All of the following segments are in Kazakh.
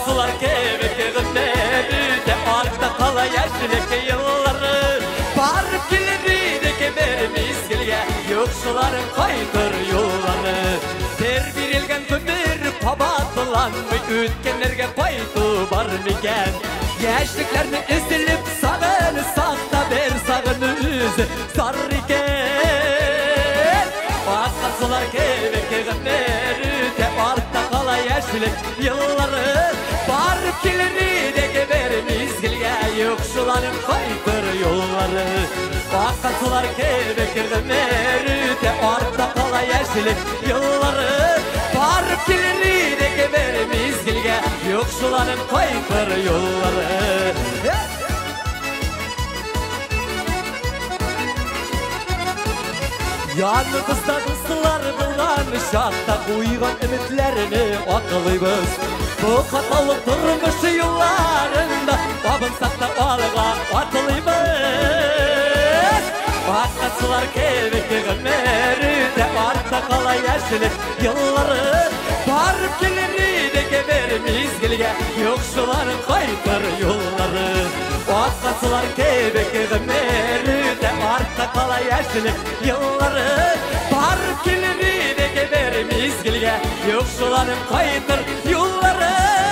sular kebek günleri de artta kala yaşlık yılları barıp gelir de kemerimiz gelge yoksuların kaydır yolları ter birilgen kömür pabatılanmay ütkenlerge paydı var miken yaşlıklarını izilip sağını sakta ber sağını üzü sar iken bakkan sular kebek günleri de artta kala yaşlık yılları barıp gelir de kemerimiz gelge yoksuların kaydır yolları bakkan sular kebek günleri de artta kala yaşlık yılları barıp gelir de kemerimiz gelge yoksuların kaydır yolları yanımızda kızlar bulan şartta uygan ümitlerini akılıyız bu katalık durmuş yıllarında babınsak da alga atılıyız bakasılar kebek günleri de artta kala yaşlık yılları barıp gelir de kemerimiz gelge yoksuların kaydır yolları bakasılar kebek günleri de artta kala yaşlık yılları barıp gelir de kemerimiz gelge yoksuların kaydır yolları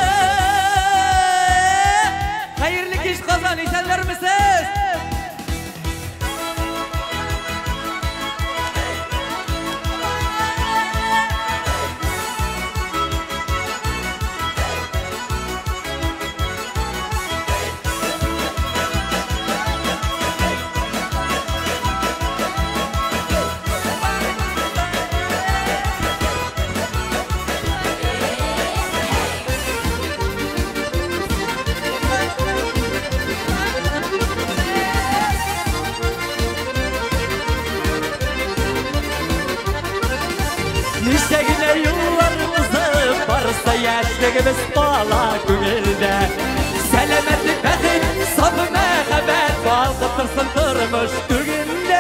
hayırlı iş kazan işenler misiniz? Nişegine yıllarımızı varsa yaşlığımız bağla gönülde selametlik betin sabı mehebet balgıtırsın durmuş günde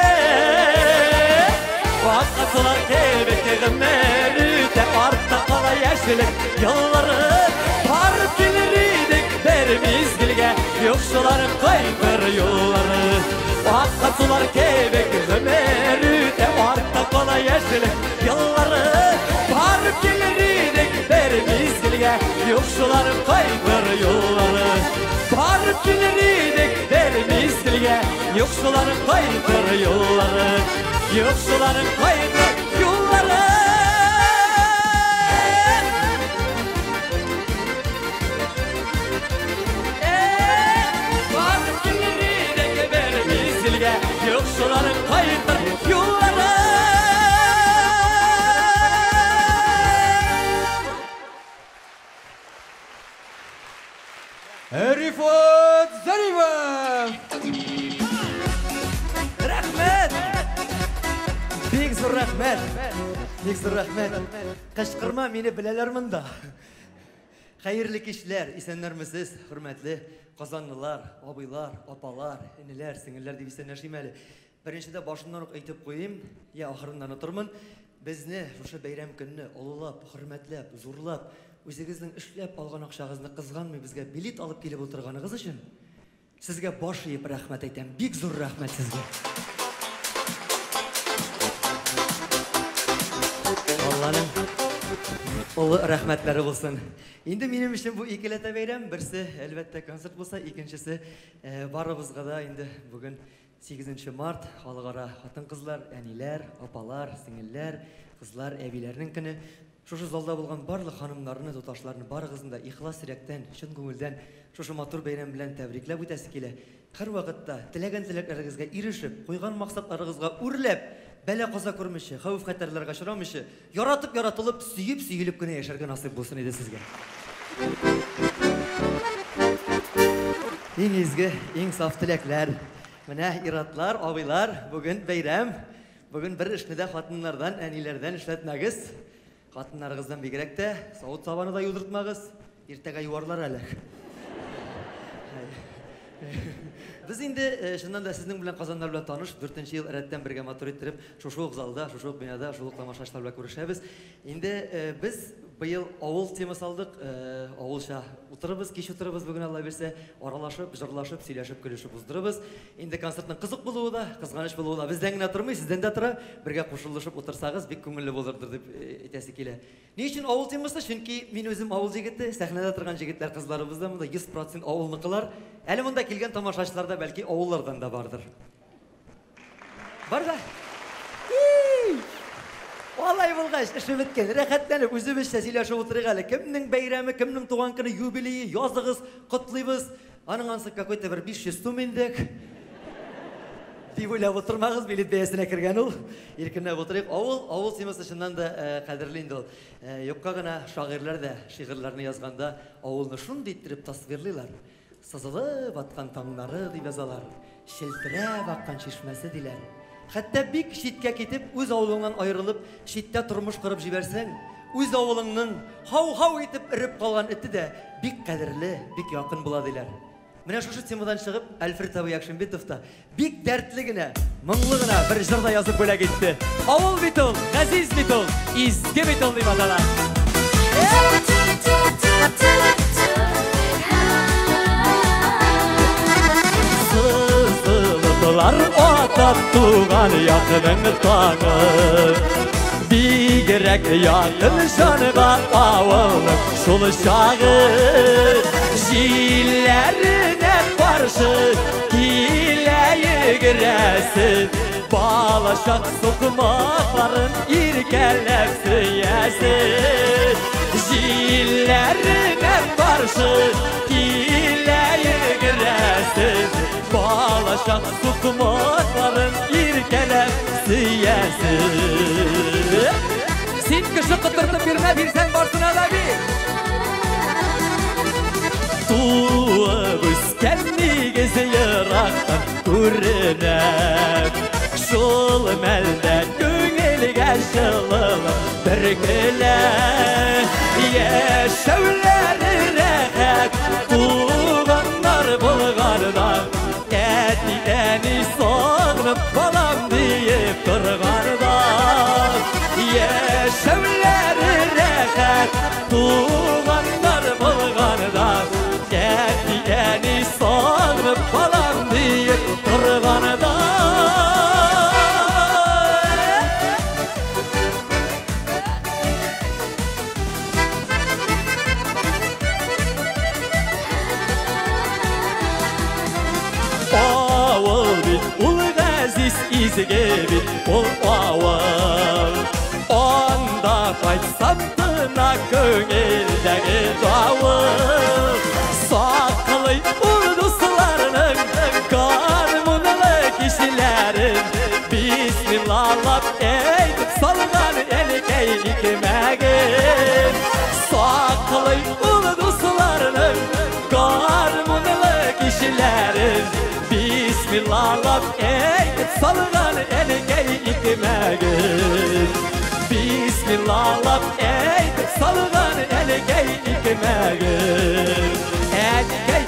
vakasılar kebek günleri de artta kala yaşlık yılları barıp gelirdik berimiz gilge yoksuların kaydır yolları vakasılar kebek günleri de artta kala yaşlık yılları barıp gelirdik berimiz gilge yoksuların kaydır yolları barıp gelirdik berimiz gilge yoksuların kaydır yolları yoksuların kaydır yolları barıp gelirdik berimiz gilge yoksuların kaydır yolları Rifat Zaripov! Rahmet! Bek zo'r rahmet! Bek zo'r rahmet! Qashqirma meni bilalarmın da. Hayırlı kişiler, isenlermisiz, hürmetli Qozonlilar, abilar, opalar, iniler, singillar deb isenler şimali. Birinchida başımdan aytib qo'yayım, ya oxiridan o'tirman. Bizni o'sha bayram kunini ulug'lab, hurmatlab, zo'rlab, o'zingizning ishlab olgan aqshingizni qizg'anmay bizga bilet olib kelib o'tirganingiz uchun sizga bosh yeb rahmat aytaman. Bek zo'r rahmat sizga. Allah'ın ulu rahmetlari bo'lsin. Endi mening ishim bu ikkilata bayram, birisi albatta konsert bo'lsa, ikkinchisi baribizga da endi bugun 8 Mart xalqaro xotin-qizlar, anilar, opalar, singillar, qizlar, abilarning kuni. Şoşu zalda bulgan barlı hanımlarını, tutaşlarını barıgızında ihlas yürekten, şın көңілден, şoşu matur bayram bilen təbriklep ötesi kele. Her vakitte tilegen tilekleringizge irişip, koygan maksatlarınızga urlep, bela qaza көрмеші, хауф қатарларға ұшырамышы, yaratılıp, süyüp güne yaşarga nasip bolsun edi sizge. Eң izgi, eң saf tilekler, mine iratlar, abilar, bugün bayram, bugün bir işnide hatunlardan, anilerden işletmegiz. Қатындарыңыздан бигерәк тә сауыт сабаны да юлдыртмагыз, иртәгә юарлар әле. Biz indi şundan da sizin bilen Kazanlar bilen tanış 4. yıl eretten birge motor ettirip şuşuq zalda, şuşuq binada, şuşuq tamaşaçlar bilen görüşebiz. Indi biz bu yıl avul teması aldık. Avulşa oturubuz, kеш oturubuz bugün Allah berse, aralaşıp, jırlaşıp, сөйләшеп, gülüşüp uzdurubuz. Indi konsertning qiziq buluğı da, kızg'anish buluğı da bizden gina turmay, sizden de tura, birge qo'shilishib o'tirsag'iz bek ko'ngilli bo'lardir deb aytasi kela. Ne uchun avul temasi? Chunki men o'zim avul yigiti, sahnada turgan yigitlar qizlarimizda bunda 100% avulniqilar. Hali bunda kelgan tomoshachilarda balki avullardan da bardir. Bar da. Vallahi bulgaç, işi bitken. Rahatlanıp, özümüz сөйләшеп отырыйк әле. Кемнең бәйрәме, кемнең туган көне, юбилейи, языгыз, котлыйбыз. Аның ансы какой-то бер 500 сум индек. Дип уйлап отырмагыз, билет бәясенә кергән ул. Иркенләп отырыйк. Авыл темасы чыннан да кадерле инде ул. Юкка гына шагыйрьләр дә шигырьләрне язганда авылны шундый иттереп тасвирлыйлар. Сызылып аткан таңнары дип язалар. Шелтирәп аккан чишмәсе диләр. Hatta bik şitkə ketib, öz avlыңdan ayrılıb, şitdə turmuş qırıb jibərsən, öz avlыңның hav-hav etib irib qalğan iti də bik qədirli, bik yaxın buladilər. Менә шушы темадан чыгып, Әлфред Абый Якшинбетов та бик дәртлегенә, моңлыгына бер җырда язып бүләк итте. Авыл бит ул, газиз бит ул, изге бит ул дип аталар. Sızılıdılar atap tuğan yakının tağı, bigirek yakın şanıga avılın şul şağı. Jillerine karşı hileyi giresin, balaşak sokmakların irkelep süyesin. Jillerine karşı hileyi giresin, balaşak sokmakların irkelep süyesin. Sen kışı kıtırtıp birine birsen varsına da bir. Tuğup üskennigisi yıraktan көрініп, шул мәлдә көңелгә шылылып bir гөлә. Яшәүләре рәхәт туганнар булганда, әтидәни сагынып балам диеп торганда. Яшәүләре рәхәт туганнар булганда, әтидәni sağınıp balam deyip durğanıda. Avul bit, ul gaziz izge bit, ul avul. Onda kaçsam tına köngildəgi davul. Saklı urduslarının, karmunlu kişilerin, Bismillah'lap eğip salgan elkey ikmegin. Saklı urduslarının, karmunlu kişilerin, Bismillah'lap eğip salgan elkey ikmegin. Bismillah'lap eğip salgan elkey ikmegin. Elkey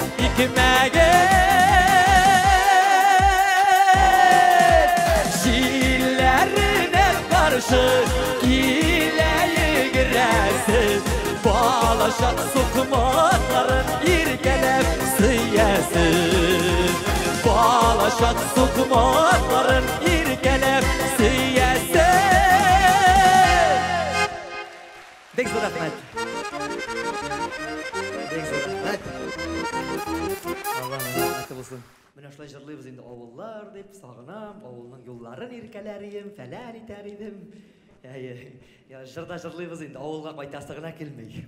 ikmegin. Jillerine karşı hileyi giresin, balaşak sokmakların irkelep süyesin. Balaşak sokmakların irkelep süyesin. Bek zor rahmet. Bek zor rahmet. Allah'ın rahmeti olsun. Мен шулай җырлыйбыз инде авыллар дип, сагынам, авылның юлларын иркәләрим, фәлән итәр идем. Я җырда җырлыйбыз инде, авылга кайтасы гына килмәй.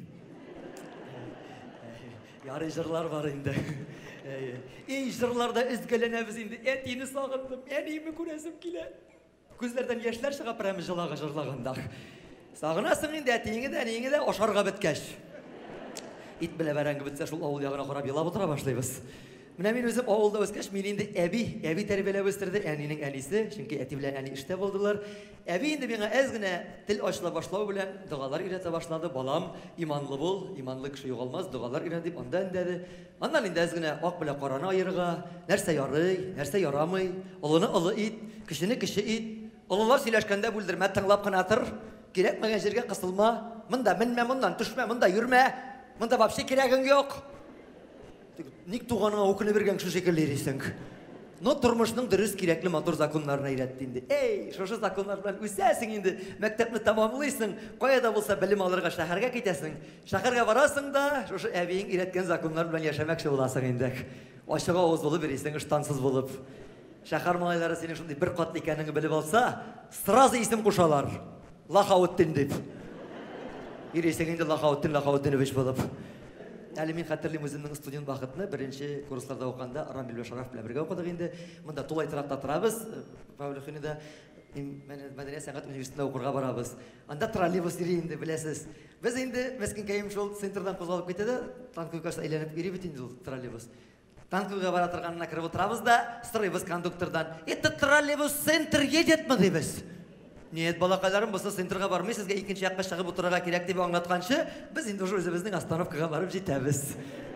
Ярый җырлар бар инде. Эй җырларда изгәләнәбез инде. Әтине сагындым, әниме күрәсем килә. Күзләрдән яшьләр чыга прәме җылага җырлаганда. Сагынасың инде әтиеңе дә, әниеңе дә ашарга беткәч. Ит белә бәрәңге бетсә шул авыл ягына карап елап утыра башлыйбыз. Менә мин үзем авылда үскәч, мин инде әби тәрбияләп үстерде, әнинең әнисе, чөнки әти белән әни эштә булдылар. Әби инде миңа әз генә тел ачыла башлау белән дугалар өйрәтә башлады. Балам, иманлы бул, иманлы кеше югалмас, дугалар өйрәт дип анда әндәде. Аннан инде әз генә ак белән караны аерга, нәрсә ярый, нәрсә ярамый, олыны олы ит, кешене кеше ит. Олылар сөйләшкәндә бүлдермә, тыңлап кына тор. Кирәкмәгән җиргә кысылма. Монда менмә, моннан төшмә, монда йөрмә. Монда вообще кирәгең юк. Ник туганыңа укыны биргән кеше шикелле йөрисең. Но тормышның дөрес кирәкле матур законнарына өйрәтте инде. Эй, шушы законнар белән үсәсең инде. Мәктәпне тамамлыйсың. Каяда булса белем алырга шәһәргә китәсең. Шәһәргә барасың да, шушы әбиең өйрәткән законнар белән яшәмәкче буласың инде. Ачык авыз булып йөрисең, ыштансыз булып. Шәһәр малайлары синең шундый бер катлы икәнеңне белеп алса, сразу исем кушалар. Лахауттин дип. Йөрисең инде Лахауттинович булып. Әле мин хәтерлим үземнең студент вакытны, беренче курсларда укганда Рамил Шараф белән бергә укыдык инде. Монда Тулай торакта торабыз. Павлохинада Мәдәният сәнгать университетында укырга барабыз. Анда троллейбус йөри инде, беләсез. Без инде Мәскәүгә шул центрдан кузгалып китә дә, Танковкага әйләнеп йөри бит инде ул троллейбус. Танковкага бара торганына киреп утырабыз да, сорыйбыз кондуктордан: "Этот троллейбус центр едетме?" дибез. Нет, балакайларым, булса центрга бармый, сезгә икенче якка чыгып утырырга кирәк дип аңлатканчы, без инде уже үзебезнең остановкага барып җитәбез.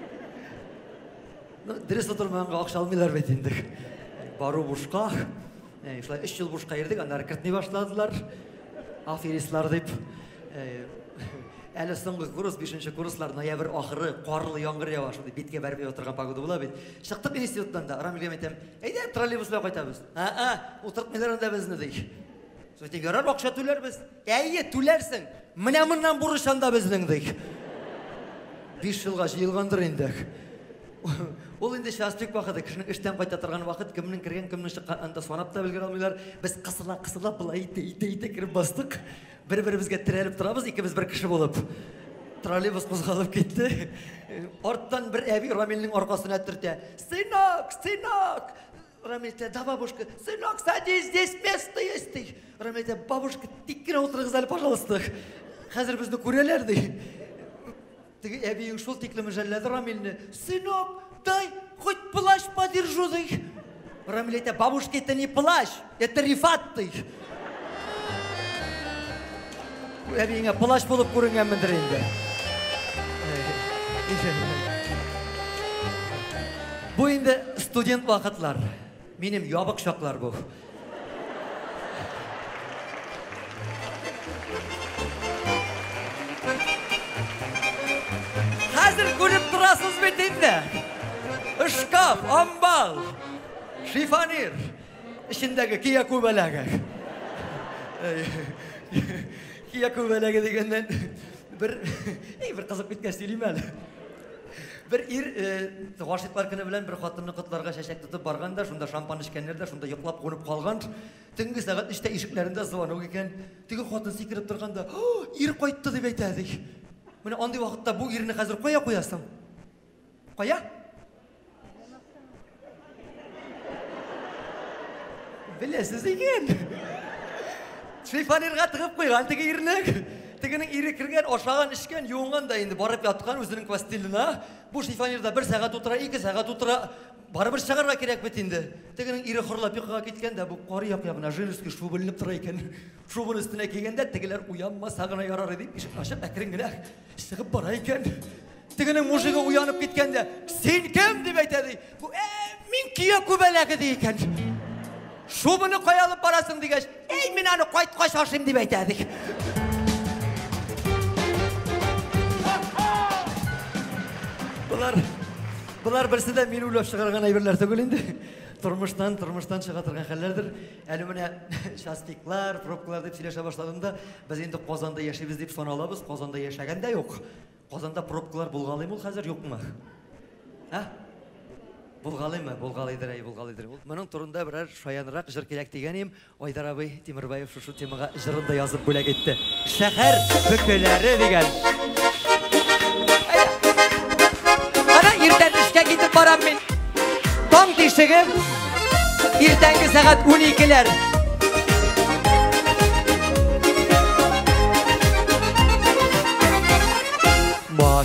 Дөрес утырмаганга акча алмыйлар бит инде. Бару бушка. Шулай 3 ел бушка йөрдек, аннары кертми башладылар. Аферистлар дип. Әле соңгы курс, 5нче курслар, ноябрь ахыры, карлы яңгыр ява, шундый биткә бәреп утырган погода була бит. Чыктык институттан да, Рамилгә әйтәм: "Әйдә, троллейбус белән кайтабыз." Утыртмыйлар анда безне ди. Сөйтеп ярар акча түләрбез. Әйе, түләрсең. Менә моннан бурыч анда безнең ди. 5 елга җыелгандыр инде. Ул инде шастык вакыты, кешенең эштән кайта торган вакыт, кемнең кергән, кемнең чыккан, анда санап та белгән алмыйлар. Без кысыла булай ите киреп бастык. Бер-беребезгә терәлеп торабыз, икебез бер кеше булып. Троллейбус кузгалып китте. Арттан бер әби Рамилнең аркасына төртә. Сынок! Рамил әйтә: "Да, бабушка, сынок, садись, здесь место есть." Рамил әйтә: "Бабушка, тик кенә утырыгыз әле, пожалуйста. Хәзер безне күрәләр" ди. Теге әбиең шул тиклем жәлләде Рамилне: "Сынок, дай хоть плащ подержу" ди. Рамил әйтә: "Бабушка, это не плащ, это рифат" ди. Әбиеңә плащ булып күренгәнмендер инде. Бу инде студент вакытлар. Минем ябык чаклар бу. Хәзер күреп торасыз бит инде. Шкаф, амбал, шифонер, içindәге кия күбәләге. Кия күбәләге дигәннән бер кызып киткән сөйлим әле. Бер гашыйклар көне белән бер хатынны котларга чәчәк тотып барганда, шунда шампан эчкәннәр дә, шунда йоклап кунып калган. Төнге сәгать 3тә ишекләрендә звонок икән. Теге хатын сикереп торганда: "Ир кайтты" дип әйтә ди. Менә андый вакытта бу ирне хәзер кая куясың? Кая? Беләсез икән. Шифонерга тыгып куйган теге ирне. Тегенең ире кергән, ашаган, эчкән, юынган да инде барып яткан үзенең квастилина. Бу шифонерда 1 сәгать утыра, 2 сәгать утыра, барыбер чыгарга кирәк бит инде. Тегенең ире хорлап йокыга киткән дә, бу кары як-ягына женский шуба белеп тора икән. Шубын өстенә кигәндә, тегеләр уянмаса гына ярар дип, ишек ачып әкрен генә чыгып бара икән. Тегенең мужигы уянып киткәндә: "Син кем?" дип әйтә ди. Бу: "Мин кия күбәләге" ди икән. "Шубыны кая алып барасың" дигәч: "Эй, мин аны кайткач ашыйм" дип әйтә ди. Булар берсе дә мин уйлап чыгарган әйберләр түгел инде. Тормыштан чыга торган хәлләрдер. Әле менә шастиклар, пробкалар дип сөйләшә башладымда, без инде Казанда яшибез дип саналабыз. Казанда яшәгәндә юк. Казанда пробкалар булгалыймы ул хәзер юкмы? Булгалыймы? Булгалыйдыр. Моның турында берәр шаянрак җыр кирәк дигәнем, Айдар абый Тимербаев шушы темага җырында язып бүләк итте. Шәһәр бөкеләре дигән. Иртән эшкә китеп барам мин. Таң тишегем, иртәнге сәгать 12ләр.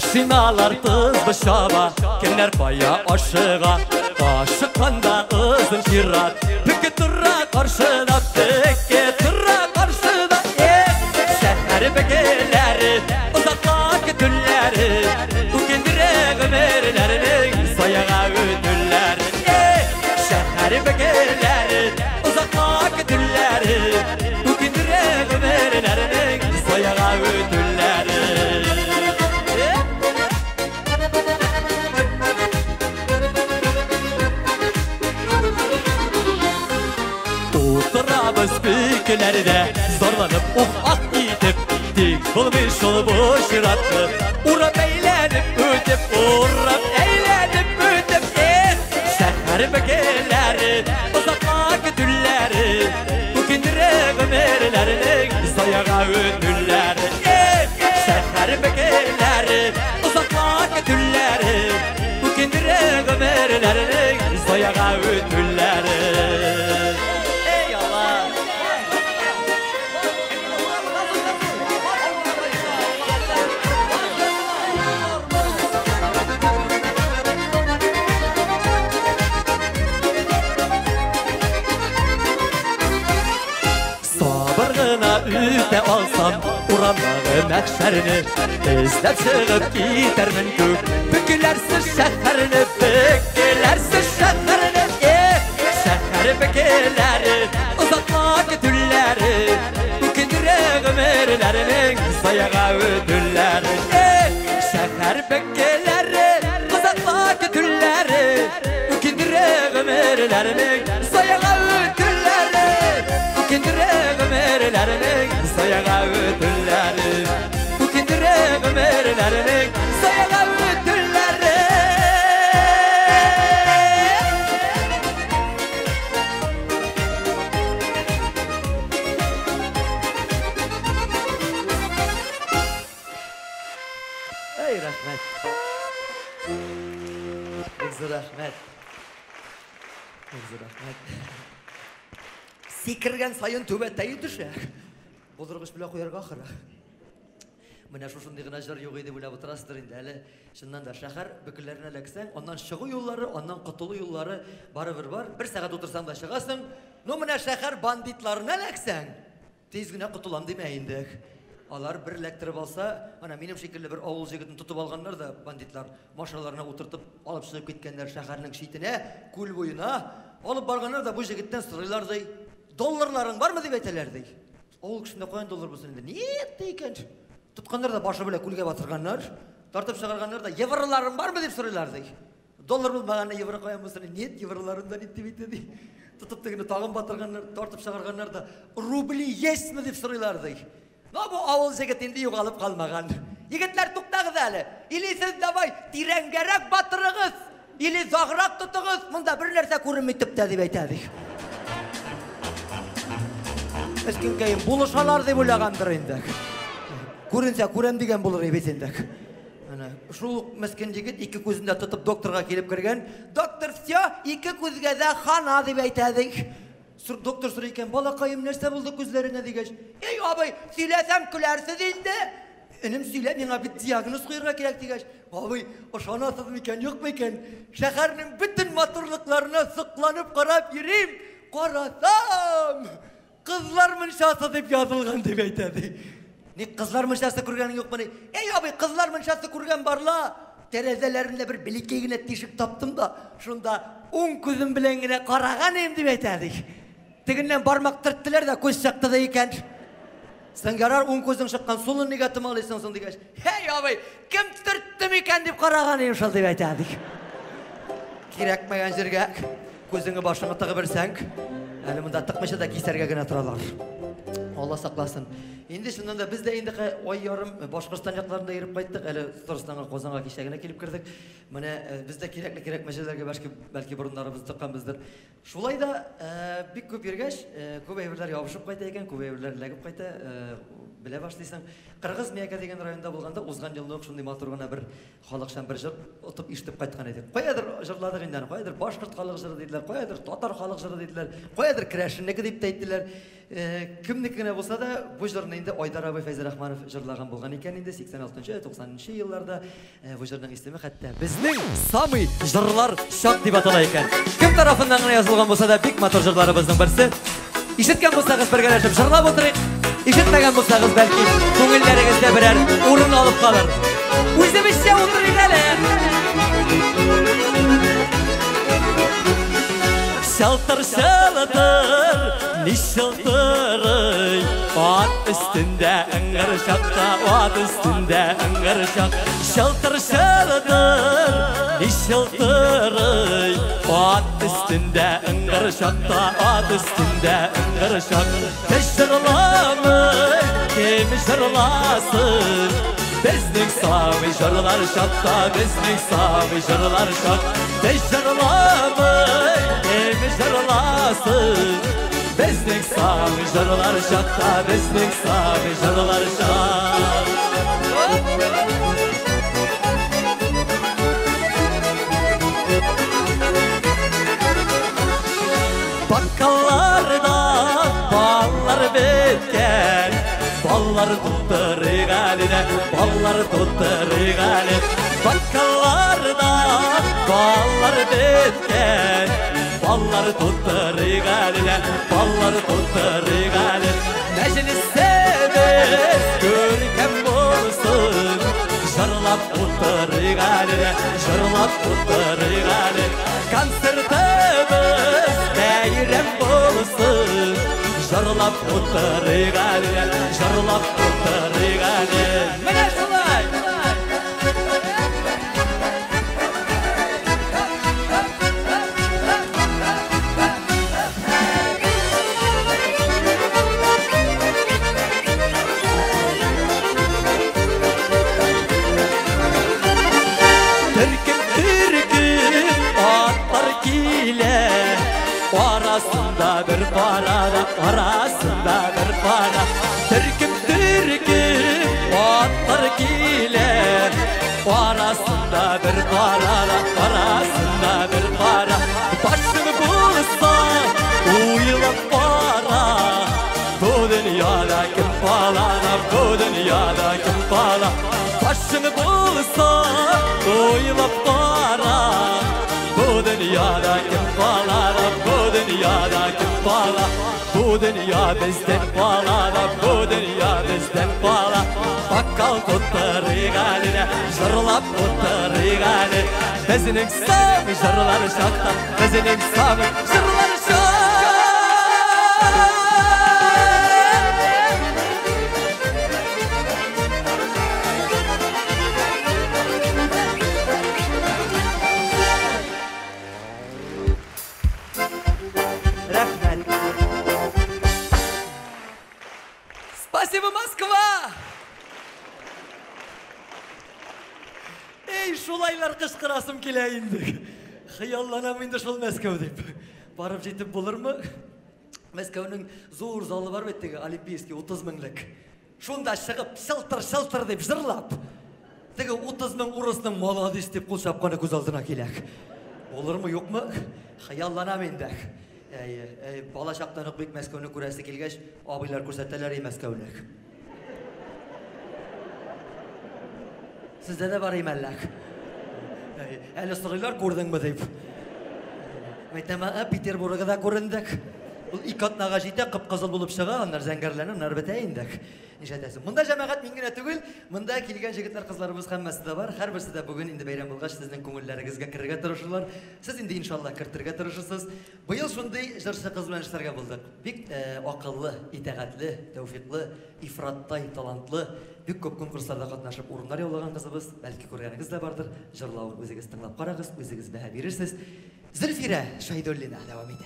Машиналар тызды шаба, кемлер бая ашыға. Ашыққанда ызын жират, пікі тұра қаршыда, пікі тұра қаршыда. Шәһәр бәкелері, ұзаққа күтілері, үкендірек өмірлерінің сояға өтілері. Шәһәр бәкелері, ұзаққа күтілері, үкендірек өмірлерінің сояға өтілері. Отырабыз бүйкелерді зорланып ақ етіп, тек болмай жол бұшыратты. Ұрап әйленіп өтіп, ұрап әйленіп өтіп. Шәһәр бәкелері, ұзаққа күтілері, өкендірек өмірлерінің сояға өтілері. Шәһәр бәкелері, ұзаққа күтілері, өкендірек өмірлерінің сояға өтілері. Үте алсам, урамдағы мәкшәріні, іздеп шығып кетермін көк. Бүкілерсіз шәһәріні, бүкілерсіз шәһәріні. Шәһәр бәкелері, ұзаққа күтілері, өкендірек өмірлерінің сояға өтілері. Шәһәр бәкелері, ұзаққа күтілері, өкендірек өмірлерінің сояға өтілері. Өкендірек өмірлерінің сояға өтілері. Өкендірек өмірлерінің сояға өтілері. Ey рахмет. Бекзі рахмет. Бекзі рахмет. Секірген сайын төбеттәй түшек. Бұлдырғыш біле қойарға қыра. Міне шошынды ғына жар yok еді біле бұтырасыдыр енді әлі. Шыннан да шәхар бүкілеріне ләксәң, оннан шығу юллары, оннан құтылу юллары бары-бір бар. Бір сағат отырсаң да шығасың. Но міне шәхар бандитларына ләксәң, тез гіне құтылам демейіндік. Алар бір ләктіріп алса, ана менің шекілі бір ауыл жегітін тұтып алғандар да бандитлар машиналарына отыртып алып шығып кеткендер шәхарның шейтіне, көл бойына. Алып барғандар да бұл жегіттен сұрайлардай, долларларың бар ма деп айталардай. Ауыл кішінде қойын доллар болсын енді, не етті екен? Тұтқандар да башы біле көлге батырғандар, тартып шығарғандар да евроларың бар ма деп сұрайлардай. Доллар бұл мағана евро қойын болсын, нет, евроларында нет деп етеді. Тұтып дегені тағын батырғандар, тартып шығарғандар да рубли есть ма деп сұрайлардай. Но бұл ауыл жегіт енді юғалып қалмаған. Егітлер тұқтағыз әлі. Или сіз давай тирәнгерек батырығыз, или зағырақ тұтығыз, мұнда бір нәрсе көрінмей тіпті деп айтады. Өскен кейін бұлышалар деп ойлағандар енді. Көрінсе көрем деген бұлыр ебесендік. Шул мәскен жігіт екі көзінде тұтып докторға келіп кірген. Доктор, все, екі көзге де хана деп айтады. Доктор сұрай екен, балақайым нәрсе болды көзлеріңе дегеш. Ей, абай, сөйлесем күлерсіз енді. Інім сөйлеп, меңа бір диагноз қойырға керек дегеш. Абай, ошанасыз мекен, жоқ мекен. Шәһәрнің бүтін матурлықларына сұқланып қарап ерем. Қарасам, қызлар мұншасы деп yazылған деп айтады. Не қызлар мұншасы көргенің жоқ мені? Ей, абай, қызлар мұншасы көрген барла. Терезелерінде бір біліккегіне тешік таптым да, шында оң көзім біленгіне қараған ем деп айтады. Тегіннен бармақ түрттілер де көз шақты да екен. Сен ярар оң көзің шыққан солын негатым алайсың сон дегеш. Хей, абай, кім түрттім екен деп қараған ем шал деп айтады. Керек мәген жерге көзіңі башыңы тығы бірсәң, әлі мұнда тықмышы да кесерге гіне тұралар. Алла сақласын. Енді шыннан да біз де енді ой ярым Башқұртстан жақтарында еріп қайттық, әлі Тұрыстанға, Қозанға кешегіне келіп кірдік. Міне бізде керек мәселелерге бәлки бұрындарымыз тұққанбыздыр. Шулай да бик көп ергеш, көп әйбірлер ябышып қайта екен, көп әйбірлер ләгіп қайта біле башлайсың. Қырғыз Мияка деген районда болғанда озған жылы оқшындай матурғана бір халықшан бір жыр ұтып иштіп қайтқан едік. Қоядыр жырладық енді, қоядыр Башқұрт халық жыры дейділер, қоядыр Татар халық жыры дейділер, қоядыр Кірәшіннегі деп тәйттілер. Кімнікіне болса да, бұл жырны енді Айдар абай Файза Рахманов жырлаған болған екен енді 86-90 елларда бұл жырның істемі қатты Біздің самый жырлар шақ деп атала екен. Кім тарафынан ғана yazылған болса да, бик матур жырларыбыздың бірсі. Ишеткен болсағыз біргелешіп жырлап отырайық. Ишетмеген болсағыз бәлки көңілдеріңізде бірер орын алып қалыр. Өзімізше отырайық әлі. Шалтыр шылытыр, не шылтырый, at üstünde ıngır şakta, at üstünde ıngır şak. Şıltır şıltır, ne şıltırый, at üstünde ıngır şakta, at üstünde ıngır şak. Tez jırlamır, kim jırlasın, bizning sami jırlar şakta, bizning sami jırlar şak. Tez jırlamır, kim jırlasın, bizning sami jırlar şakta, bizning sami jırlar şak. Bakkallarda ballar bitken, ballar tutturuk eline, ballar tutturuk eline. Bakkallarda ballar bitken, ballar tutturuk eline, ballar tutturuk eline. Mecliste biz görkem olsun, jırlap tutturuk eline, jırlap tutturuk eline. Konsertimiz bayram olsun, jırlap tutturuk eline, jırlap tutturuk eline. Mene şulay! Arasında bir para da, arasında bir para. Türküm atlar giyle, arasında bir para da, arasında bir para. Başını bulsa uyulap para, bu dünyada kim palana, bu dünyada kim pala. Başını bulsa uyulap para, bu dünyada kim palana, bu dünyada kim pala. Bu dünya bizden pala, bu dünya bizden pala. Bakkal tutturuk eline, jırlap tutturuk eline. Bizning sami jırlar şakta, bizning sami jırlar şak. Спасибо, Москва! Ey, şulaylar kışkırasım kele indik. Xiyallanam indi şol Moskva deyip. Barıp жетip bulur mu? Moskva'nın zor zalı var bettegi, Olimpiyski 30 minlik. Şunda шығып, şıltır deyip jırlap. Tegi 30 min urusның молодец deyip kul şapkana көз алдына келек. Olur mu, yok mu? Xiyallanam indik. Bala şaqtanıq bek Moskva'ны көрәсі келгеш, abiylar көрсәттелер Moskva'lık. Sizde de var imellik. Әлі сұрайлар көрдің бі deyip. Мәйтама, Peterburg'da da көріндік. Бұл икатнаға жейте қып-қызыл болып шыға, онлар зәңгерләніп, онлар бітәйіндік. Нишәтәсі. Мұнда жамағат мен генә түгел, мұнда келген жігіттер қызларыбыз қаммасы да бар. Һәр бірсі де бүгін инде бәйрам болғаш сіздің көңілләріңізге кірге тырышылар. Сіз инде иншалла кіртірге тырышысыз. Быйыл шундай жыршы қыз белән эшләргә булдык. Бик акыллы, итәгатьле, тәүфиклы, ифраттай талантлы, бик күп конкурсларда катнашып урыннар яулаган кызыбыз. Бәлки күргәнегез дә бардыр. Җырлавын үзегез тыңлап карагыз, үзегез бәһа бирерсез. Зөлфирә Шайдуллина дәвам итә.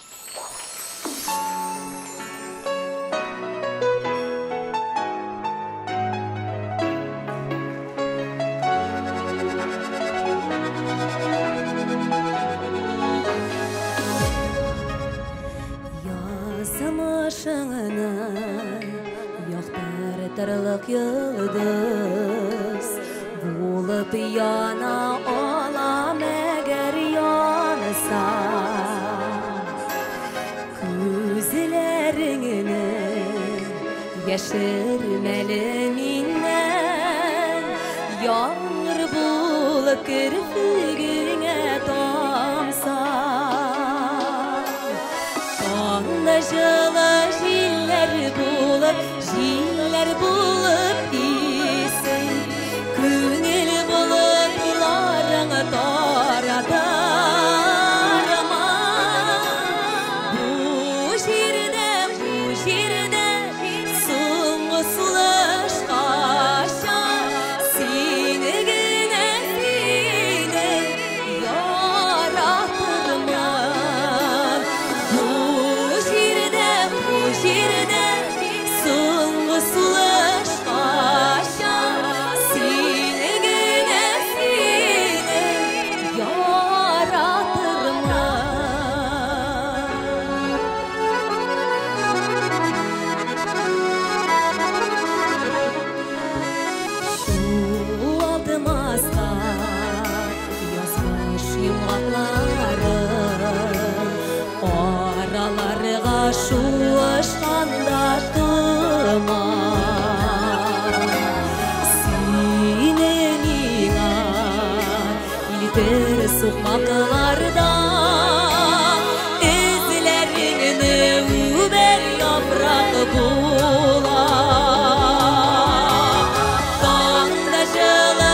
Yaşamışını yoxtırtırlıq yıldız Bulup yana olam əgər yanısa Gözlərinin Яшірмәлі миннен Яңыр болып кірпігіңе тамса Анда жылы жиллер болып исің Көңіл бұлытларың таратарыма Бұ жерде соңғы сұлыш қаша Сені гіне яратырман Бұ жерде соңғы сұлыш қаша Сені гіне яратырман Aldımazda yazmış yumğaqlarım Aralarga şu ışqanda tımam Senin inan ildir soqmaqlarda İzlerini über yaprak bular Qanda жылы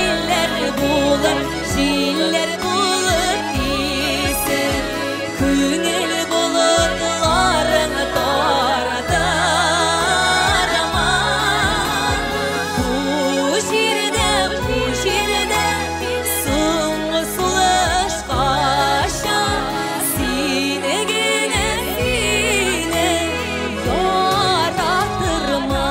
жиллер болып исің Көңіл бұлытларың таратарыма Бұ жерде соңғы сұлыш қаша Сені гіне яратырман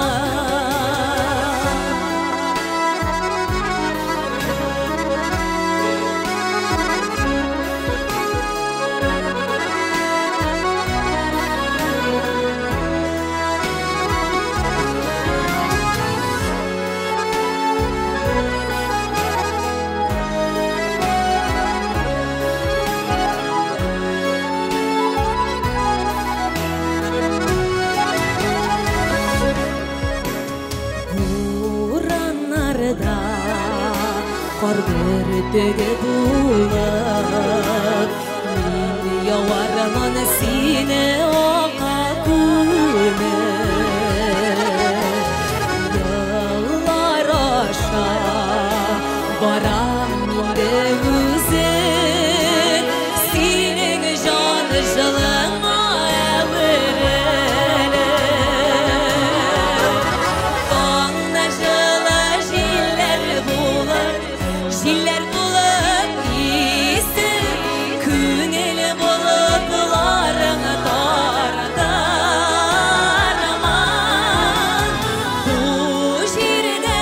Бураннарда қар бүртігі болып Мен яуарман сені оқа көміп Яллар аша барам менде өзің Сенің жан жылыңа әуірелі Қаңда жылы жиллер болып исің Көңіл бұлытларың таратарман Бұ жерде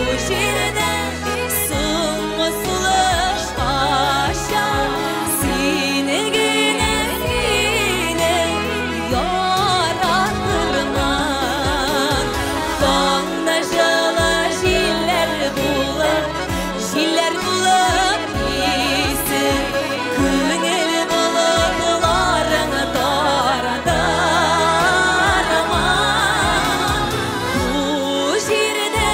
соңғы сұлыш қаша Сені гіне яратырман Қаңда жылы жиллер болып исің Көңіл бұлытларың таратарман Бұ жерде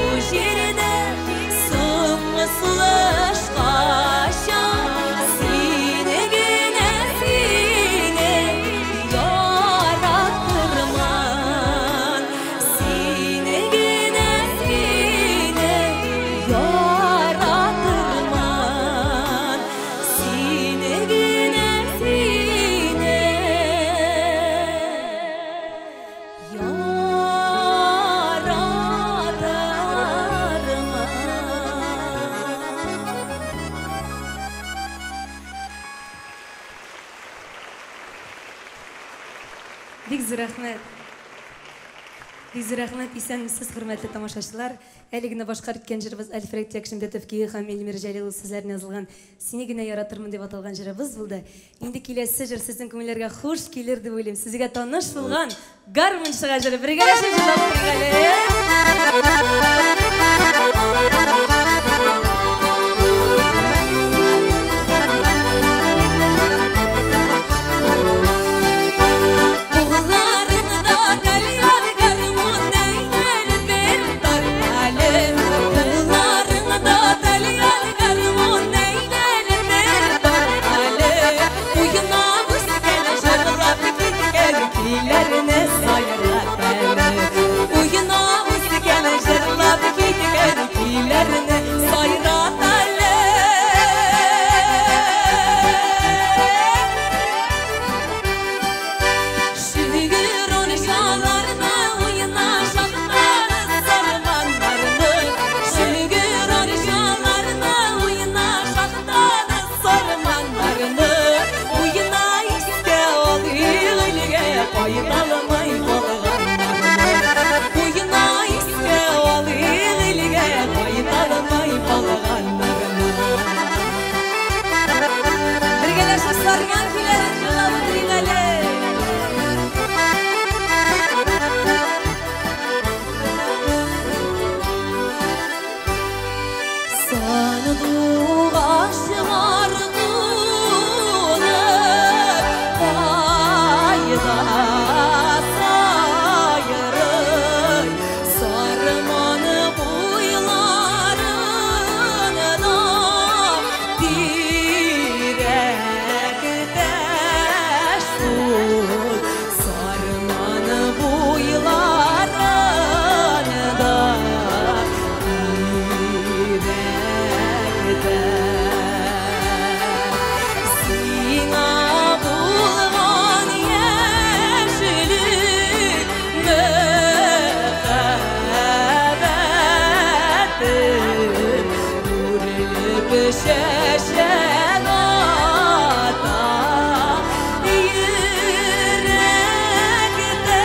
соңғы сұлыш қаша Сені гіне яратырман Сені гіне яратырман Сені гіне Бик рәхмәт, исәнмесез, хөрмәтле тамашачылар. Әле генә башкарып киткән җырыбыз Альфред Якшембетовки һәм Эльмир Җәлилов сүзләренә язылган "Сине генә яратырмын" дип аталган җырыбыз булды. Инде киләсе җыр сезнең күңелләргә хуш килер дип уйлыйм. Сезгә таныш булган гармунчыга җыры бергәләшеп җырлап düşeşen ata yürekte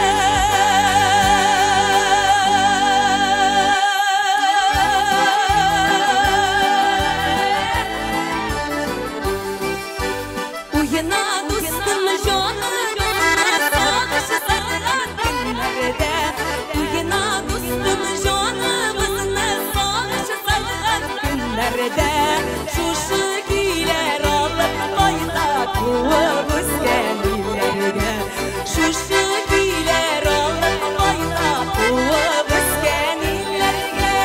Uyuna dostum canımın sağlışı sarılan günlerde Uyuna dostum canımın sağlışı sarılan günlerde Şuşu giler alıp bayda kuvuz gelirlerine Şuşu giler alıp bayda kuvuz gelirlerine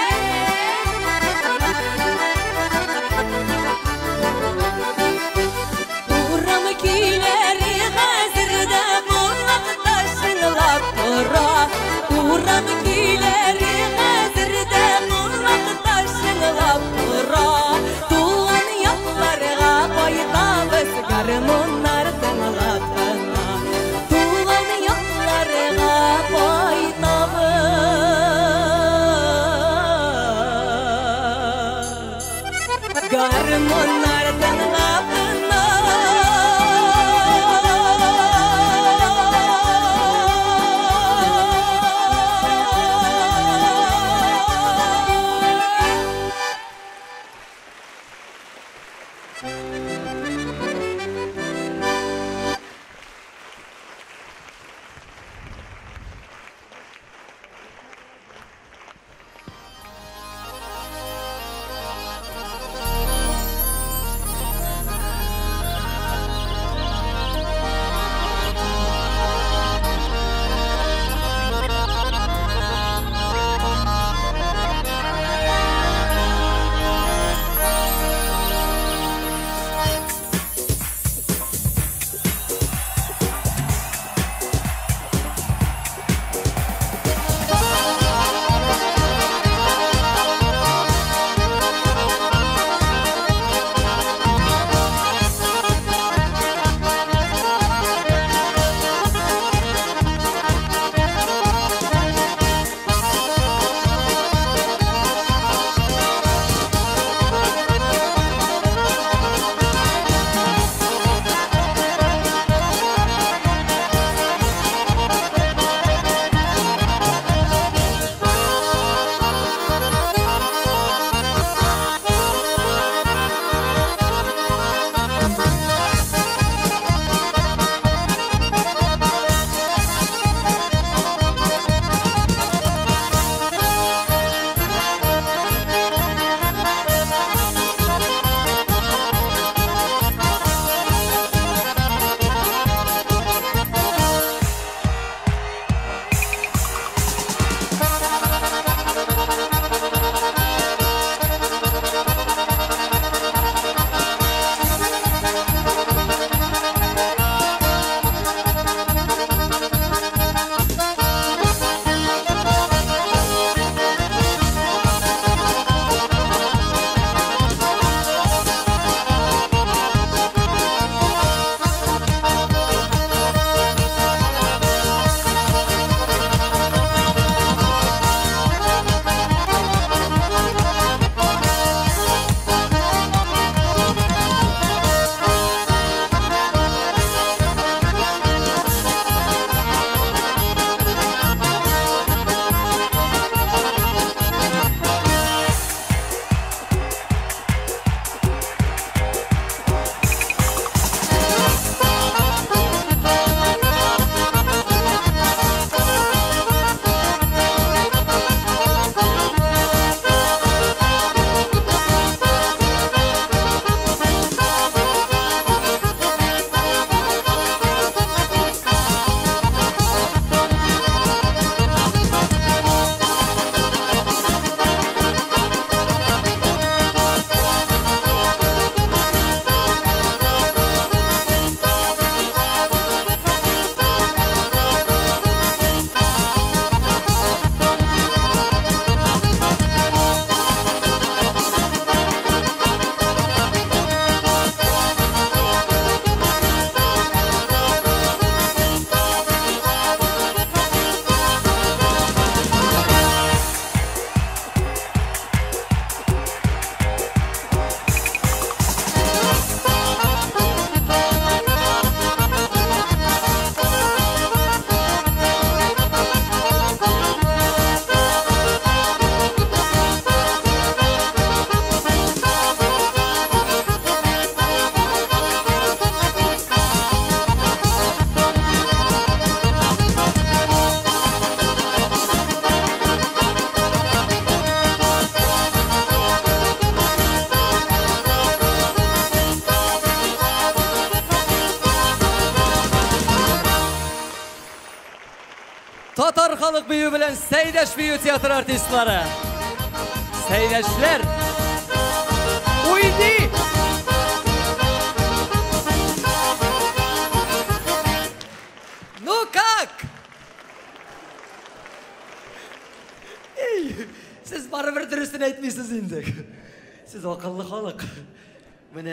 Uğramı kileri hazırda bulak taşınlap dura Uğramı kileri hazırda bulak taşınlap dura Tuğan yaplarga koydağız garmonlar tınlatına Tuğan yaplarga koydağız garmonlar tınlatına халық бүйі білен Сәйдәш бүйі театр артистлары. Сәйдәшлер. Уйди! Ну как? Siz baribir durustini aytmaysiz endi. Siz aqlli xalq. Mana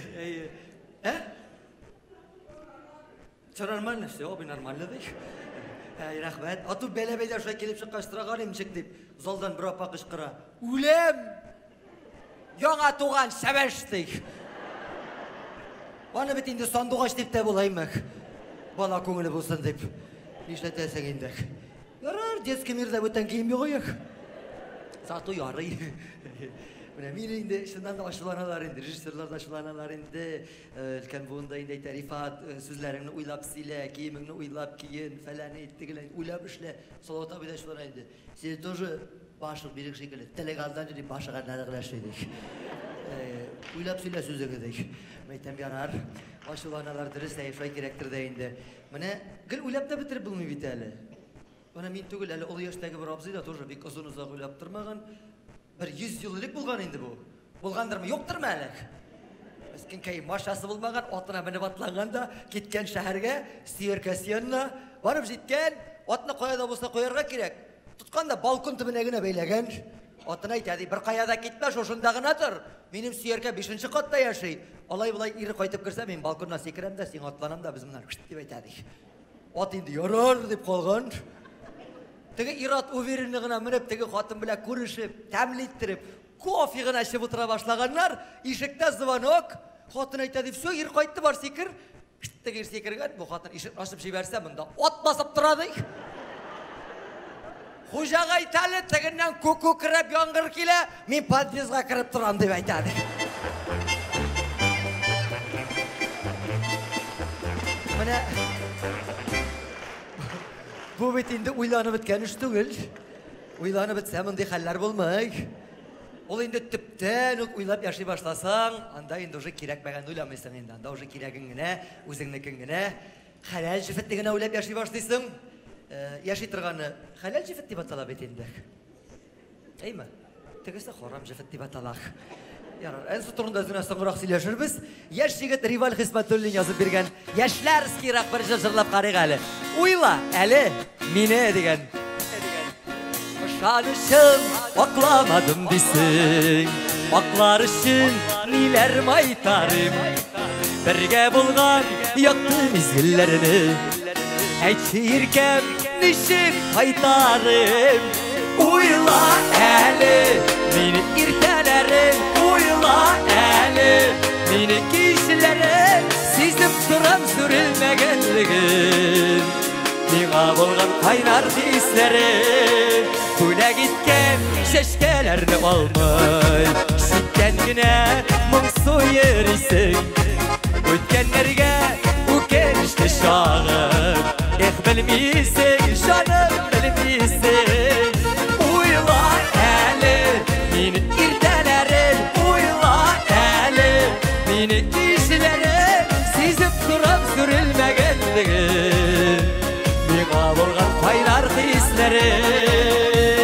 Нормально все, нормально deyk. Рахмат. Ату бәләбәйдә шулай килеп чыккаштырган имчек дип, залдан бер апа кычкыра. Үлем! Яңа туган шәбәш дейк. Аны бит инде сандугач дип тә булаймы? Бала күңеле булсын дип. Нишләтәсең инде? Ярар, детский мирдә бүтән кием юк. Сату ярый. Менә мин инде шуннан да ачуланалар инде, режиссерлар да ачуланалар инде. Өлкән буында инде тарифат, сүзләреңне уйлап сөйлә, киемеңне уйлап киен, фәлән иттегеләр, уйлап эшлә. Салават абый да ачулана инде. Сез тоже башык бирек шикелле, телек алдан дип башыга нәгыләш идек. Уйлап сөйлә сүзеңне дик. Мәйтәм ярар. Ачуланалар дөрес әйфай кирәктер дә инде. Менә гел уйлап та бетереп булмый бит әле. Менә мин түгел әле олы яшьтәге бер абзый да тоже бик озын-озак уйлап тормаган. Bir 100 yıl элек булган инде бу. Булгандырмы, юктырмы әле? Мискин кай машасы булмаган, атына менеп атланганда, киткән шәһәргә, сөеркәсе янына барып җиткән, атны каяда булса куярга кирәк. Тутканда балкон төбенә генә бәйләгән. Атына әйтә, бер каяда китмә, шушында гына тор. Минем сөеркә 5нче катта яши. Алай-булай ире кайтып керсә, мин балконнан сикерәм дә, син атланам да, без моннан дип әйтә ди. Ат инде ярар дип калган. Теге ират уверенне гына менеп, теге хатын белән күрешеп, тәмле иттереп, кофе гына эчеп утыра башлаганнар. Ишектә звонок. Хатын әйтә ди, "Все, ир кайтты, бар сикер." Теге ир сикергән, бу хатын ишек ачып җибәрсә, монда ат басып тора ди. Хуҗага әйтәле, тегеннән күку кирәп яңгыр килә, мин подъездга кирип торам дип әйтә ди. Менә bu bit indi уйланып беткән эш түгел. Уйланып бетсә мондый хәлләр булмый. Ул инде төптән үк уйлап яши башласаң, анда инде уже кирәкмәгән уйламыйсың инде. Анда уже кирәгең генә, үзеңнекен генә, хәләл җифет генә уйлап яши башлыйсың. Яши торганы хәләл җифет дип атала бит инде. Әйме? Тегесе харам җифет дип атала. Ярар, әнсе турында гына соңрак сөйләшербез. Яшь җигет Риваль Хисмәтуллин язып биргән "Яшьләр скирак бер җырлап карыйк әле. Уйла, әле мине" дигән. Ышан өчен акламадым дисең, аклар өчен ниләр майтарым. Бергә булган якты мизгелләрне әйтче иркәм, ничек кайтарым. Уйла әле мине иртәләрем, уйла әле мине кичләрем, сизеп торам сүрелмәгәнлеген. Миңа булган кайнар хисләрем, бүләк иткән чәчкәләрне алмый, шиттән генә моңсу йөрисең. Үткәннәргә үкенечле чагым, белмисең, җаным белмисең. Уйла әле мине иртәләрем, уйла әле мине кичләрем, сизеп торам сүрелмәгәнлеген. Миңа булган кайнар хисләрем.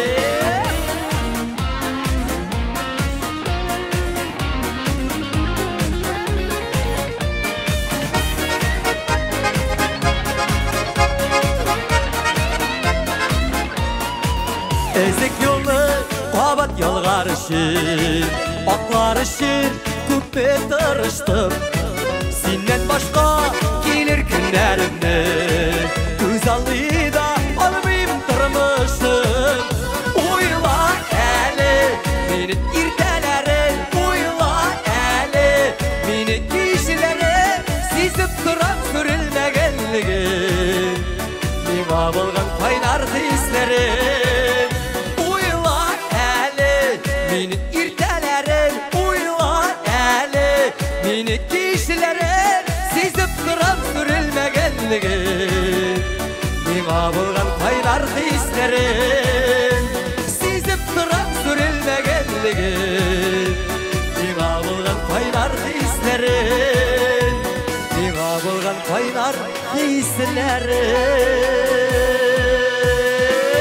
Ezek yolu kabat yolgar için, aklar için küpe tırıştım. Sinden başka gelir günlerimde, güzelliği de almayım tırmışım. Uyla eli, beni irtelerim, uyla eli, beni kişilerim, sizip duran sürülmegenliğim. Mima bulgan kaynar hislerim. Mini irtelerim, uyla eli, mini kişilerim, sizip duram sürülmegenliğim. Mima bulgan kaynar hislerim, sizip duram sürülmegenliğim. Mima bulgan kaynar hislerim, mima bulgan kaynar hislerim.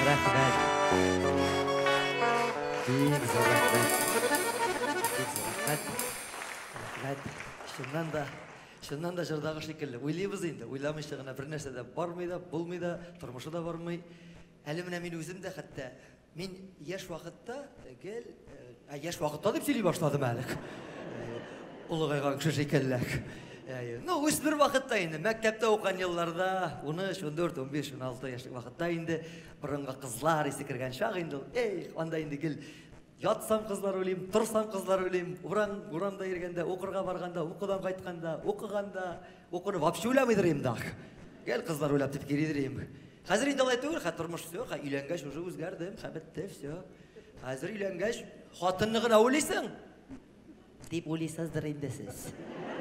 рахмет. Бик зор рахмет. Шыннан да жырдағы шекелі. Ойлаймыз енді, ойламыйша ғана бір нәрсе де бармайды, болмайды, тұрмышы да бармай. Әлі міне мен өзім де қатта, мен еш уақытта, еш уақытта деп сөйлей башладым әлік. Ұлығайған кіші шекелік. Өз бір вақытта енді, мәктепте оққан елларда, 13, 14, 15, 16 яшық вақытта енді, бұрынға қызлар есі кірген шақ енді, анда енді кел, ятсам қызлар өлейм, тұрсам қызлар өлейм, ұрамда ергенде, оқырға барғанда, оқыдан қайтқанда, оқығанда, оқыны вапшы өлемейдірейм дағы. Кел қызлар өлеп деп кередірейм. Қазір енді алай түгіл, тұрмыш все, үйленгеш уже өзгердім, бітті, все. Қазір үйленгеш, қатынығына өлейсің деп өлейсіздіреймді сіз.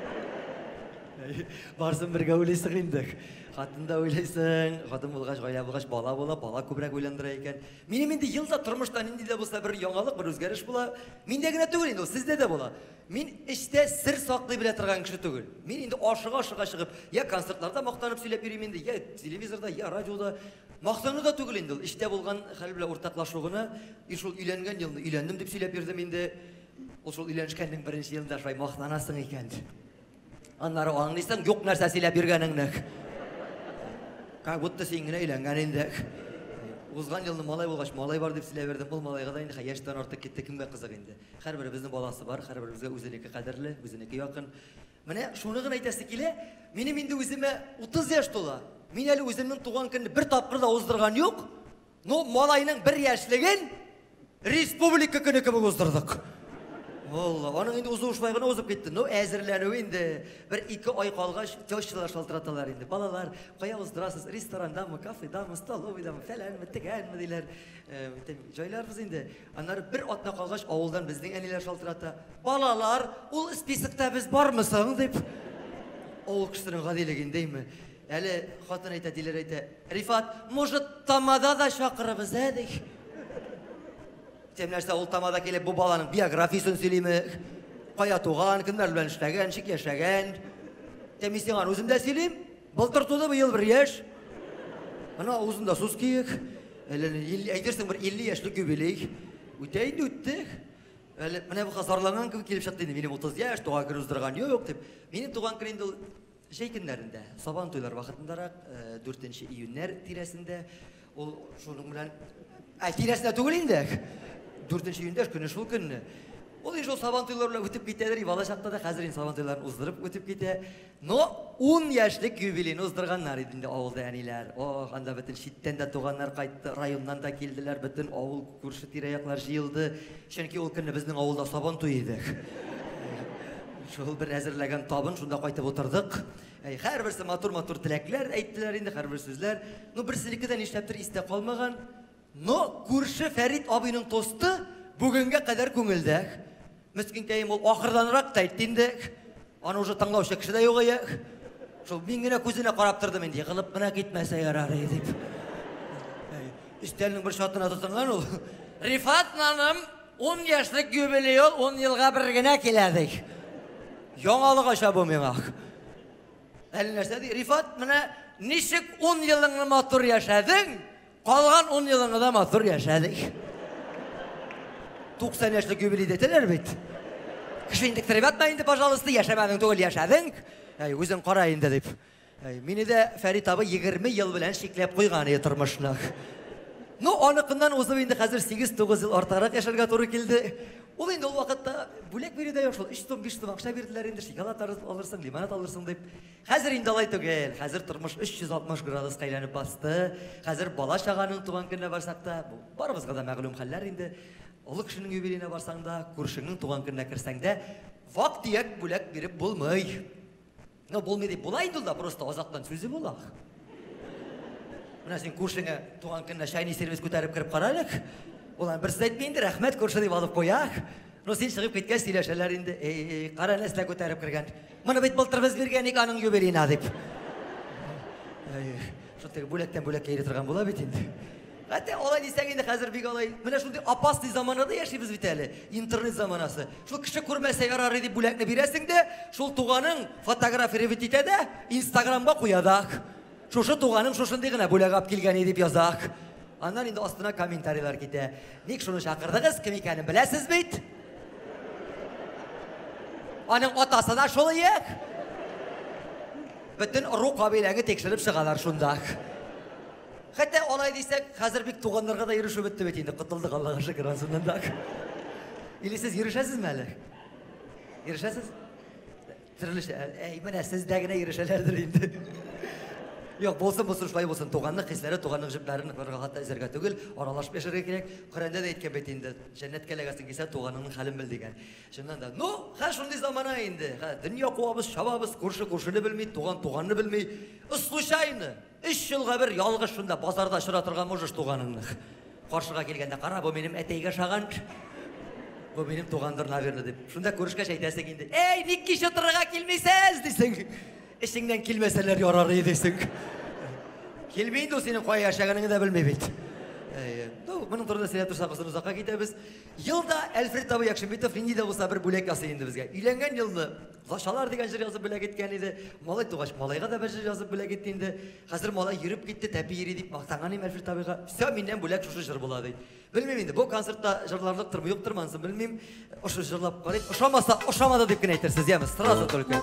Барсын бірге ойлайсың ендік. Қатын да ойлайсың, қатын болғаш, ғайла болғаш, бала бола, бала көбірек ойландыра екен. Менің енді елда тұрмыштан енді де болса бір яңалық, бір өзгеріш бола. Мен дегіне түгіл енді, сізде де бола. Мен іште сір сақлай біле тұрған кіші түгіл. Мен енді ашыға шығып, я концертларда мақтанып сөйлеп берем енді, я телевизорда, я радиода. Мақтану да түгіл енді, іште болған хәл біле ортақлашуғыны, шол үйленген елді, үйлендім деп сөйлеп бердім енді. Ол шол үйленішкеннің бірінші елінде шай мақтанасың екен. Аннары аңлайсың, жоқ нәрсе сөйлеп бергеніңнік. Как будто сеңіне үйленген ендік. Озған елді малай болғаш, малай бар деп сөйлеп бердім. Бұл малайға да енді яштан артық кетті, кімге қызық енді. Қар бірі біздің баласы бар, қар бірі бізге өзінекі қадірлі, өзінекі яқын. Міне, шонығын айтасы келе, менің енді өзіме 30 яш тола. Мен әлі өзімнің туған күнді бір тапқыр да оздырған жоқ. Но малайының бір яшлігін республика күні кімі оздырдық. Олла, оның енді ұзы ұшпайғына озып кетті. Но әзірлену енді бір 2 ай қалғаш тещалар шалтыраталар енді. Балалар, қая оздырасыз, ресторандамы, кафедамы, столовыйдамы, фәләнмі, тігәнмі дейлер. Жайларбыз енді. Анары бір атна қалғаш ауылдан біздің әнелер шалтырата. Балалар, ол списокта біз бармысың деп. Ауыл кішісінің ғадилеген деймі. Әлі қатын айта, дейлер айта. Рифат, может, тамада да шақырыбыз әдік. Темләшті ол тамада келіп, бұл баланың биографиясын сөйлеймі, қая туған, кімдер білән іштәген, шек ешәген. Темесен ған өзімді сөйлейм, бұлтыр туды бұл бір еш. Ана ұзында сұз кейік, әйтерсің бір 50 яшылық көбелейк. Өтейді өттік. Міне бұл қазарланған кім келіп шақты енді, менің 30 яш, туған күн ұздырған yok деп. Менің туған күн енді жай күндерінде, сабан тойлар вақытындарақ, 4 июньнер тиресінде, ол шоның білән, тиресінде түгіл ендік. 4 июньдер күні шул күнні. Ол енді жол сабан тойларына өтіп кетедір, бала шақта да қазір сабан тойларын ұздырып өтіп кете. Но 10 яшілік юбилейін ұздырғаннар едінде ауылда әнелер. Анда бүтін шеттен де туғандар қайтты, районнан да келділер, бүтін ауыл көрші тираяқлар жиылды. Шөнке ол күнні біздің ауылда сабан той едік. Шол бір әзірлеген табын, шында қайтып отырдық. Қар бірсі матур-матур тіләклер әйттілер енді, қар бір сөзлер. Но бір сілікіден ештептір істе қалмаған. Но көрші Фәрит абының тосты бүгінге қадар көңілдік. Мүскін кәйім ол ақырданырақ тәйттендік. Аны уже таңлаушы кіші де еғайық. Шол мен гіне көзіне қарап тұрдым енді, еғылып мұна кетмәсі ярар едіп. Үстелінің бір шатына тұтынған ол. Рифат наным 10 яшылық юбилей ол 10 елға біргіне келедік. Яңалық аша бұл мен ақ. Әлі нәрсе дейді, Рифат мұна нешік 10 еліңі матур яшадың? Қалған 10 еліңі да матур яшадық. 90 яшылық юбилей детелер бет. Кішіндіктіріп атмайынды, пожалуйста, яшамадың түгіл яшадың. Өзің қарайынды деп. Мені де Фәрит абы 20 ел білән шеклеп қойған тұрмышынақ. Но анықынан озып енді қазір 8-9 ел артарақ яшарға тұры келді. Ол енді ол вақытта бөлек береді аяқ шол 3-5 том ақша берділер енді, шоколад алырсың, лимонад алырсың деп. Қазір енді алай түгел, қазір тұрмыш 360 градус қайланып басты. Қазір бала шағаның туған күніне барсақ та, барымызға да мәғлум қаллар енді. Ұлы кішінің юбилейіне барсаң да, көршіңнің туған күніне кірсәң де, вақтияк бөлек беріп болмай. Болмайды, болайын да, просто азақтан сөзі болақ. Мына сен көршіңе туған күніне шайни сервис көтәріп кіріп қаралық. Олан бір сіз айтмейінді, рахмет көрші деп алып қояқ. Но сен шығып кеткен сөйлешелер енді, қара нәсілі көтәріп кірген. Мұны бет бұлтыр біз бергенік аның юбилейін адып. Шоттегі бөлектен бөлек кейді тұрған бола бет енді. Әтті олай дейсәң енді қазір бек олай. Міне шындай опасный заманада яшайбыз бит әлі. Интернет заманасы. Шул кіші көрмәсә ярар едіп бөлекні бересің де, шул туғаның фотография етеді, инстаграмға қоядақ. Шошы туғаным шошындай ғына бөлек ап келген едіп язақ. Аннан инде астына комментарийлар китә. Ник шуны шакырдыгыз, кем икәнен беләсез бит? Аның атасы да шул ияк. Бөтен ру кабиләне текшереп чыгалар шунда. Хәтта алай дисәк, хәзер бик туганнарга да ирешү бетте бит инде. Кытылдык Аллага шөкер ансыннан да. Или сез ирешәсезме әле? Ирешәсез? Тирилеш, менә сез дә генә ирешәләрдер инде. Yok, bolsun şulay bolsun. Туганлык хисләре, туганлык җепләрен хатта эзәргә түгел, аралашып яшәргә кирәк. Коръәндә дә әйткән бит инде. Җәннәткә ләгәсен кисә туганыңның хәлен бел дигән. Шуннан да, ну, һәр шундый замана инде. Дөнья куабыз, шабабыз, күрше-күршене белми, туганны белми. Случайно 3 елга бер ялгыш шунда базарда чыра торган можеш туганыңның. Каршыга килгәндә, кара, бу минем әтәйгә шаган. Бу минем тугандыр, наверное, дип. Шунда күрешкәч әйтәсең инде. Эй, ник кичә торырга килмисез дисең. Эшеңнән килмәсәләр ярар иде дисең. Килмәйді о сенің қой яшағаныңы да білмей бейді. Мұның тұрында сөйлеп тұрсақ ұзын ұзаққа кетеміз. Йылда Әлфред Табы Якшымбетов Ниндиде болса бір бөлек ясы енді бізге. Үйленген йылды Лашалар деген жыр жазып бөлек еткен еді. Малай туғаш малайға да бір жыр жазып бөлек етті енді. Қазір малай еріп кетті, тәпі ері деп мақтанған ем Әлфред Табыға. Все, менен бөлек шушы жыр болады. Білмейм енді, бұл концертта жырларлық тұрмы yok тұрмансын, білмейм. Ұшы жырлап қарайды. Ұшамаса, ұшамады деп кін айтерсіз, еміз. Сразу только.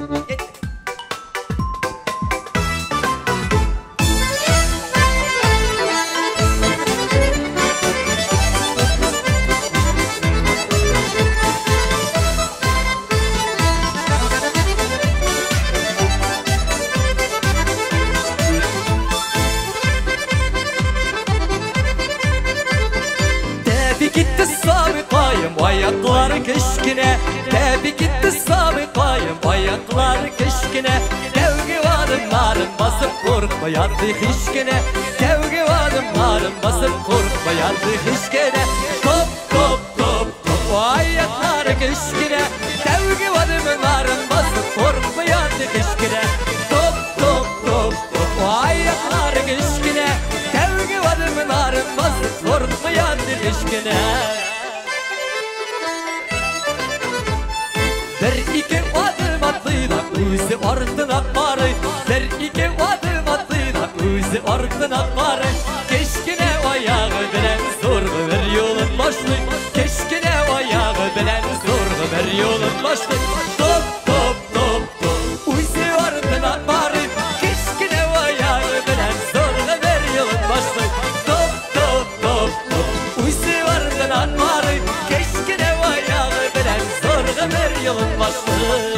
Ayakları keşkine, tebi gitti sabıkayım. Ayakları keşkine, devgi adımların basıp korkmayandı hiçkine. Devgi adımların basıp korkmayandı hiçkine. Top top top top ayakları keşkine, devgi adımların basıp korkmayandı hiçkine. Top top top top ayakları keşkine, devgi adımların basıp korkmayandı hiçkine. Bir iki adım attı da özü ardına varı. Bir iki adım attı da özü ardına varı. Keşkine ayağı bilen zorlu bir yolun başlı. Keşkine ayağı bilen zorlu bir yolun başlı. Top top top top özü ardına varı. Keşkine ayağı bilen zorlu bir yolun başlı. Top top top top özü ardına varı. Keşkine ayağı bilen zorlu bir yolun başlı.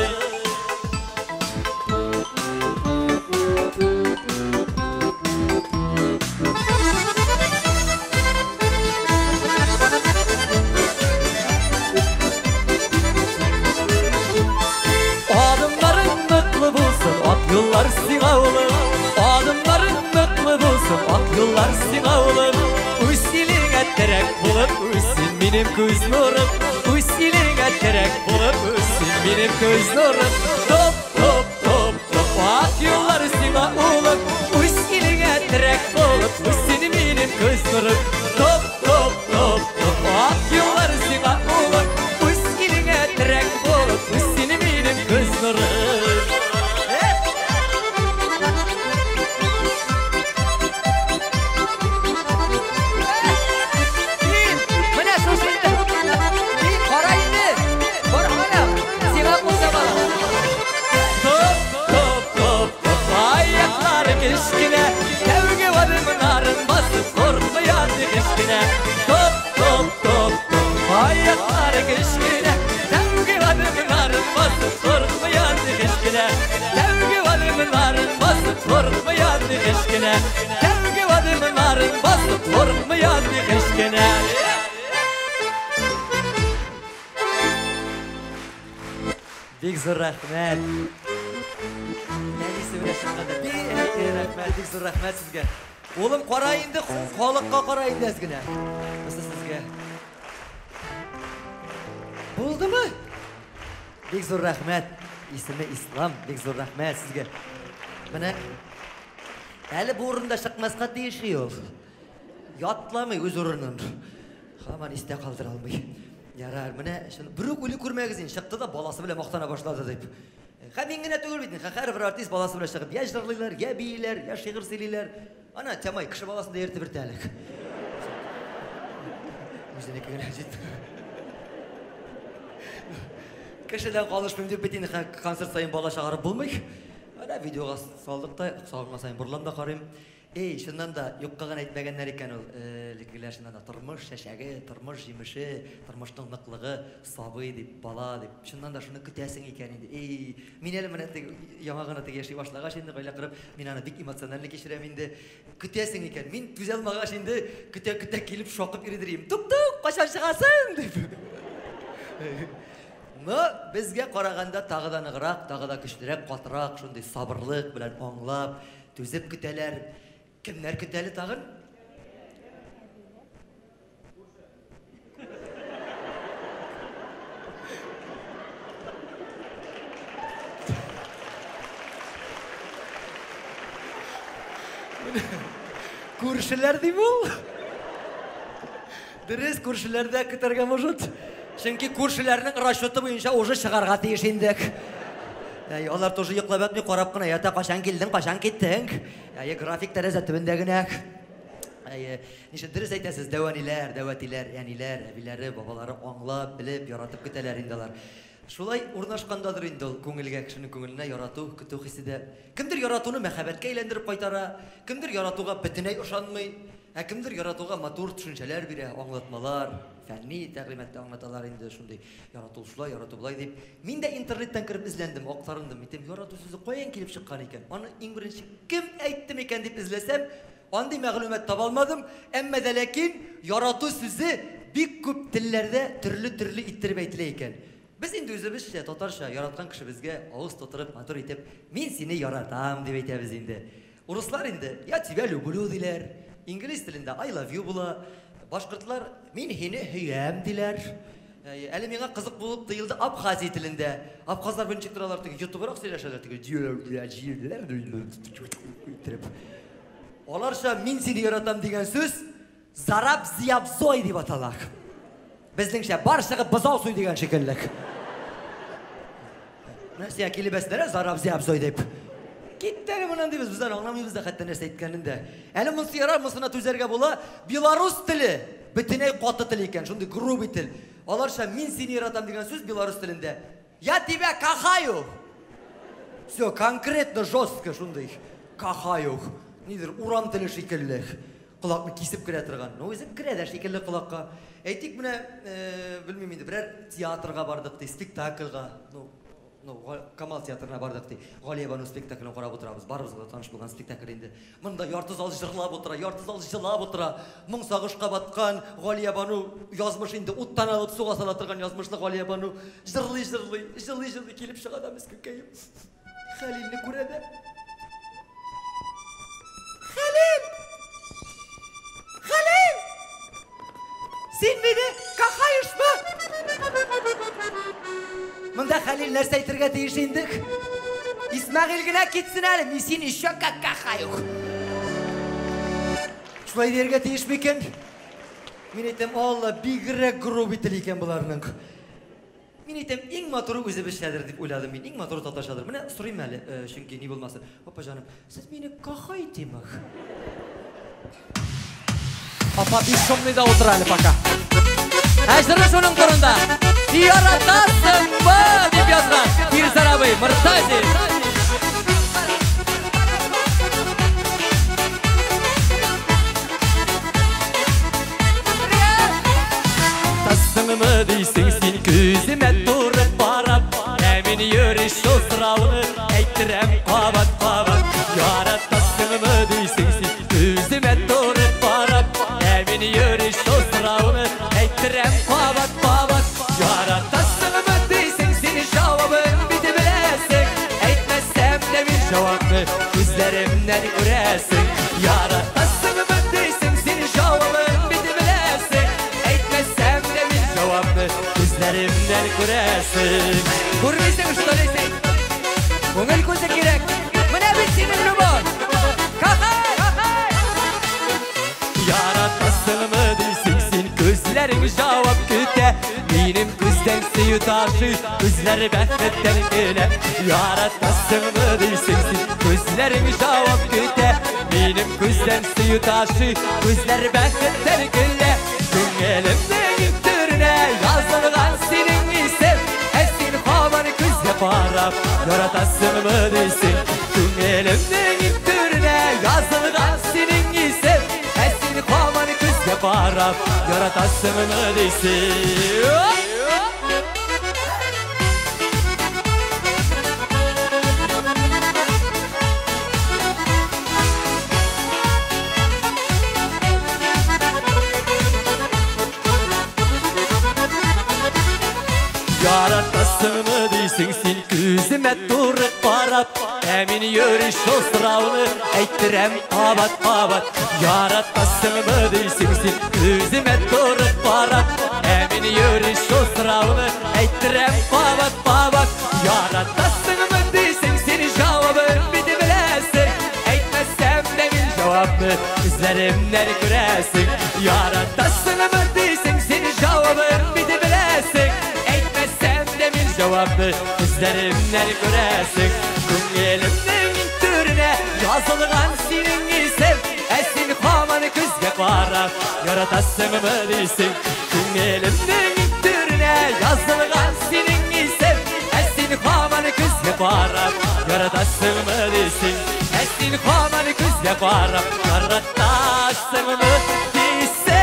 Adımların mutlu bulsun, at yollar siga olur. Adımların mutlu bulsun, at yollar siga olur. Üstüne terek bulup, üstün benim göz nurum. Üstüne terek bulup, üstün benim göz nurum. Top top top top, at yollar siga olur. Üstüne terek bulup, üstün benim göz nurum. Top top top top, at yollar siga olur. Üstüne terek bulup, üstün benim göz nurum. Keşkine, devgi adımın arın basıp korkmayandı keşkine. Top top top top ayakları keşkine, devgi adımın arın basıp korkmayandı keşkine. Devgi adımın arın basıp korkmayandı keşkine. Devgi adımın arın basıp korkmayandı keşkine. Big zor rahmet. Бик зур рәхмәт сезгә. Улым, кара инде, халыкка кара инде әзгенә. Нәрсә сезгә? Булдымы? Бик зур рәхмәт. Исеме Ислам. Бик зур рәхмәт сезгә. Менә әле бу урында чыкмаска тиеши ул. Ятламый үз урынын. Хаман истә калдыра алмый. Ярар, менә шуны бер үк үле күрмәгез инде. Чыкты да баласы белән мактана башлады дип. Һәм иң генә түгел бит. Һәр бер артист баласы белән чыгып, я җырлыйлар, я бийләр, я шигырь сөйлиләр. Ана Тямай кіші баласында ерті бір тәлік. Өзіне кегені жетті. Кішіден қалышпайым деп бетені концерт сайын бала шағарып болмай. Ана видеоға салдық та, сауырма сайын бұрламда қарайым. Шыннан да юққаған айтпағаннар екен ол. Лікілер шыннан да тұрмыш шәшәгі, тұрмыш жеміші, тұрмыштың нықлығы, сабы деп, бала деп. Шыннан да шыны күтәсің екен енді. Мен әлі міні яңағына тегі еші башлаға шенді қайла қырып, мен аны бик эмоциональны кешірем енді. Күтәсің екен. Мен түзе алмаға шенді күтә келіп шоқып ередірейім. Тұп-тұп, қашан шығасың деп. Но бізге қарағанда тағыдан ығырақ, тағыда күштірек, қатырақ, шындай сабырлық білән аңлап, төзіп күтәлер. Кімдер күтәлі тағын? Көршілер дей бұл? Дұрыс, көршілерді күтәрге мұжыт. Шынки көршілерінің расчеты бойынша уже шығарға тейшендік. Олар тоже йоклап атмый қарап қана, ята қашан келдің, қашан кеттің? График тәрәзі түбіндегінәк. Неше дұрыс айтасыз, дәуәнилер, дәуәтилер, әнилер, әбилері, бабалары аңлап, біліп, яратып күтәлер индалар. Шулай урнашқандадыр инде ул көңілге, кішінің көңіліне ярату, күту хиссиде. Кімдір яратуны мәхәббәткә әйләндіріп қайтара, кімдір яратуға бітінәй ошанмый, кімдір яратуға матур түшіншәләр бирә, аңлатмалар, фәнни тәгълиматта аңлаталар инде шундай ярату шулай, ярату булай дип. Мин дә интернеттан кіріп изләндем, актарындым, әйтем, ярату сүзе каян килеп чыккан икән? Аны иң беренче кем әйтте микән дип изләсәм, андый мәгълүмат таба алмадым, әмма дә ләкин ярату сүзе бик күп телләрдә төрле иттереп әйтелә икән. Biz indi үзебезчә татарча яраткан кешебезгә авыз тутырып, матур итеп, мин сине яратам дип әйтәбез инде. Урыслар инде, я тебя люблю диләр. Инглиз телендә I love you була. Башкортлар мин һине һөям диләр. Әле миңа кызык булып тыелды абхазия телендә. Абхазлар беренче торалар теге ютубрак сөйләшәләр теге. Аларча мин сине яратам дигән сүз зараб зиябзой дип атала. Безнеңчә баршыгы бызау суй дигән шикеллек. Нәрсә килебезләр зараб зиябзой дип. Киттәре монан дибез, бездән аңламыйбыз да хәтта нәрсә әйткәнендә. Әле монсы ярар, монсына түзәргә була. Белорус теле бөтенәй каты тел икән, шундый грубый тел. Аларча мин сине яратам дигән сүз белорус телендә. Я тебя кахаю. Всё конкретно, жестко шундый. Кахаю. Нидер урам теле шикеллек. Кулакны кисеп керә торган. Ну үзе керә дә шикелле кулакка. Әйтик менә, белмим инде, берәр театрга бардык ди, спектакльга. Камал театрына бардык ди. Галия Бану спектаклен карап утырабыз. Барыбызга таныш булган спектакль инде. Монда ярты зал җырлап утыра, ярты зал җылап утыра. Моң сагышка баткан Галия Бану язмыш инде уттан алып суга сала торган язмышлы Галия Бану җырлый килеп чыга да мискәкәй. Хәлилне күрә дә. Хәлил! Син мине кахаешмы? Монда Хәлил нәрсә әйтергә тиеш индек? Исмәгыйль генә китсен әле, мин син еще кахаю. Шулай дәргә тиеш микән? Мин әйтәм, Алла бигрәк грубый тел икән буларның. Мин әйтәм, иң матуры үзебезчәдер дип уйладым мин. Иң матуры татарчадыр. Менә сорыйм әле, чөнки ни булмасын. Апа җаным, сез мине кахайтымы? Апа бишомный да утыр әле пока. Әҗрә шуның турында. Яратасыңмы дип язган. Фирзарабый Мортази. Тасыңмы дисең син күземә турып барып, мин йөриш сорауны әйттерәм кабат. Яратасыңмы дисең син күземә турып барып, мин йөриш сорауны әйттерәм кабат. Яратасыңмы дисең син җавабын бит беләсең, әйтмәсәм дә мин җавапны күзләремнән күрәсең. Яратасыңмы дисең син җавабын бит беләсең, әйтмәсәм дә мин җавапны күзләремнән күрәсең. Күрмисең что дисең? Күңел күзе кирәк. Менә бит синең любовь. Кахай! Яратасыңмы дисең син күзләрең җавап көтә. Benim güzden suyu taşı Gözleri bəxtdən gülə Yaratasın mı deysin Gözlerin cevap güte Benim güzden suyu taşı Gözleri bəxtdən gülə Güngelimden türüne Yazılgan senin isim Esin havanı gözle parap Yaratasın mı deysin Güngelimden türüne Yazılgan senin isim Esin havanı gözle parap Yaratasın mı deysin Yaratasın mı deysin sen gözüme durup barap Emin yürüş o sıravını eytirem abat abat Yaratasın mı deysin sen gözüme durup barap Emin yürüş o sıravını eytirem abat abat Yaratasın mı deysin sen cevabın bidi bilesin Eytmezsem demin cevabı izlerimler göresin Yaratasın mı deysin sen cevabın bidi bilesin Cevabı gözlerimler göresin Güngelimden türüne yazılgan senin isim Esin hamanı gözge varar Yaratasın mı deysin Güngelimden türüne yazılgan senin isim Esin hamanı gözge varar Yaratasın mı deysin Esin hamanı gözge varar Yaratasın mı deysin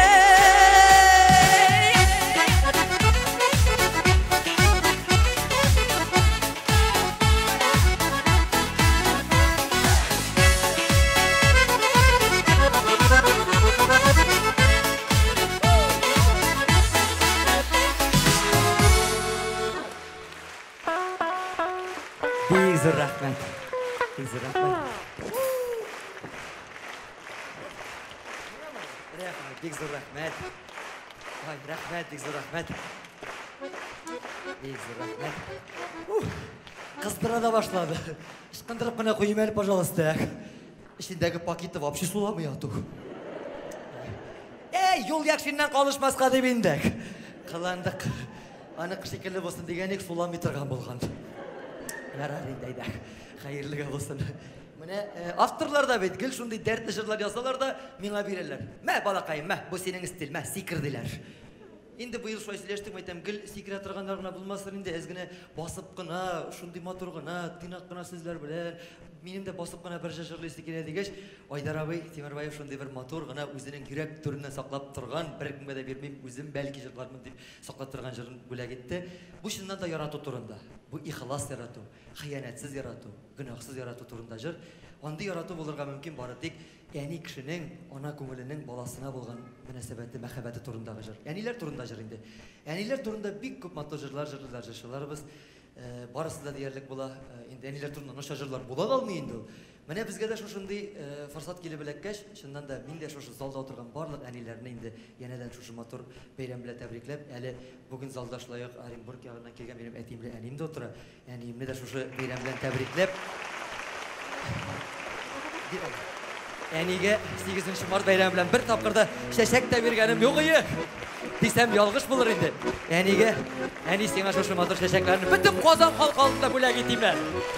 Rahmet. Bek zo'r rahmat. Voy, rahmat, bek zo'r rahmat. Bek zo'r rahmat. Qızdыра da başladı. Işqındırıp bana koyayım пожалуйста. İçindeki paketi вообще sulamıyor. Ey, yol yakşından kalışmasqa deb indik. Qılandık. Anıq şekilli bolsun degenik sulamay turgan bolgan. Yarar indeydi. Hayırlı olsun. Mene avtorlar da betkil şunday dertli jırlar yazsalar da mena bererler. Mә балакайым, mә, bu senin stil, mә, sikirdiler. Инде бу ел шулай сөйләштек, әйтәм, гел сикерә торганнар гына булмасын инде, әзгенә басып кына, шундый матур гына, тыйнак кына сүзләр белән, минем дә басып кына бер җырлыйсы килә дигәч, Айдар абый, Тимербаев шундый бер матур гына үзенең йөрәк түренә саклап торган, бер кемгә дә бирмим, үзем бәлки җырлармын дип саклап торган җырын бүләк итте. Бу чыннан да ярату турында. Бу ихлас ярату, хыянәтсез ярату, гөнаһсыз ярату турында җыр. Андый ярату булырга мөмкин бары тик әни кешенең ана күңеленең баласына булган мөнәсәбәте, мәхәббәте турындагы җыр. Әниләр турында җыр инде. Әниләр турында бик күп матур җырлар җырлыйлар җырчыларыбыз. Барысы да диярлек була. Инде әниләр турында наша җырлар була алмый инде ул. Менә безгә дә шушындый форсат килеп эләккәч, чыннан да мин дә шушы залда утырган барлык әниләрне инде янәдән шушы матур бәйрәм белән тәбрикләп, әле бүген залда шулай ук Оренбург ягыннан килгән минем әтиемле әним дә утыра. Әниемне дә шушы бәйрәм белән тәбрикләп. Әнигә 8 март бәйрәме белән бер тапкырда чәчәк тә биргәнем юк иде. Дисәм ялгыш булыр инде. Әнигә, әни сиңа шушы матур чәчәкләрне бөтен Казан халкы алдында бүләк итимме?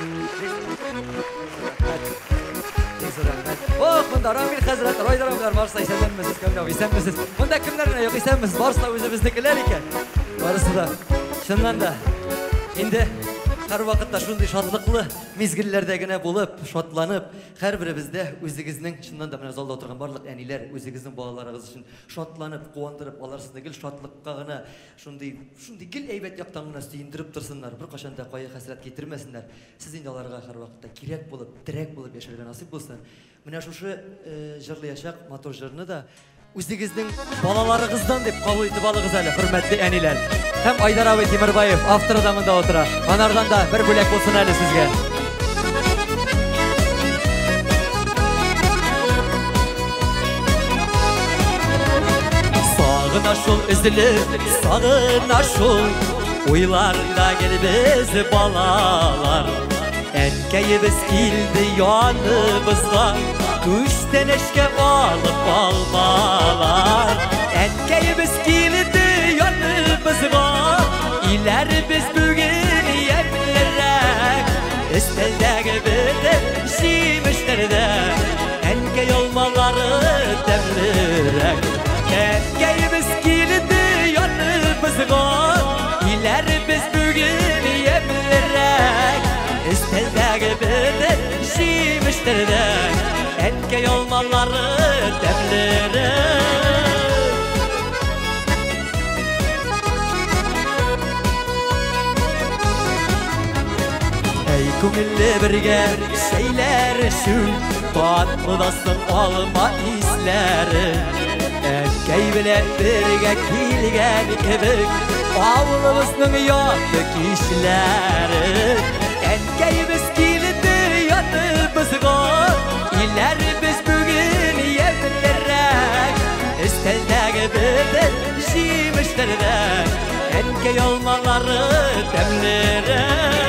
Ох, монда Рамил хәзрәт, Райдарамлар барса исәнмесез, кемдә исәнмесез. Монда кемнәрне юк исәнмесез, барса үзебезнекеләр икән. Барысы да чыннан да инде һәр вакытта шундый шатлыклы мизгелләрдә генә булып, шатланып, һәрберебездә үзегезнең чыннан да менә залда утырган барлык әниләр үзегезнең балаларыгыз өчен шатланып, куандырып, аларсыз гел шатлыкка гына шундый гел әйбәт яктан гына сөендереп торсыннар, бер кашан да кая хәсрәт китермәсеннәр. Сез инде аларга һәр вакытта кирәк булып, терәк булып яшәргә насыйп булсын. Менә шушы җырлаячак матур җырны да үзегезнең балаларыгыздан дип кабул итеп алыгыз әле, хөрмәтле әниләр. Һәм Айдар абый Тимербаев авторы да монда утыра. Анардан да бер бүләк булсын әле сезгә. Сагына шул эзелеп, сагына шул уйларында гелбез балалар. Әткәйебез килде яныбызга, күчтән эшкә алып алмалар. Әткәйебез килде яныбызга, işlerdə Ənkəy olmaları dəmlərə Ey көңілі бірге şeylər үшін Batmıdasın alma izləri Ənkəy bilən birgə kilgən kibik Ağlımızın yatı kişiləri Ənkəyimiz kilidi yatımızға İlər biz bugün yemlərək İstəldəği bilir şimişlərdə Ənkəy olmaları dəmlərək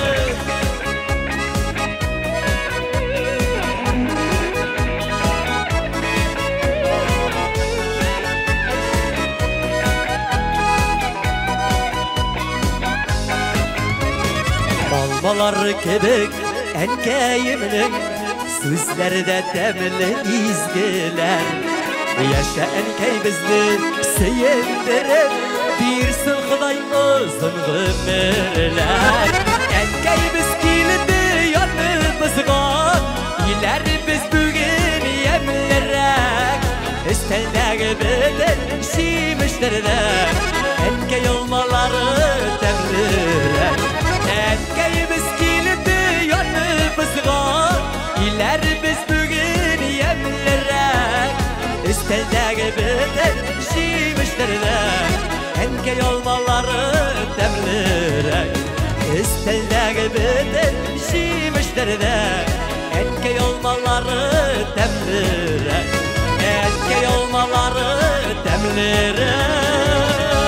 Balbalar kebek ənkəyiminin Sözləri də dəmli izgilər Yaşa ənkəy bizni sevindirib Bir sılxıdaymızın ömürlər Ənkəy biz kilidi yanımızға İlər biz bugün yemlərək İstəldəği bilir şimişlərdə Ənkəy olmaları dəmlərək Ənkəyimiz kilidi yanımızға İlər biz bugün yemlərək İstəldəği bilir şimişlərdə Ənkəy olmaları dəmlərək İstəldəği bilir şimişlərdə Ənkəy olmaları dəmlərək Ənkəy olmaları dəmlərək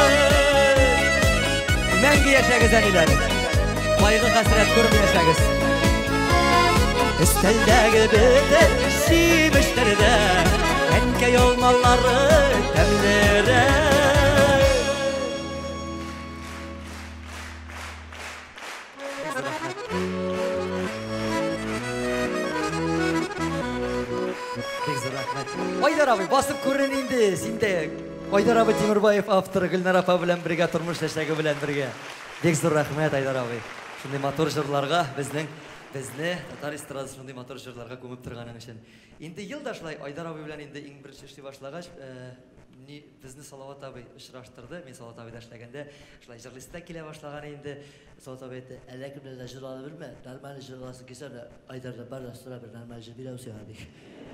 Məngi yaşa iləri Qayğı qasret görməyəsəqiz İstəldəği bilir şimişlərdə Ənkəy olmaları dəmlərək Айдар абай, басып көрін енді, сенде Айдар абай Темірбаев авторы Гүлнар апа білән бірге тұрмыш тәшәгі білән бірге. Бек зор рахмет Айдар абай. Шындай мотор жырларға бізді татар эстрадасы шындай мотор жырларға көміп тұрғаның үшін. Енді елдашылай Айдар абай білән енді ең бірінші іште башлағаш, бізді Салават абай ұшыраштырды. Мен Салават абайда ішләгенде шылай жырлыста келе башлаған енді Салават абай айтты, әләкімді жырланы білме, нормальный жырласын кесені Айдарды бар жастыра бір нормальный жыр бір әусе ғадик.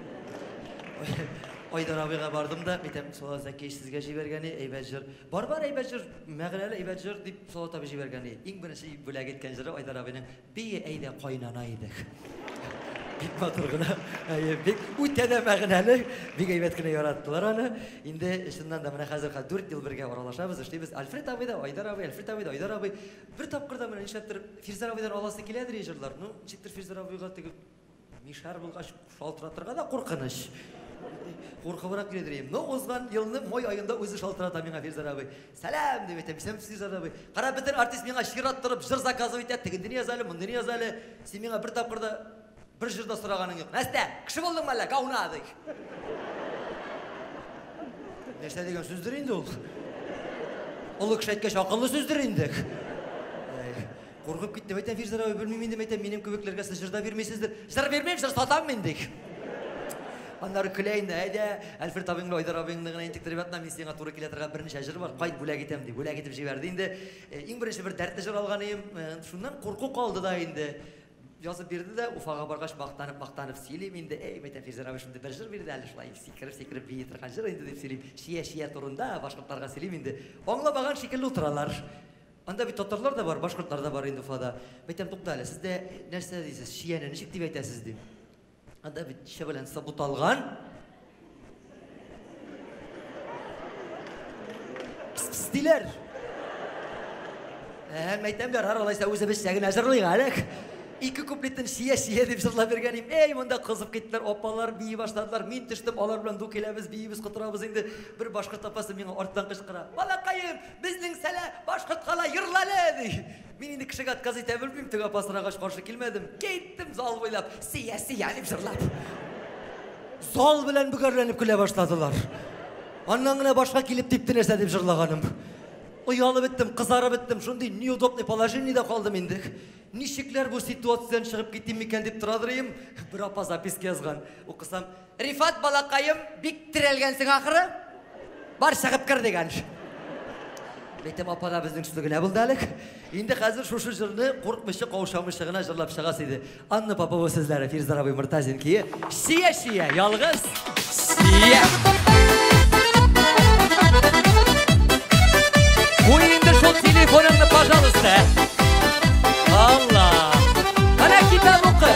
Айдар абайға бардым да, метем Салават әкеш сізге жібергені, әйбәт жыр. Бар, әйбәт жыр, мәғіләлі әйбәт жыр деп Салават абай жібергені. Ең бірінші бөләк еткен жыры Айдар абайның бейі әйде қойнана едік. Бек матырғына, өте де мәғінәлі, бек әйбәт кіне яраттылар аны. Енді шыннан да мына қазірға 4 ел бірге оралашабыз. Іштейбіз Альфред абайда, Айдар абай, Альфред абайда, Айдар абай. Бір тапқырда мына нешеттір Фирзар абайдан аласы келедір жырлар. Ну, жеттір Фирзар абайға тегі мишар бұлғаш шалтыратырға да қорқыныш. Қорқыбырақ келедірейім. Но озған еліні мой айында өзі шалтырата меңа Фирзар абай. Сәлем деп етем, сәлем Фирзар абай. Қара бітір артист меңа шир аттырып, жыр заказывать етті. Тігінден язалі, мұнден язалі. Сен меңа бір тапқырда бір жырда сұрағаның ек. Нәрсте, кіші болдың мәлі, қауына адық. Нәрсте деген сөздер енді ол. Ұлы кіші әйткеш ақылы сөздер енді. Қорқып кеттім, айтам Фирзар абай, білмеймін деп айтам, менің көбеклерге сіз жырда бермейсіздер. Жыр бермеймін, жыр сатам мен дек. Аннары күлейінді, әйде, Альфред абайыңды, Айдар абайыңды ғана ентіктіріп атына, мен сенға туры келетірға бірінші жыр бар, қайт бөләк етем де, бөләк етіп жіберді енді. Ең бірінші бір дәртті жыр алған ем, шуннан қорқу қалды да енді. Жазып берді де, уфаға барғаш мақтанып сөйлейм енді, мәйтен Фирзар абай шынды бір жыр берді, әлі шылай секіріп бейі тұрған жыр енді деп сөйлейм. Шия тұрында башқұрттарға сөйлейм енді. Оңлабаған шекілі отыралар. Анда бит татарлар да бар, башқұрттар да бар енді уфада. Мәйтен тоқталі, сізде нәрсе дейсіз, шияны нешік деп айтасыз дейм. Анда бит шебілен сабут алған. Піс дейлер. Мәйтен бер аралайса өзі біз шәгін әжірлейін әлік. Екі куплеттен шия деп жырла бергенім. Мұнда қызып кеттілер, опалар бейі баштадылар. Мен түштім, алар білен ду келеміз, бейіміз құтырабыз енді. Бір башқұрт апасы менің артынан қышқыра. Балақайым, біздің сәлі башқұрт қала йырлалы дей. Мен енді кішік атқаз ете білмейм, түк апасына қаш қаршы келмедім. Кеттім зал бойлап, сия деп жырлап. Зал білен бүгерленіп күле баштадылар. Аннан ғына башқа келіп тепті нәрсе деп жырлағаным. Ұялы біттім, қызары біттім, шындай неудобный положениеде қалдым енді. Нишекләр бу ситуациядан чыгып китим микән дип торадырым. Бер апа записка язган. Укысам, Рифат балакаем бик тирәлгәнсең ахыры. Бар чыгып кер дигән. Әйтәм, апа да безнең сүз генә булды әле. Инде хәзер шушы җырны куркмыйча каушамыйча гына җырлап чыгас иде. Анна Попова сүзләре Фирзарабый Муртазинки. Шия, ялгыз. Шия. Куй инде шул телефоныңны, пожалуйста. Allah. Ана китап оқы.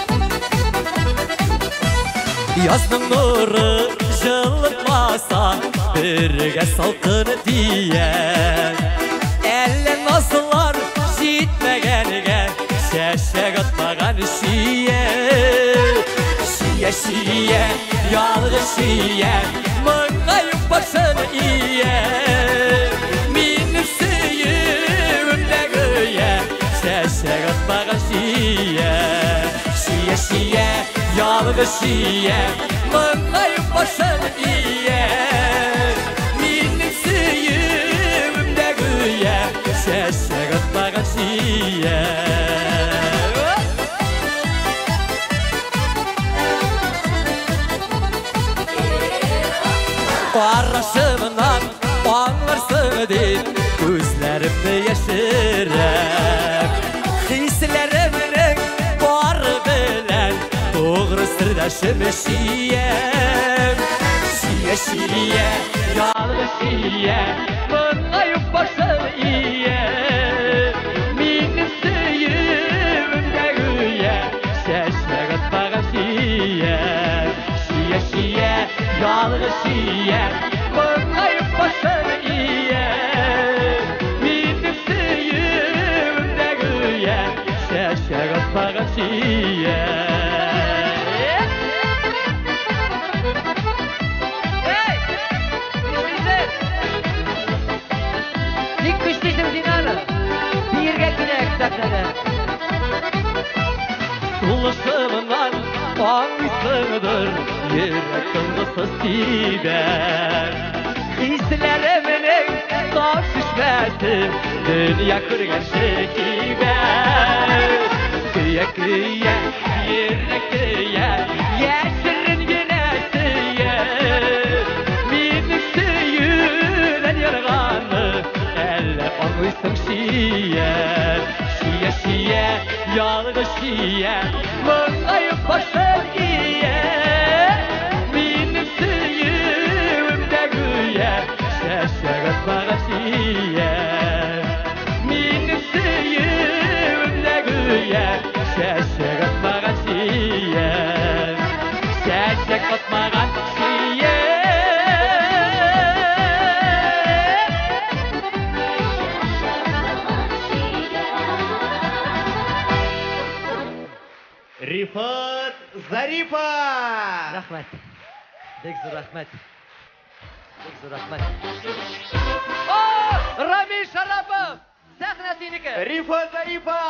Язның нуры жылытмаса, бірге салқыны тияр. Әлі назылар жетмегенге, шәшек атмаған шия. Шия, ялғы шия, мұңғайып башыны ие. Менің сүйімдегі ие, şəşək atmağa şiyə Şiyə, yalğı şiyə Mənlayım başın iyə Minim suyumda güyə Şəşək atmağa şiyə Qarraşımdan anlarsın deyil Gözlərimdə yaşırəm Hisləriminin barı bilən Doğru sırdaşım şiyəm Şiyə, yalğı şiyə Mənlayım başım iyə Minim suyumda güyə Şəşmək atmağa şiyə Şiyə, yalğı şiyə Mənlayım başım iyə Minim suyumda güyə Şəşək atmağa şiyə Hey! İşte! Dik kıştıştım zinanı Birge gidek sakladı Suluşumdan Bağlısıdır Yürek kılgısız tiber Hisleriminin Taş düşmesi Dünya kırgan şekiber Kıya, yürek kıya Yaşırın günesiye Minik suyulen yarğanı Elle olmuşsun şiye Şiye, yalğı şiye Mənlayım başın iye Minim suyumda güye Şəşək atmağa şiye Minim suyumda güye Şəşək atmağa şiye Şəşək atmağa şiye Rifat Zarifa! Rahmat. Bek zo'r rahmat. Bek zo'r rahmat. Ramil Sharapov! Sahna seniki! Rifat Zarifa!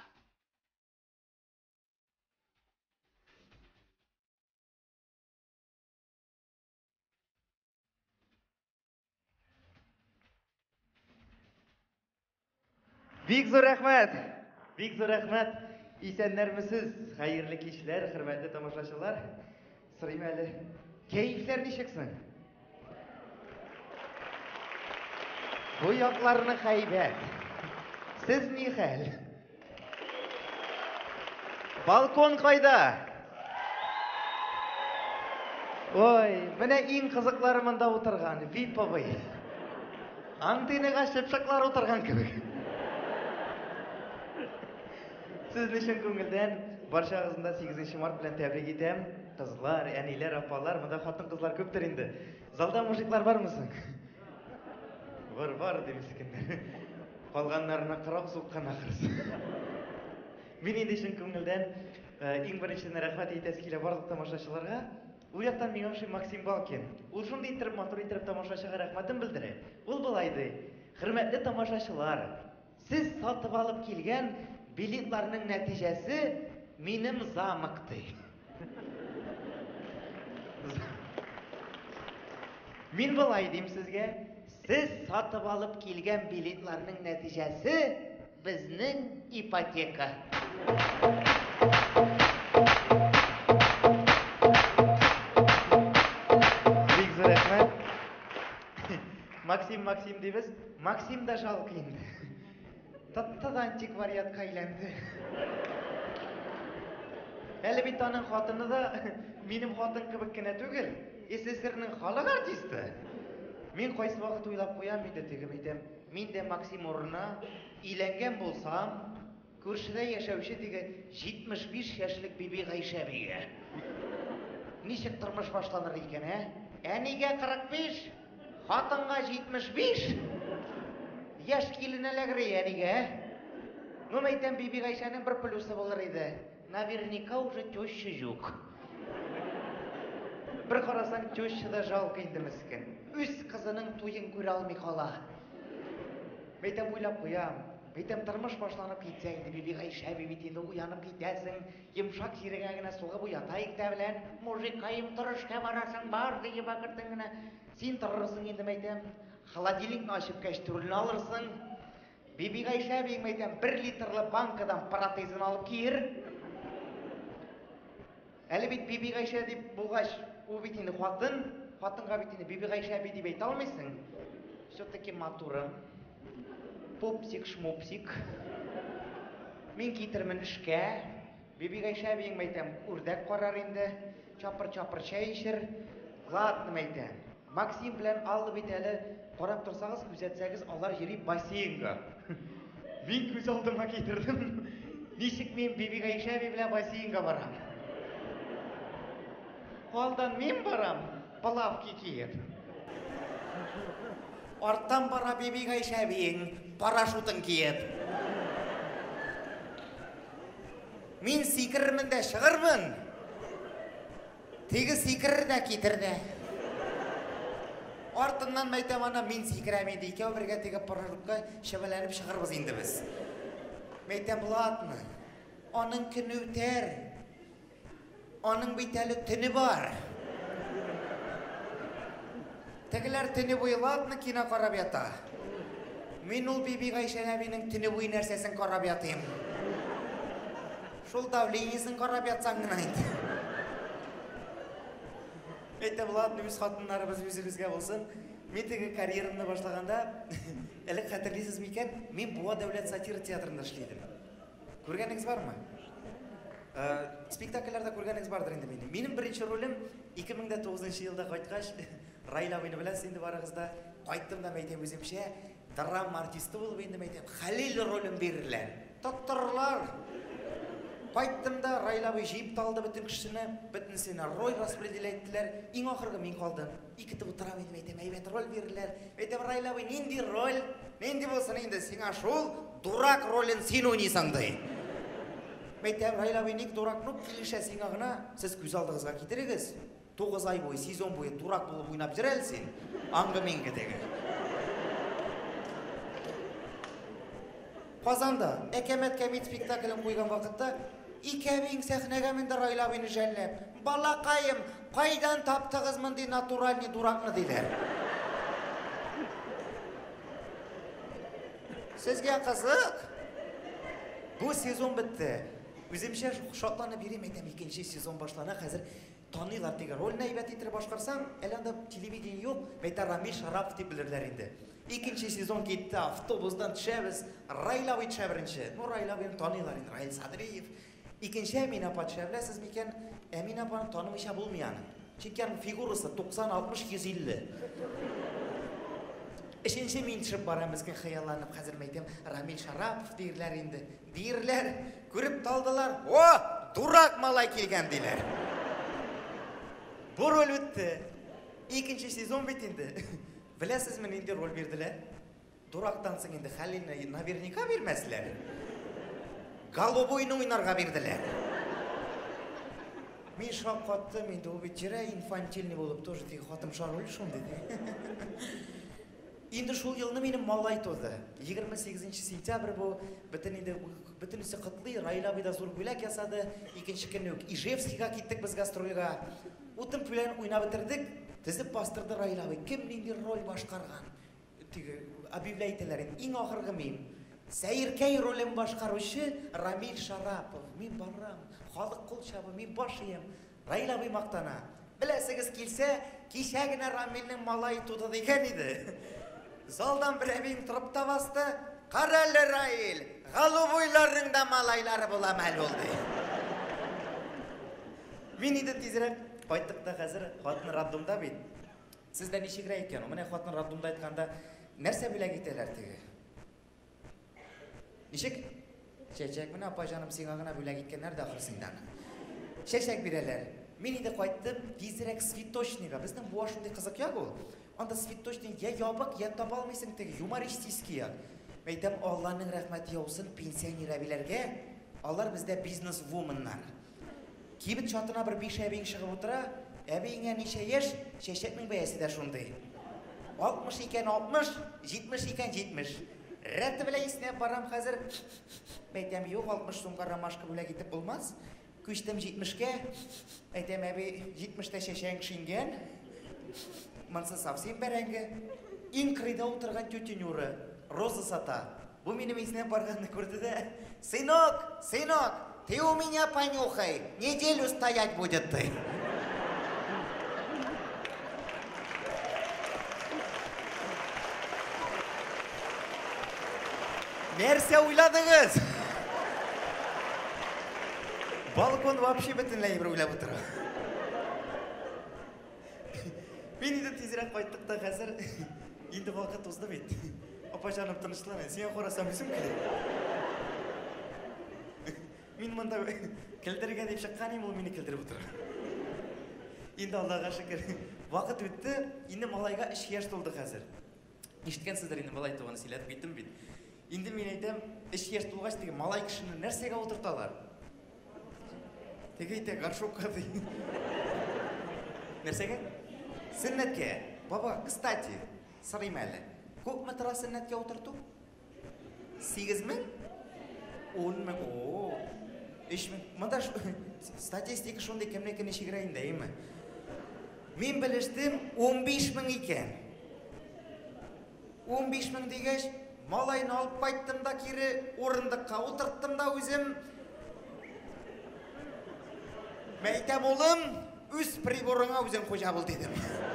Bek zo'r rahmat. Bek zo'r rahmat. İsenlermisiz, hayırlı kişiler, hürmetli tamaşaçılar. Sırayım әлі. Keyifler nişeksin? Bu yaklarını kaybet. Siz ne hal? Balkon kayda. Oy, mene en kızıklarımında oturgan, VIP babay. Anteniga şıpşaklar oturgan gibi. Siz nişin көңілден баршаңызды 8 март белән тәбрик итәм. Кызлар, әниләр, апалар, монда хатын кызлар күптер инде. Залда мужиклар бармысың? Бар демискендер. Калганнарына кырак суккан ахырсы. Мен инде нишин көңілден иң беренчедән рәхмәт әйтәс килә барлык тамашачыларга. Ул яктан миңа ошый Максим Балкин. Ул шундый итеп матур итеп тамашачыга рәхмәтен белдерә. Ул болай ди: "Хөрмәтле тамашачылар, сез сатып алып килгән билетларның нәтиҗәсе минем замыкты." Мин болай дим сезгә: сез сатып алып килгән билетларның нәтиҗәсе Біздің ипотека. Бекзір рахмет. Максим дейбіз. Максим да жалқы енді. Таттыда антиквариатқа айленді. Әлі биттаның қатыны да менің қатын кібіккені түгіл. СССР-нің халық артисті. Мен қойсы вақыт ойлап қоям, мен де Максим орнына иленген болсам, көршіде яшауші деге 75 яшылық бебе Ғайша беге. Нешік тұрмыш башланыр екен, Әнеге 45, қатынға 75. Яш келін әлігірі әнеге, Мен айтам, бебе Ғайшаның бір плюсы болар еді. Наверняка уже теща жоқ. Бір қарасаң, теща да жалқы енді міскін. Өз қызының тойын көре алмай қала. Мен ойлап қоям. Мен тұрмыш башланып кетсе, енді бебе Ғайша бебетенді ұянып кетесің, емшақ серігәгіне соғып ұятайық тәбілен, мужикайым тұрышқа барасың, бар деге бақыртыңына. Сен тұрырсың енді мәйтем, холодильникін ашып кәштүрілін алырсың. Бебе Ғайша бейім мәйтем, 1 литрлі банкадан паратезін алып кейір. Әлі бет бебе Ғайша деп болғаш, о бетені қатынға бетені бебе Ғайша бе деп айта алмайсың. Все-таки матурым, попсик, шмопсик. Мен кетірмін ішке, бебе Ғайша бейім мәйтем, үрдәк қарар енді, чапыр-чапыр шай ішір, ладно мәйтем. Максим білән алды бет әлі қарап тұрсаңыз, күзетсәңіз, алар жері бассейнға. Мен көз алдыма кетірдім. Нешік мен бебе Ғайша бе бассейнға барам. Қолдан мен барам, палавки киіп. Арттан бара бебе Ғайша бейін, парашутын киіп. Мен секірмін де шығырмын. Тегі секірір де кетірді. Артынан мәйтем ана мен секірәмен де екеу бірге тегі парашутқа шыбәләніп шығырбыз енді біз. Мәйтем бұлатыны, оның күні өтер. Оның бейтәлі түні бар. Тәгілер түні бойы ладны кина қарап ята. Мен ол бебе Ғайша әбінің түні бойы нәрсесін қарап ятайым. Шол давленесін қарап ятсаң ғынайды. Әйтті бұладны өз қатынлары біз өзімізге болсын. Мен тегі карьерімді башлағанда, әлі қатырлесіз мекен, мен Буа дәулет сатира театрында ішлейдім. Көргеніңіз бар ма? Спектакльлерді көргеніңіз бардыр енді менің. Менің бірінші рөлім 2009 жылда қайтқаш, Райла ойны біләсіз енді барығызда, қайттым да мәйтем өзімше, драма артисті болып енді мәйтем, Халил рөлім берілер. Тоттырлар. Қайттым да Райла бай жиып талды бүтін күшіні, бүтін сені рой распределеттілер. Ең ақырғы мен қалдым. Икіті бұтырам енді мәйтем, әйбет рөл берілер. Мәйтем Райла бай, ненде рөл, ненде болсын енді сеңа шол, дурак рөлін сен ойнайсаңдай. Мәйтем Райла бай, нек дурак нүк келіше сен ағына, сіз көз алдығызға кетерегіз. 9 ай бойы, сезон бойы дурак болып ойнап жүр әлі сен, аңғымен кедегі. Қазанда, әкемет кәмет спектаклін қойған вақытта, икәбең сәхнеге менді Райла бейні жәллеп. Балақайым, қайдан таптығыз мындай натуральный дуракны дейдер. Сізге қызық. Бұл сезон бітті. Өзімше шотланы берем әйтем, екінші сезон башлана қазір танылар деген рөлін әйбәт етір башқарсам, әлі телевидение жоқ, бәйті Рамиль Шарапов деп білірлер енді. Екінші сезон кетті, автобустан түшәбіз, Райла бай түшәбірінші. Ну, Райла байын танылар енді, Райл Садриев. Екінші Әмин апа түшәбілесіз мекен, Әмин апаны танымыша болмаяны. Чекердің фигурасы 90-60-150. Үшінші мен түшіп барамызген қияланып, қазір мәйтем, Рамиль Шарапов дейірлер енді. Дейірлер, көріп талдылар, о, дурак малай келген дейлер. Бұл рөл өтті. Екінші сезон бет енді. Білесіз мен енді рөл берділер. Дурақтансың енді Халилны наверняка бермәсілер. Голубойны ойнарға берділер. Мен шақ қатты, мен де обет жері инфантильный болып, тоже тегі қатым шар өлі шон деді. Енді шол еліні менің малай тоды. 28 сентябрь бұл, бүтін үсі қытлы, Райла байда зор көйлек ясады, екінші күні Ижевскийға кеттік біз гастрольға. Утын пөлән ойна бітірдік, тізіп бастырды Райла бай. Кім нендер роль башқарған? Объявляйтелер, ең ақырғы мен. Сәйіркәй рөлін башқарушы Рамиль Шарапов. Мен барам, халық қолшабы, мен баш ем. Райла бай мақтана. Білесіңіз келсе, кешегіне Рамилдің малайы туды деген еді. Залдан бір әбейін тұрып та басты. Қаралы Раил, голубойларының да малайлары бола мәл болды. Мен еді тезірек қойттықта қазір қатын раддумда бейді. Сізді нешегірі екен, міне қатын раддумда айтқанда нәрсе біле кетелер тегі. Нешек? Шешек, міне апа жаным сен ағына біле кеткен нәрді ақырсыңдан. Шешек берелер. Мен еді қойттым тезірек свиточниға. Біздің буашындай қызық я бұл. Анда свиточник я ябық, я таба алмайсың тегі юмористический я. Мәйтем, Алланың рахметі яусын пенсионер әбелерге, алар бізде бизнес-вуменнар. Кейбіт шатына бір 5 әбейін шығып отыра, әбейіңе неше еш, шешектің бәйесі де шундай. 60 екен 60, 70 екен 70. Рәтті біле есіне барам қазір. Мәйтем, еу 60 сумға ромашка біле кетіп болмаз. Күштім 70-ке, мәйтем, әбей 70-те шешең шынген. Мынсы савсен бәрәңгі. Инкрыда отырған тетенюры, Роза сата. Бұл менің есіне барғанды көрді де. Сынок, ты у меня понюхай, неделю стоять будет ты. Нәрсе ойладыңыз? Балкон вообще бітінлей бір ойлап отыр. Мен еді тезірек қойттықта қазір, енді балқа тозды бет. Апа жаным тыныштылан, сен қорасам өзім келе. Мен мұнда кілдірген деп шыққан ол мені кілдіріп отыр. Енді Аллаға шүкір, вақыт өтті, енді малайға іш еш толды қазір. Ештіген сіздер енді малай туғаны селетіп кеттім бет. Енді мен айтам, іш еш толғаш деген малай кішіні нәрсеге отырталар. Теге айта горшокқа дейін. Нәрсеге? Сүннетке. Баба, кстати, сұрайым әлі. Көп мұтыра сүннетке отырту? 8 мың? 10 мың? Ооо. 3 мың. Мұнда статистика шондай кемлекені шегірайын деймі. Мен біліштім 15 мың екен. 15 мың дегеш, малайын алып байттым да кері орындыққа отырттым да өзім. Мәйтем олым, өз приборыңа өзім қожа бол дедім.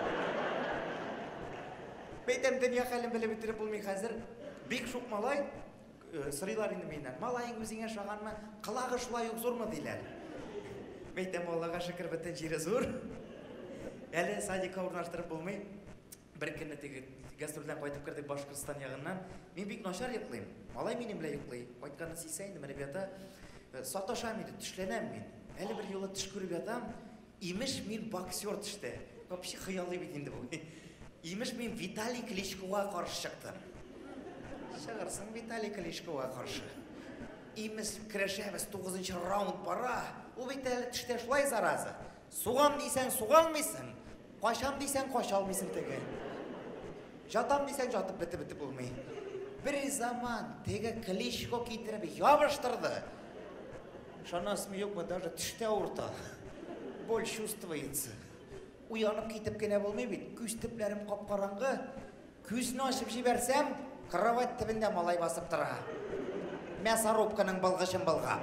Мәйтем дүния қалым білі бітіріп болмай қазір. Бек шоқ малай, сұрайлар енді менен. Малайың өзіңе шағанма, қылағы шулай зор ма дейлер. Мәйтем Аллаға шүкір бітін жері зор. Әлі садика орнаштырып болмай, бір күні тегі гастрольден қайтып кірдік Башқұртстан яғынан. Мен бек нашар еқлайым. Малай менен біле еқлай. Қайтқаны сейсайынды, мәне бията, саташам еді, түшленем мен. Әлі бір елі түш көріп ятам, имеш мен боксер түшті. Вообще қиялы бетінді бұл. Имеш мен Виталий Кличкоға қаршы шықтым. Шығырсың Виталий Кличкоға қаршы. Имеш кірішәбіз 9-шы раунд бара. Ол бетті әлі түшті шылай заразы. Суғам дейсен суға алмайсың. Қашам дейсен қаша алмайсың тегі. Жатам дейсен жатып біті болмай. Бір заман тегі Кличко кетіріп ябыштырды. Шанасым yok mu? Даже түште ауырта. Боль чувствуется. Уянып кетіп кене болмай бет. Күз тіплерім қап-қараңғы. Күзін ашып жіберсем, кровать түбінде малай басып тұра. Мясорубканың балғышын балға.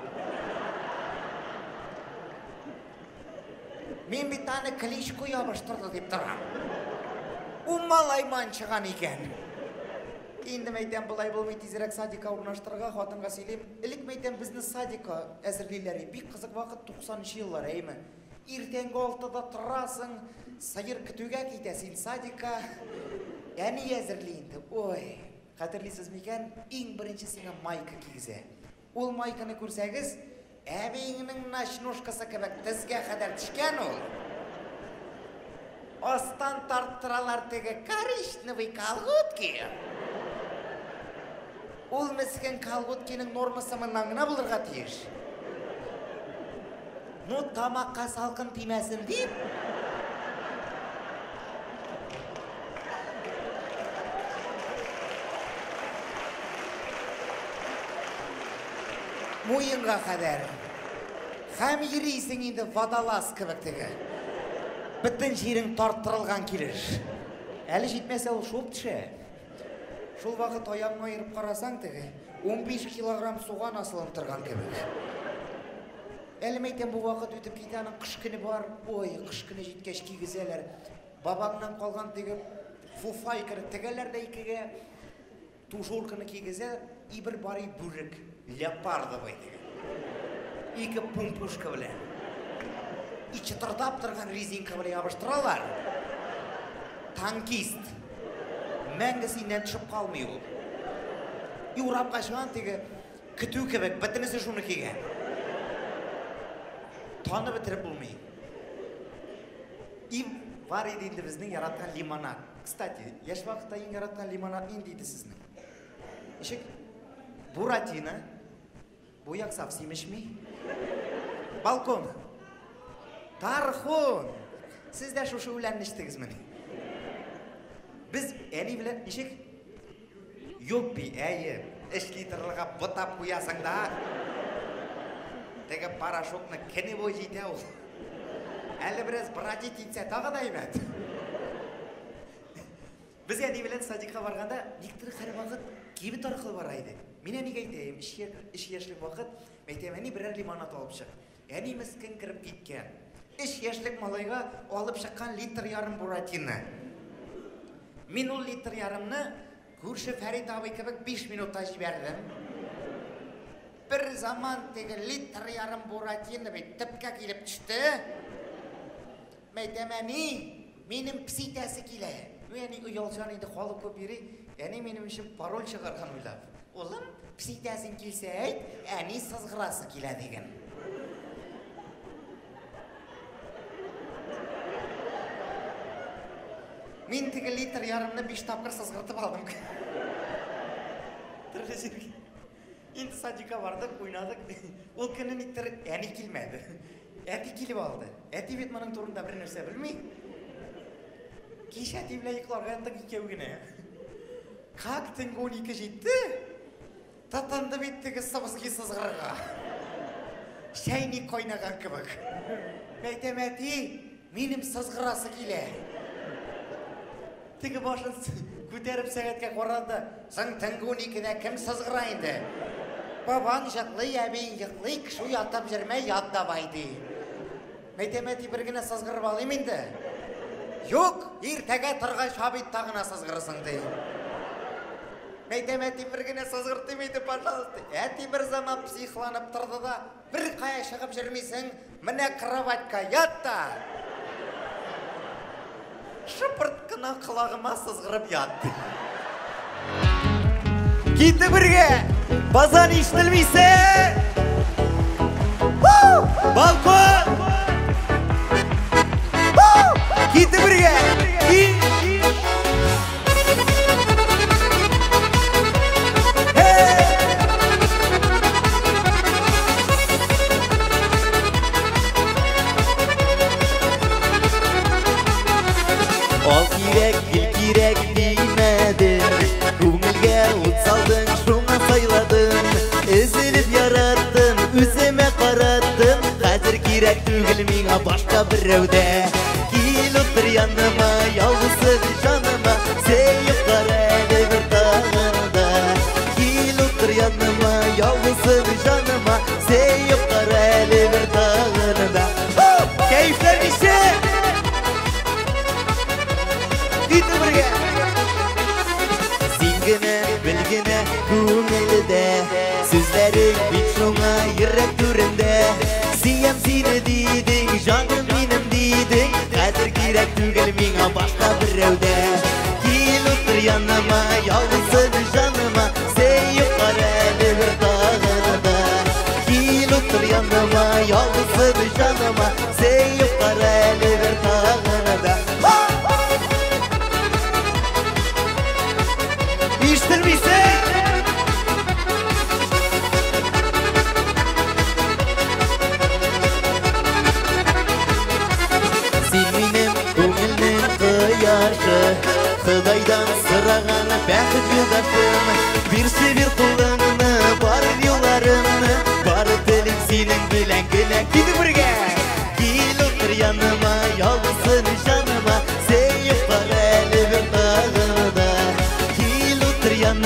Мен бет аны Кличко ябыштырды деп тұрам. У малай маншыған екен. Енді мәйтен бұлай болмай тезірек садика орнаштырға қатынға сейлем. Ілік мәйтен бізнес садика әзірлейлері. Бек қызық вақыт 90-шы еллар әймі. Ертеңгі 6-да тұрасың, сайыр күтуге кетесің садика. Әне әзірлейінді. Ой, қатырлейсіз мекен, ең бірінші сеңа майка кигізе. Ол майканы көрсәгіз, әбейіңнің ношкасы кебек тізге қадар түшкен ол. Остан тарттыралар тегі коричневый колготки. Ол мәсікен колготкенің нормасы мұнаңына бұлырға тиеш. Ну, тамаққа салқын тимәсін дейіп. Мойынға қадар. Хәм ерейсің енді водолаз кібіктігі. Біттін жерің тарттырылған келеш. Әлі жетмесе ол шоп түші. Шул вақыт аяғын айырып қарасаң тегі 15 килограмм суға асылып тұрған кебек. Әлімейтен бұл вақыт өтіп кетаның қыш күні бар, ой, қыш күні жеткеш кигізелер. Бабаңнан қалған тегі фуфайкер тегелер де икеге тужурканы кигізелер, и бір бари бүрік, леопарды бай тегі. Икі пумпушка біле. И чытырдап тұрған резинка біле абыштыралар. Танкист. Мәңгісінен түшіп қалмай ол. И урап қашыған тегі күту кебек, бітінісі жуны киген. Таны бітіріп болмай. И бар еді енді біздің яратқан лимонад. Кстати, еш вақытта ең яратқан лимонад не дейді сіздің? Ешек, Буратино, бояк совсем ішмей. Балкон, Тархон, сіз де шушы өләнін іштігіз міне. Біз әне білі, ешек, Йоппи, әйі, 3 литрліға бұтап қоясың да. Теге парашокны кені бой жейді ол. Әлі біраз братит етсе тағы да емет. Біз әне білен садикқа барғанда, нектірі қәрі вақыт кебіт арқылы барайды. Мен әнеге айтайым, үш ешлік вақыт, мәйтем әне бірер лимонад алып шық. Әне мүскін кіріп кеткен. 3 ешлік малайға алып шыққан литр ярым Буратино. Мен ол литр ярымны көрші Фәрит абай кебек 5 минутта жібердім. Bir zaman tege litr yarım Buratino tüpke gelip düştü. Meydemeni, benim psitesi kile. Yani uyalcan indi kalıp köpiri, yani benim işim parol çıkarkan uylap. Oğlum, psitesin kilse ait, yani sızgırası kile degen. Men tege litr yarımını 5 tapkır sızgırtıp aldım. Енді садика бардық, ойнадық. Ол күнін иттер әне келмеді. Әті келіп алды. Әті бет мұның турында бір нәрсе білмей. Кеш әті біле еқыларға янтық екеугіне. Как түнгі 12 жетті? Татанды беттігі сыбызғы сызғырға. Шайник қойнаған кібік. Мәйтем әті, менім сызғырасы келе. Тігі башын көтеріп сәғетке қорады. Сың түнгі 12-де кім сызғырайынды? Бабаң жықлый, әбейін жықлый, кіші ұяттап жүрмей яддабайды. Мәйтеметі біргіне сызғырып алайым енді. Yok, ертәге тұрғай шабит тағына сызғырысың дей. Мәйтеметі біргіне сызғырты мейді, пожалуйста. Әті бір зама психланып тұрды да, бір қая шығып жүрмейсің, міне кроватька ятта. Шыпырткына қылағыма сызғырып ятты. Кетті бірге! Базан иштілмейсе! Балкон! Кетті бірге! Ал керек, гүл керек деймәдім. Көңілге от салдың, шуңа сайладым. Үзіліп яраттым, өзіме қараттым. Қазір керек түгіл миңа башқа біреуде. Кел отыр яныма, ялғысың жаныма, сейіп қара әлі бір тағында. Кел отыр яныма, ялғысың жаныма, сейіп қара әлі бір тағында. Кәйіфлер неше? Дейді бірге! Сенгіні, білгіні, көңілді, сөздерің бит шоңа ерек түрінде. Сиям сені дейдің, жаным менім дейдің, қазір керек түгіл миңа башқа біреуде. Кел отыр яныма, ялғысың жаныма, сейіп қара әлі бір тағында. Кел отыр яныма, ялғысың жаныма, сейіп қара әлі бір тағында. İştirmişsin! Sen benim көңілнің қияшы, Құдайдан сұрағаны бәқіт жолдашым. Берші бір қолыңны, бар yollarını, бар тілің сенің білән гілән. Кеді бірге! Кел отыр яныма, ялғысың жаныма, сейіп қара әлі бір тағында.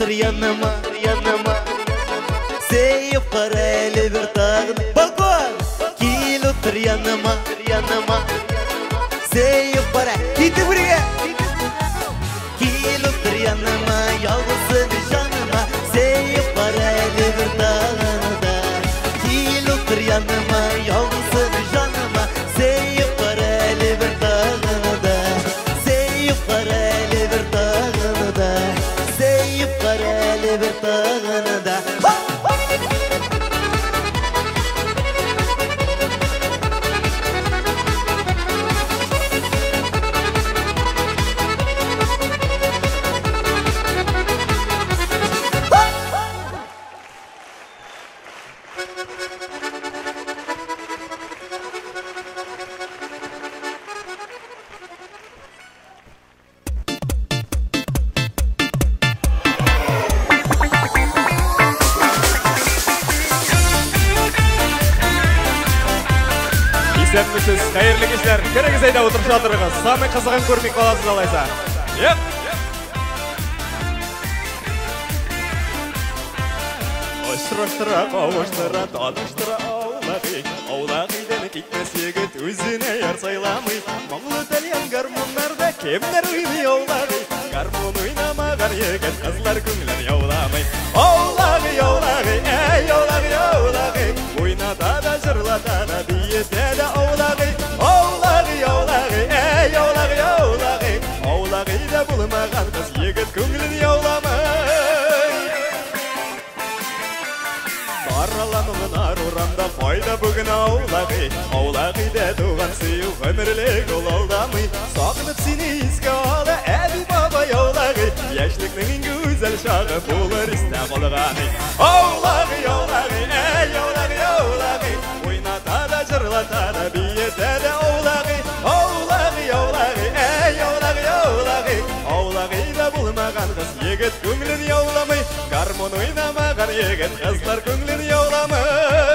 отыр yanıma, yanıma. Seyip kara eli bir tağın balkon. Kil otur yanıma, yanıma. Seyip kara, gitti buraya. Kil otur yanıma, yalnızsın canıma. Seyip kara eli bir tağında. Kil otur yanıma, yalnızsın canıma. Seyip kara eli bir tağında. Seyip kara eli bir tağında. Seyip kara eli bir tağında. Сәтмісіз, қайырлы кешілер, керегі зайда отырып жатырығыз. Самый қызығын көрмек қаласыз алайса. Еп! Ұшыраштыра, қауыштыра, таныштыра аулағи. Аулағиден кетмес егіт өзіне яр сайламай. Мұңлы тәлен гармонларда кемдер ойнай аулағи. Гармон ойнамаған егіт қызлар көңілін яуламай. Аулағи, аулағи, әй аулағи, аулағи. Ойнатада, жырлатада, биетеді аулағи. Аулағи, аулағи, әй аулағи, аулағи. Аулағида болмаған қыз егіт көңілін яуламай. Аралануын урамда қойда бүгін аулағи. Аулағида туған сүйу өмірлік ол алдамай. Сағынып сені еске алы әбі бабай аулағи. Яшіліктің güzel шағы болыр істі қолғаны. Аулағи, аулағи, әй аулағи, аулағи. Ойнатада, жырлатада, биетеді аулағи. Аулағи, аулағи, әй аулағи, аулағи. Аулағида болмаған қыз егіт көңілін яуламай. Гармон ойнамаған егіт қызлар көңілін яуламай.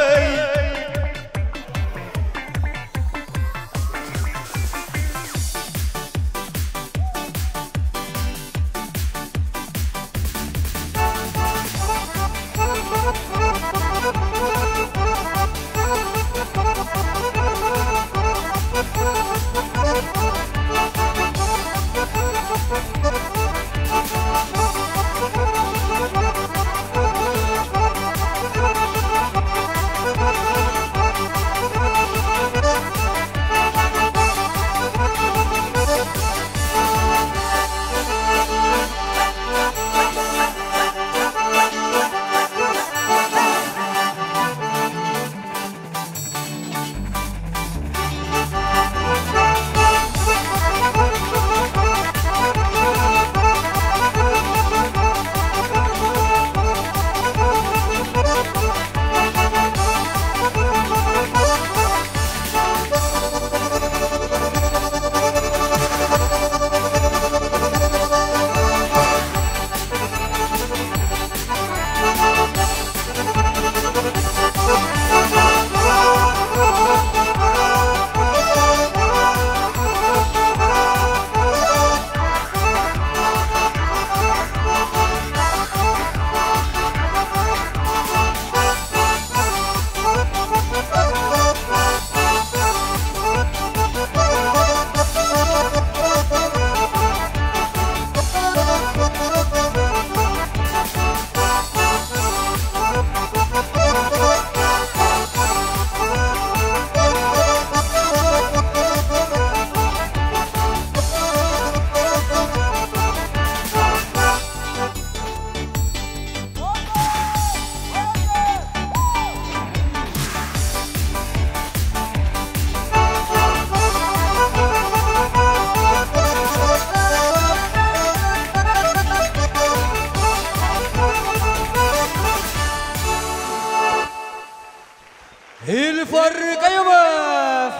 Ilfar Kayumov.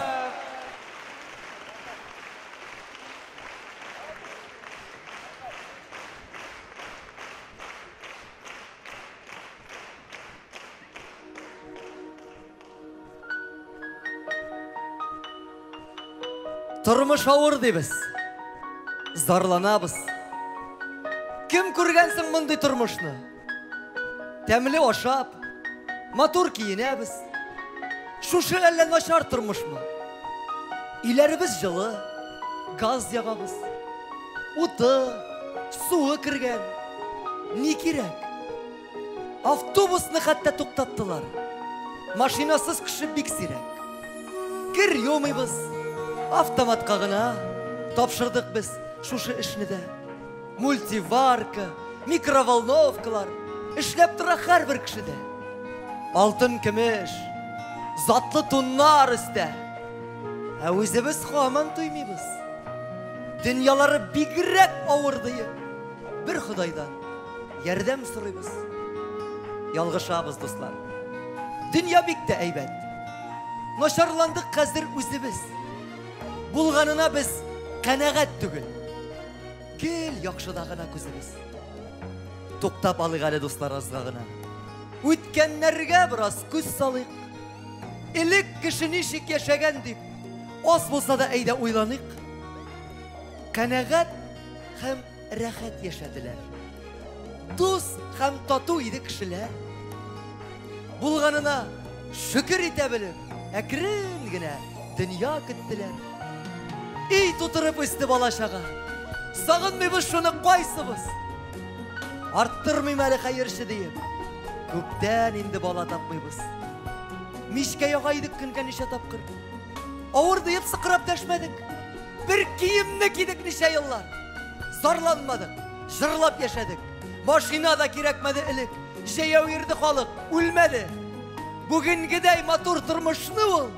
Тұрмыш ауыр дейбіз, зарланабыз. Кім көргенсің мұндай тұрмышны? Тәмілі ашап, матур киінеміз. Шушы әлі нашар тұрмыш мы? Үйлеріміз жылы, газ яғамыз. Уты, суы кірген. Не керек? Автобусны қатта тоқтаттылар. Машинасыз кіші бик сирек. Кір йомайбыз. Автоматқа ғына тапшырдық біз шушы ішні де. Мультиварка, микроволновкалар ішлеп тұра әр бір кішіде. Алтын күміш, затлы туннар үсті. Өзіміз қаман тоймейбіз. Дүниялары бигірек ауырдайы. Бір Құдайдан ярдәм сұрайбыз. Ялғышабыз, достар. Дүния бикті әйбәт. Нашарландық қазір өзіміз. Бұлғанына біз қанағат түгіл. Кел яқшыдағына көзіміз. Тоқтап алық әлі достар азғағына. Өткенлерге біраз көз салық. Илік кіші нешік яшаған деп, аз болса да әйді ойланық. Қанағат һәм рәхәт яшадылар. Дос һәм тату еді кішілер. Бұлғанына шүкір ете біліп, әкірін гіне дүния күттілер. Ей тұтырып өсті балашаға. Сағынмайбыз шуны қайсыбыз. Арттырмайм әлі қайыршы дейіп. Көптен енді бала тапмайбыз. Мишке яғайдық күнге неше тапқыр. Ауыр дейіп сықырап дәшмәдік. Бір киімні кидік неше еллар. Зарланмадық, жырлап яшадық. Машина да керекмәді ілік. Жаяу ерді халық, өлмәді. Бүгінгідей матур тұрмышны ол.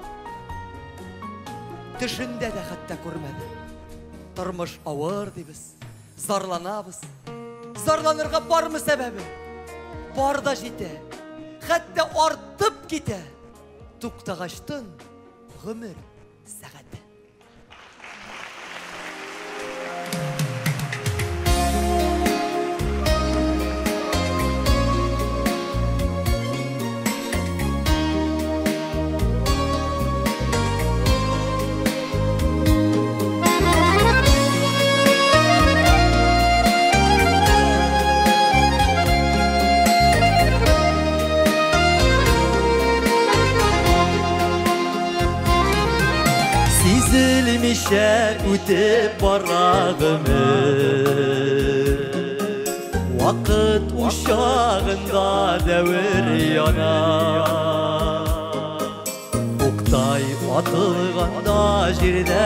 Түшінде де қатта көрмәді. Тұрмыш ауыр дейбіз, зарланабыз. Зарланырға бармы сәбәбі? Бар да жете, қатта артып кете. Туқтағаштың ғұмыр сағаты. Sizilmişe ötüp barağımız. Vakit uşağında devir yanar. Oktay atılğanda jirde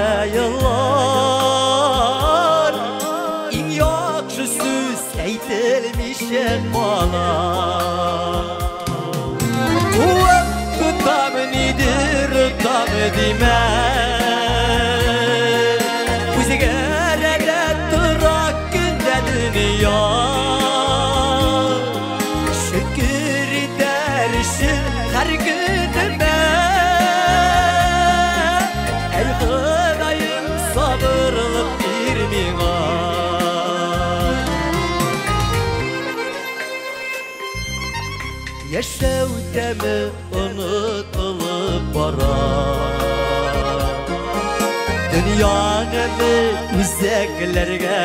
yıllar. İn yakşı söz eytilmişe bana. Tutam nidir tam demez. Üzgərədə duraq gündə dünya. Şükür edərsin hər günümə. Ey Xudayım sabırlıq bir miğa. Yaşavdəmi unutulub barar. Dünyanımı üzeklerge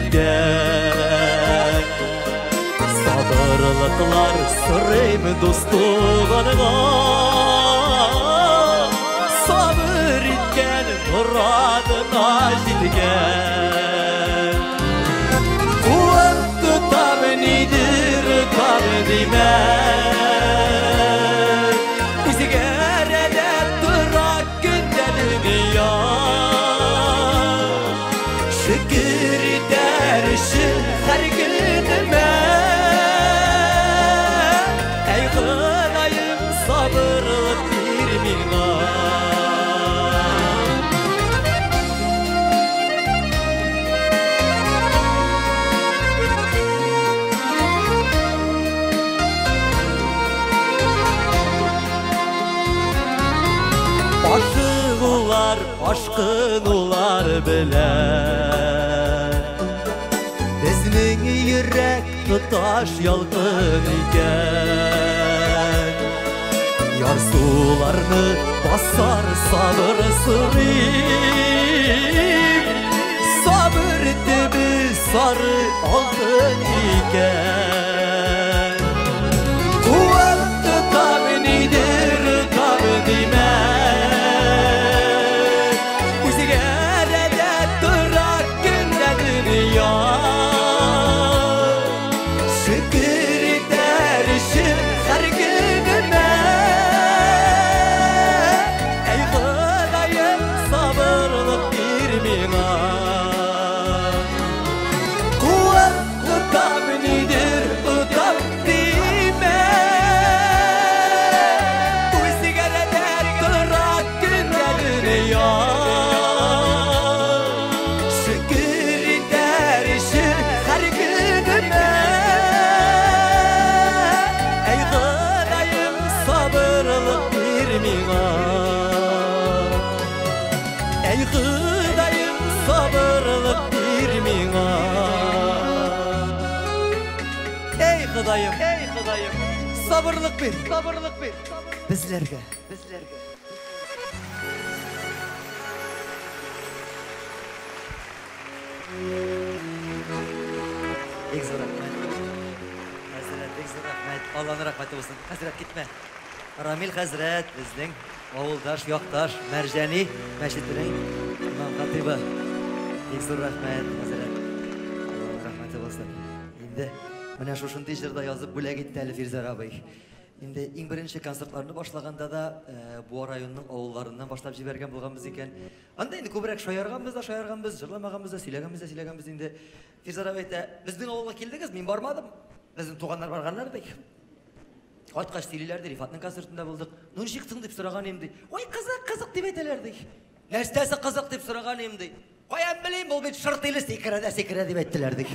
ötken. Sabırlıklar sırrım dostluğuna. Sabır etken muradına jetken. Kuvvet tutam nedir tam demez. Üzgərədə durak gündə dünya. Şükür edersin her günüme. Ey Xudayım sabırlık bir miğa. Aşıqlar, aşkın ular bilen. Bizning yürek tutaş yalqın iken. Yar sularını basar sabır sırrım. Sabır dibi sarı altın икән. Куәтті табы нидер табы үзегә дә тора көндә дөнья. Шөкер итәр өчен һәр көнемә. Әй Ходаем, сабырлык бир миңа. Куәт утап нидер утап димә. Үзегә дә тора көндә дөнья. Шөкер итәр өчен һәр көнемә. Әй Ходаем, сабырлык бир миңа. Әй Ходаем, сабырлык бир миңа. Әй Ходаем, сабырлык бир. Безләргә. Бик зур рәхмәт. Хәзрәт, бик зур рәхмәт. Алланың рәхмәте булсын. Хәзрәт, китмә. Рамил хәзрәт, безнең авылдаш, якташ, Мәрҗани мәчетенең имам хатибы. Бик зур рәхмәт, хәзрәт. Алланың рәхмәте булсын. Инде менә шушындай җырда язып бүләк итте әле Фирза абый. Инде иң беренче концертларны башлаганда да бу районның авылларыннан башлап җибәргән булганбыз икән. Анда инде күбрәк шаярганбыз, җырламаганбыз, сөйләгәнбез инде. Фирза абый әйтә, безнең авылга килдегез, мин бармадым. Безнең туганнар барганнар ди. Кайткач сөйлиләр ди, Рифатның концертында булдык. Ну ничектең дип сораган идем ди. Ой, кызык дип әйтәләр ди. Нәрсәсе кызык дип сораган идем ди. Каян белим, ул бит шыртыйлы сикерә дип әйттеләр ди.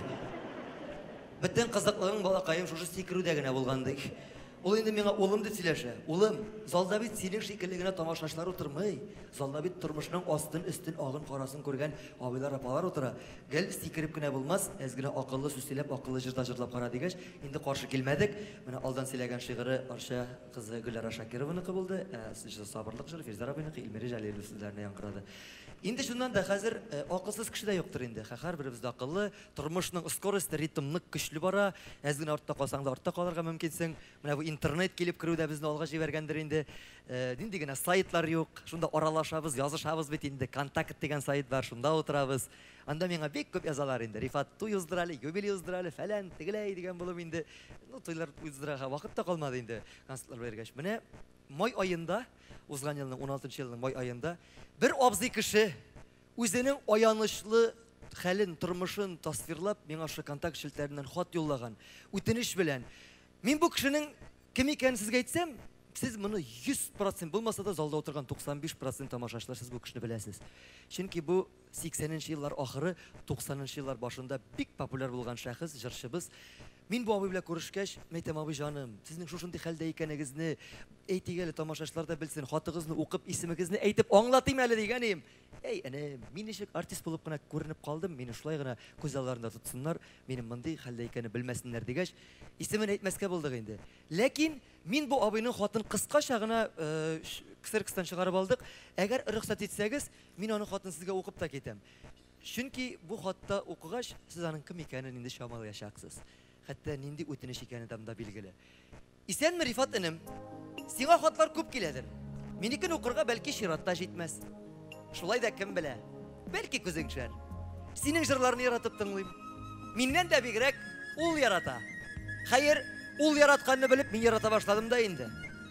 Бөтен кызыклыгың балакаем шушы сикерүдә генә булган ди. Ул инде миңа улым дип сөйләшә. Улым, залда бит синең шикелле генә тамашачылар утырмый. Залда бит тормышның астын өстен агын карасын күргән абыйлар апалар утыра. Гел сикереп кенә булмас, әз генә акыллы сүз сөйләп, акыллы җырда җырлап кара дигәч, инде каршы килмәдек. Менә алдан сөйләгән шигыре Арша кызы Гөлара Шакированыкы булды. Сабырлык җыры Фирза абыйныкы, Илмире Җәлилов сүзләренә яңгырады. Инде шуннан да хәзер акылсыз кеше дә юктыр инде. Һәр беребез дә акыллы, тормышның скоросты, ритмны көчле бара. Әз генә артта калсаң да артта калырга мөмкинсең. Менә бу интернет килеп керүдә безне алга җибәргәндер инде. Нинди генә сайтлар юк. Шунда аралашабыз, язышабыз бит инде. Контакт дигән сайт бар, шунда утырабыз. Анда миңа бик күп язалар инде. Рифат туй уздыралы, юбилей уздыралы, фәлән, тегеләй дигән булып инде. Ну туйлар уздырага вакыт та калмады инде. Концертлар бергәч. Менә май аенда, узган елның 16 елның май аенда бер абзый кеше үзенең аянычлы хәлен, тормышын тасвирлап, миңа шы контакт шелтәреннән хат юллаган. Үтенеч белән. Мин бу кешенең кем икәнен сезгә әйтсәм, сез моны 100% булмаса да залда утырган 95% тамашачылар сез бу кешене беләсез. Чөнки бу 80нче еллар ахыры, 90нчы еллар башында бик популяр булган шәхес, җырчыбыз. Мин бу абый белән күрешкәч, мәйтәм абый җаным, сезнең шушындый хәлдә икәнегезне әйтик әле тамашачылар да белсен, хатыгызны укып, исемегезне әйтеп аңлатыйм әле дигәнем. Әй, әнә, мин ничек артист булып кына күренеп калдым, мине шулай гына күз алларында тотсыннар, минем мондый хәлдә икәнне белмәсеннәр дигәч, исемен әйтмәскә булдык инде. Ләкин мин бу абыйның хатын кыскача гына ксеркстан чыгарып алдык. Әгәр рөхсәт итсәгез, мин аның хатын сезгә укып та китәм. Чөнки бу хатта укыгач, сез аның кем икәнен инде чамалаячаксыз. Хәтта нинди үтенеч икәне дә билгеле. Исәнме, Рифат энем? Сиңа хатлар күп киләдер. Минекен укырга бәлки чиратта җитмәс. Шулай да кем белә? Бәлки күзең шәр. Синең җырларны яратып тыңлыйм. Миннән дә бигрәк ул ярата. Хәер, ул яратканны белеп мин ярата башладым да инде.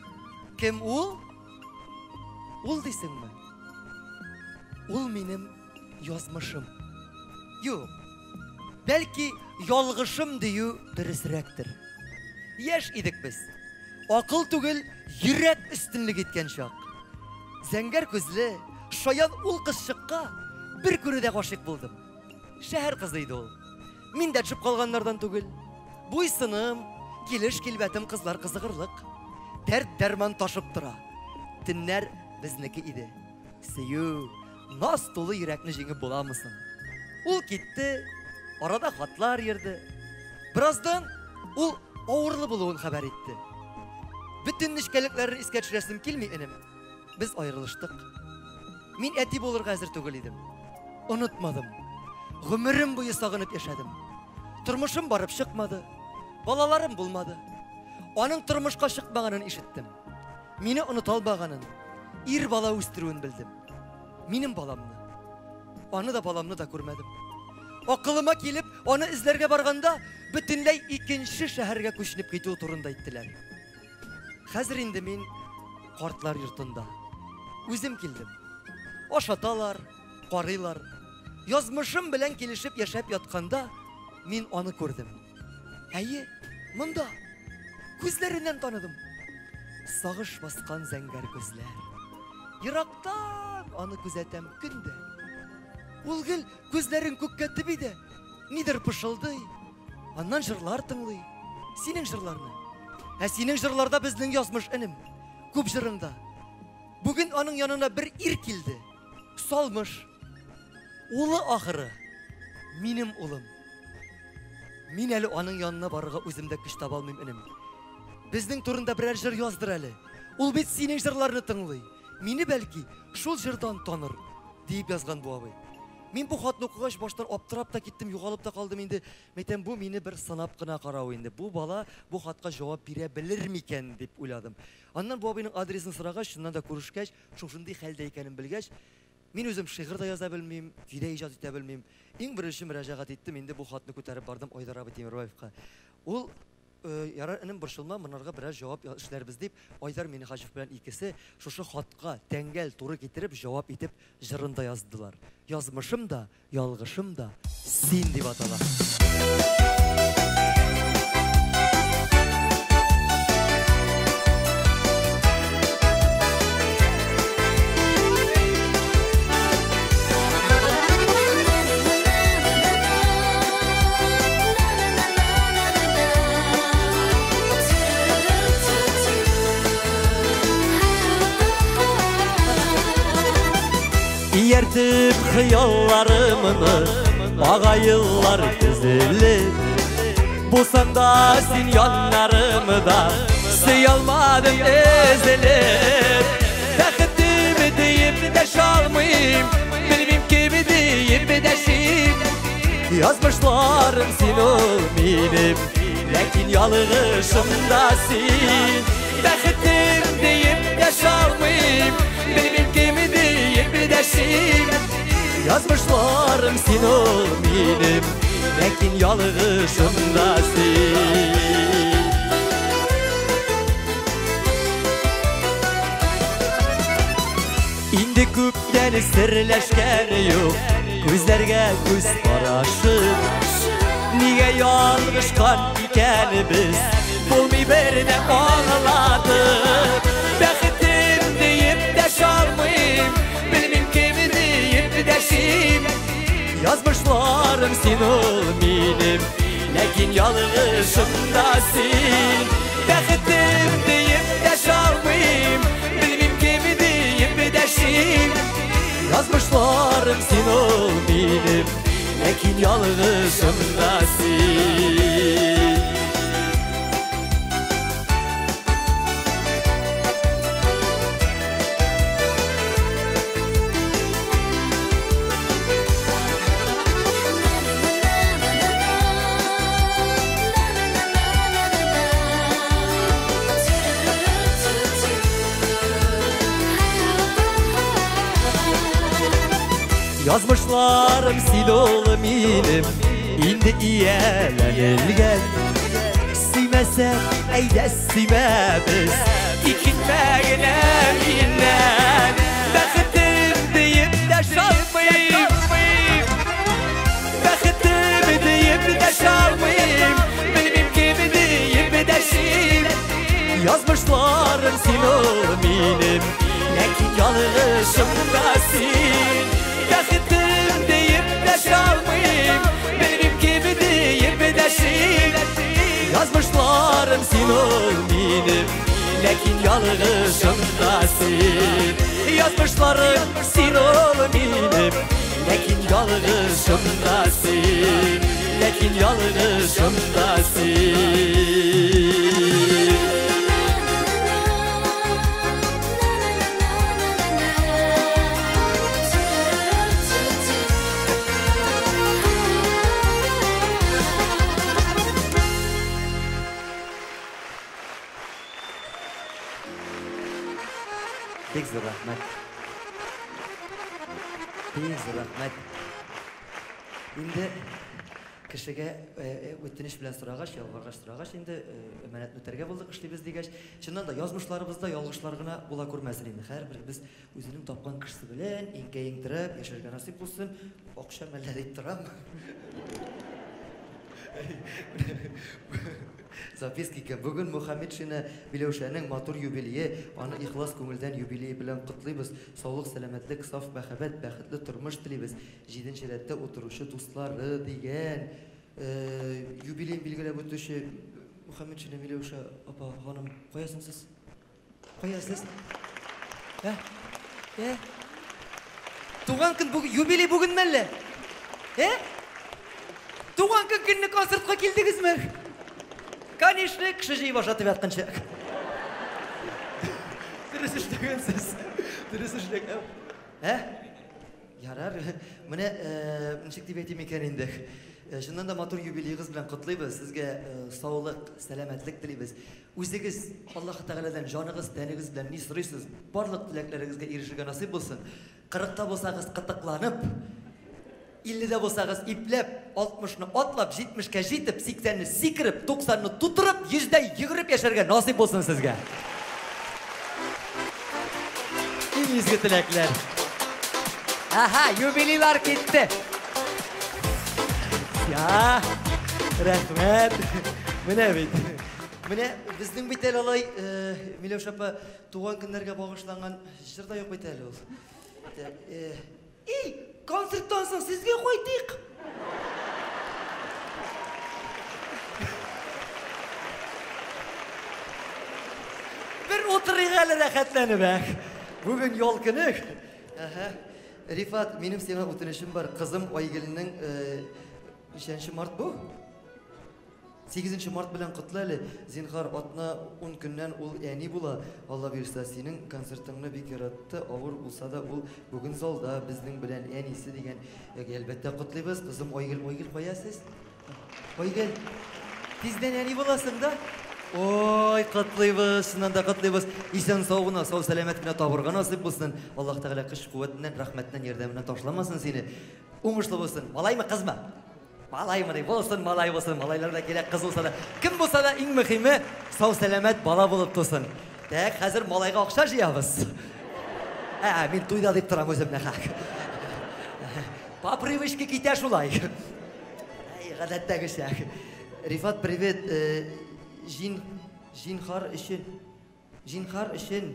Кем ул? Ул дисеңме? Ул минем язмышым. Юк. Бәлки ялгышым дию дөресрәктер. Яшь идек без. Акыл түгел, йөрәк өстенлек иткән чак. Зәңгәр күзле, шаян ул кызчыкка бер күрүдә гашык булдым. Шәһәр кызы иде ул. Мин дә төшеп калганнардан түгел. Буйсыным, килеш-килбәтем кызлар кызыгырлык. Дәрт дәрман ташып тора. Төннәр безнеке иде. Сөю, наз тулы йөрәкне җиңеп буламысың? Ул китте, арада хатлар йөрде. Бираздан ул авырлы булуын хәбәр итте. Bütün nişkəliklərini искә төшерәсем килми, энем. Без аерылыштык. Мин әти булырга әзер түгел идем. Онытмадым. Гомерем буе сагынып яшәдем. Тормышым барып чыкмады. Балаларым булмады. Аның тормышка чыкмаганын ишеттем. Мине оныта албаганын, ир бала үстерүен белдем. Минем баламны. Аны да баламны да күрмәдем. Акылыма килеп, аны эзләргә барганда, бөтенләй икенче шәһәргә күченеп китү турында әйттеләр. Хәзер инде мин картлар йортында. Үзем килдем. Ашаталар, карыйлар. Язмышым белән килешеп яшәп ятканда, мин аны күрдем. Әйе, монда. Күзләреннән таныдым. Сагыш баскан зәңгәр күзләр. Ерактан аны күзәтәм көндә. Ул гел күзләрен күккә тибиде. Нидер пышылдый. Аннан җырлар тыңлый. Синең җырларны. Ә синең җырларда безнең язмыш энем. Күп җырында. Бүген аның янына бер ир килде. Салмыш. Улы ахыры. Минем улым. Мин әле аның янына барырга үземдә көч таба алмыйм энем. Безнең турында берәр җыр яздыр әле. Ул бит синең җырларны тыңлый. Мине бәлки шул җырдан таныр, дип язган бу абый. Мин бу хатны укыгач баштан аптырап та киттем, югалып та калдым инде. Мәйтәм, бу мине бер сынап кына карау инде. Бу бала бу хатка җавап бирә белер микән дип уйладым. Аннан бу абыйның адресын сорагач, шуннан да күрешкәч, шундый хәлдә икәнен белгәч, мин үзем шигырь да яза белмим, фидә иҗат итә белмим. Иң беренче мөрәҗәгать иттем, инде бу хатны күтәреп бардым Айдар абый Тимербаевка. Ул ярар энем борчылма, монарга берәр җавап эшләрбез дип, Айдар Миннеханов белән икесе шушы хатка тәңгәл туры китереп җавап итеп җырында яздылар. Язмышым да, ялгышым да син дип атала. Ертіп хыялларымны Ағайыллар тізіліп Бұсанда сен яннарымда Сый алмадым ezіліп Бәхітімі дейіп дәш алмайым Білмейм кемі дейіп дәшім Язмышларым сен ол менім Ләкин ялығышымда сен Бәхітім дейіп дәш алмайым Білмейм кемі deyip dәшим Yazmışlarım sen ol benim Lakin yalığışımda sen İndi köpten sirleşken yok Gözlerge göz karışıp Niye yalgışkan ikenimiz Bulmay birine ağladık Bəxitim deyip dəş almayım Bilmem kimi deyip dəşim Yazmışlarım sen ol benim Lakin yalığışımda sen Bəxitim deyip dəş almayım Bilmem kimi deyip dəşim Yazmışlarım sen ol benim Lakin yalığışımda sen Yazmışlarım sen ol benim İndi iyelenilgen Siymesen eyde siyme biz İkinmeyine innen Bəxitim deyip dəş almayım Bəxitim deyip dəş almayım Bilmem kimi deyip dəşim Yazmışlarım sen ol benim Lakin yalığışımda sen Bəxitim deyip dəş almayım Benim kimi deyip dəşim Yazmışlarım sen ol benim Lakin yalığışımda sen Yazmışlarım sen ol benim Lakin yalığışımda sen Lakin yalığışımda sen зур рахмет. Инде кешегә үтенеч белән сорагаш, ялваргаш сорагаш, инде әманәтне үтәргә булдык эшлибез дигәч, чыннан да язмышларыбызда ялгышлар гына була күрмәсен инде. Һәрберебез үзенең тапкан кешесе белән иңкәйеңтерәп яшәргә насыйп булсын. Акча мәлләр дип торам. Записки икән. Бүген Мөхәммәтшина Биләүшәнең матур юбилее, аны ихлас күңелдән юбилее белән котлыйбыз. Саулык, сәламәтлек, саф мәхәббәт, бәхетле тормыш телибез. 7нче рәттә утыручы дуслары дигән юбилей билгеләп үтүче Мөхәммәтшина Биләүшә апа ханым, каясың сез? Каясыз? Туган көн бүген юбилей бүген мәллә? Туган көнне концертка килдегезме? Конечно, кеше җыйып ашатып ятканча. Дөрес эшләгәнсез. Дөрес эшләгән. Ярар. Менә ничек дип әйтим икән инде. Шуннан да матур юбилейгыз белән котлыйбыз. Сезгә саулык, сәламәтлек телибез. Үзегез Аллаһ Тәгаләдән җаныгыз, тәнегез белән ни сорыйсыз? Барлык теләкләрегезгә ирешергә насыйп булсын. 40та булсагыз кытыкланып, 50дә булсагыз ипләп, 60ны атлап, 70кә җитеп, 80ны сикереп, 90ны тутырып, 100дә йөгереп яшәргә насыйп булсын сезгә. Иң изге теләкләр. Юбилейлар китте. Рәхмәт. Менә бит. Менә безнең бит әле алай Миләүшә апа туган көннәргә багышланган җыр да юк бит әле ул. Концерттан соң сезгә кайтыйк. Бер утырыйк әле рәхәтләнеп. Бүген ял көне. Рифат, минем сиңа үтенечем бар. Кызым Айгелнең 5 март бу? 8 март белән котлы әле. Зинһар, атна 10 көннән ул әни була. Алла бирсә, синең концертыңны бик яратты. Авыр булса да ул бүген залда безнең белән әнисе дигән. Әлбәттә котлыйбыз. Кызым Айгел каясыз? Айгел, тиздән әни буласың да? Ой, котлыйбыз, шуннан да котлыйбыз. Исән сау гына, сау сәламәт кенә табырга насыйп булсын. Аллаһ Тәгалә көч куәтеннән, рәхмәтеннән, ярдәменнән ташламасын сине. Уңышлы булсын. Малаймы, кызмы? Малаймы булсын, малай булсын. Малайлар да кирәк, кыз булса да. Кем булса да иң мөһиме сау сәламәт бала булып тусын. Тәк хәзер малайга акча җыябыз. Мин туйда дип торам үземне хак. По привычке китә шулай. Гадәттәгечә. Рифат, привет. Зинһар өчен. Зинһар өчен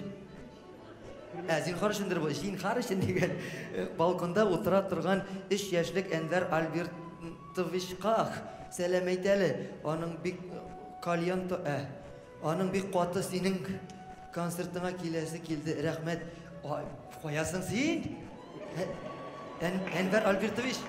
дигән балконда утыра торган 3 яшьлек Әнвәр Альбертовичка сәлам әйт әле. Аның бик кальянто, аның бик каты синең концертыңа киләсе килде. Рәхмәт. Каясың син? Әнвәр Альбертович.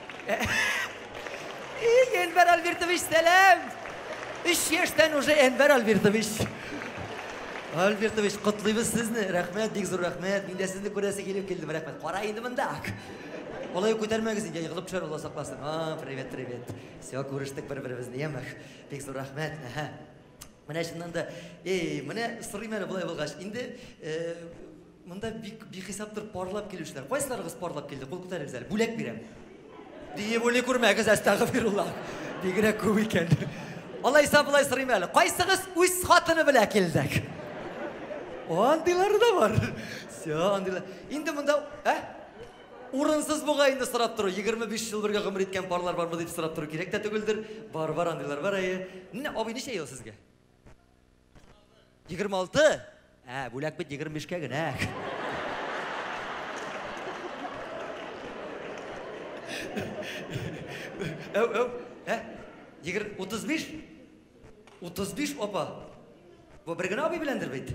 Әнвәр Альбертович, сәлам. 3 яшьтән уже Әнвәр Альбертович. Альбертович, котлыйбыз сезне. Рәхмәт, бик зур рәхмәт. Мин дә сезне күрәсе килеп килдем. Рәхмәт. Кара инде монда. Алай күтәрмәгез инде, ягылып төшәр, Алла сакласын. Привет. Все, күрештек бер-беребезне, ямах. Бик зур рәхмәт. Менә шуннан да, менә сорыйм әле булай булгач. Инде монда бик хисаптыр парлап килүчләр. Кайсыларыгыз парлап килде? Кул күтәрегез әле. Бүләк бирәм. Дие бүле күрмәгез, астагфируллах. Бигрәк күп икән. Алайса булай сорыйм әле. Кайсыгыз үз хатыны белән килдек? Андыйлары да бар. Все, андыйлар. Инде монда, урынсыз буга инде сорап тору. 25 ел бергә гомер иткән парлар бармы дип сорап тору кирәк тә түгелдер. Бар, андыйлар бар. Менә абый ничә ел сезгә? 26? Бүләк бит 25кә генә. 35? 35 апа. Бу бер генә абый беләндер бит.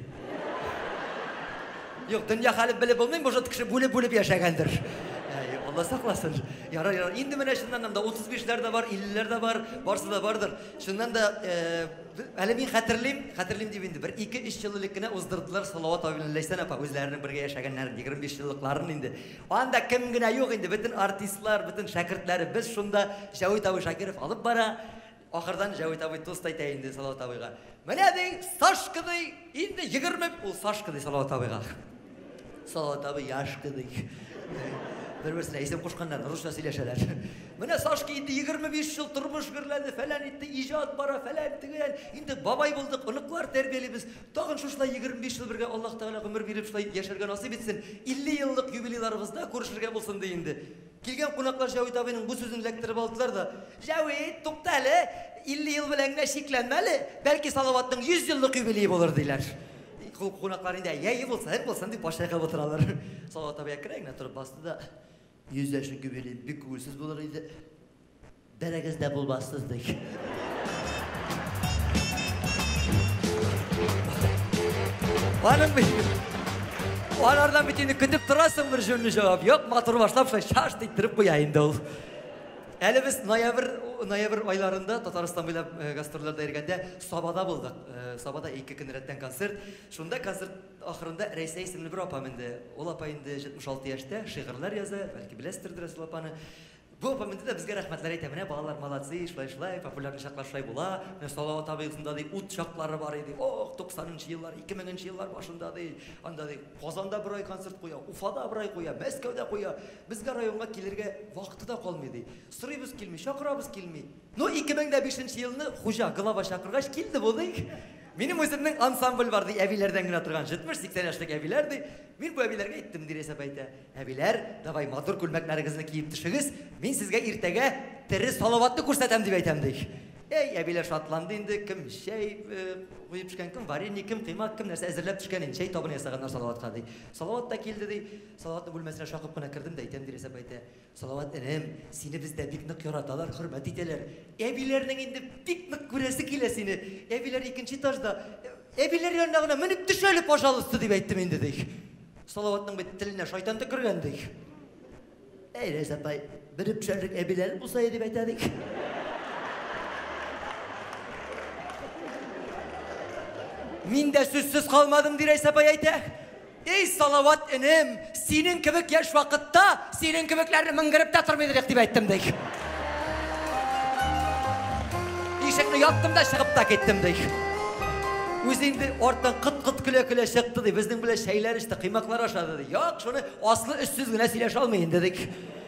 Юк, дөнья хәле белеп булмый, бу кеше бүлеп яшәгәндер. Алла сакласын. Ярар. Инде менә шуннан да 35ләр дә бар, 50ләр дә бар, барсы да бардыр. Шуннан да әле мин хәтерлим дип инде. 1-2-3 еллык кенә уздырдылар Салават абыйның Ләйсән апа үзләренең бергә яшәгәннәрен 25 еллыкларын инде. Анда кем генә юк инде, бөтен артистлар, бөтен шәкертләре без шунда Җавит абый Шакиров алып бара. Ахырдан Җавит абый тост әйтә инде Салават абыйга. Менә ди, Сашка ди, инде 20 ул Сашка ди Салават абыйга. Салават абый яшкы ди. Bir-birisine isim koşkanlar Rusça söyleşeler. Mene Saşki indi 25 yıl turmuş gürlendi falan etti, icad bara falan diyen. Indi babay bulduk, ılıklar terbiyelimiz. Tağın şuşlay 25 yıl birge Allah Teala ömür verip şulay yaşarga nasip etsin. 50 yıllık jubileylarımızda görüşürge bolsun deyindi. Kelgen konaklar Javit abinin bu sözünü lektirip aldılar da. Javit, toktali, 50 yıl bilen şeklenmeli. Belki Salavat'ın 100 yıllık jubileyi olur deyler. Konaklarında iyi bolsa, hep bolsan deyip başlayaka batıralar. Salavat abiye kireyine turup bastı da. 100 yaşın güveli bir kuvvetsiz buluruydu. Berekizde bulmazsızdık. Hanım benim. O anardan bittiğini kütüp durasın bir jönlü cevap. Yok motoru başlap şaş deyip koyayım da ol. Әлі біз ноябр айларында Татарстан бойлап гастрольлерде ергенде Сабада болдық. Сабада 2 күн рәттен концерт. Шунда концерт ахырында Рәйсә исемле бер апа менде. Ол апа инде 76 яшьтә, шигырьләр яза, бәлки беләсездер Рәсул апаны. Бу апа менде дә безгә рәхмәтләр әйтә. Менә балалар молодцы, шулай, популяр чаклар шулай була. Менә Салават абыйсында ди ут чаклары бар иде. 90-нчы еллар, 2000-нчы еллар башында ди. Анда ди Казанда бер ай концерт куя, Уфада бер ай куя, Мәскәүдә куя. Безгә районга килергә вакыты да калмый. Сырыбыз килми, шакырабыз килми. Ну 2005 елны хуҗа глава шакыргач килде булды. Минем үземнең ансамбль бар ди, әбиләрдән генә торган 70-80 яшьлек әбиләр ди. Мин бу әбиләргә әйттем ди Рәсәп әйтә. Әбиләр, давай матур күлмәкләрегезне киеп төшегез. Мин сезгә иртәгә тере Салаватны күрсәтәм дип әйтәм ди. Әбиләр шатланды инде, кем шәй куеп төшкән, кем варенье, кем кыймак, кем нәрсә әзерләп төшкән инде. Шәй табын ясаганнар Салаватка ди. Салават та килде ди. Салаватның бүлмәсенә шакып кына кердем дә әйтәм ди Рәсәп әйтә. Салават энем, сине бездә бик нык яраталар, хөрмәт итәләр. Әбиләрнең инде бик нык күрәсе килә сине. Әбиләр 2нче этажда. Әбиләр янына гына менеп төш әле, пожалуйста, дип әйттем инде ди. Салаватның бит теленә шайтан төкергән ди. Рәсәп әй, бер пешәрлек әбиләр булса дип әйтә ди. Мин дә сүзсез калмадым ди Рәсәп әйтә. Эй Салават энем, синең кебек яшь вакытта, синең кебекләрне меңгереп тә тормыйдыр дип әйттем ди. Ишекне яптым да чыгып та кеттем ди. Үзенде арттан кыт-кыт көлә-көлә чыкты ди. Безнең белән шәйләр иште, кыймаклар ашады ди. Як, шуны аслы өссез генә сөйләшә алмый инде ди.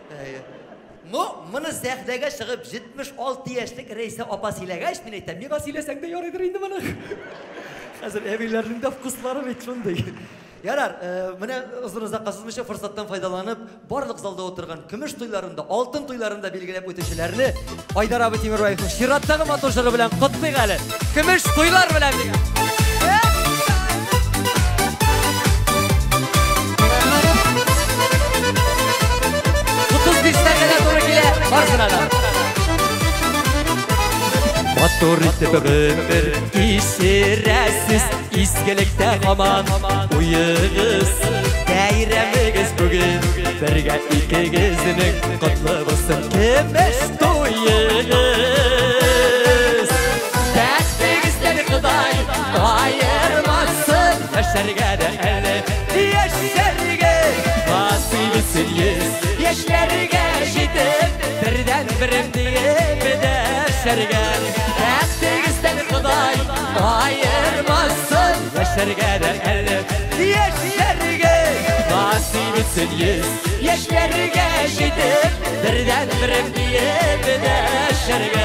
Моны сәхнәгә чыгып 76 яшьлек Рәйсә апа сөйләгәч, мин әйтәм, миңа сөйләсәң дә ярыйдыр инде моны. Хәзер әбиләрнең дә вкуслары бит шундый. Ярар, менә озын-озакка сызмыйча форсаттан файдаланып, барлык залда отырган көмеш туйларында, алтын туйларында билгеләп үтүчеләрне Айдар абый Тимербаевның чираттагы матур җыры белән котлыйк әле. Көмеш туйлар белән дигән. 35 дәкәгә туры килә. Барсына да. Матур итеп гомер кичерәсез, изгелектә һаман уегыз. Бәйрәмегез бүген бергә икегезнең котлы булсын. Көмеш туегыз. Тәхтегездән Ходай айырмасын. Яшәргә дә әле яшәргә насыйп итсен яшьләргә җитеп бердән берем диеп яшәргә. Тәхтегездән Ходай айырмасын. Яшәргә дә әле яшәргә насыйп итсен яшьләргә җитеп бердән берем диеп яшәргә.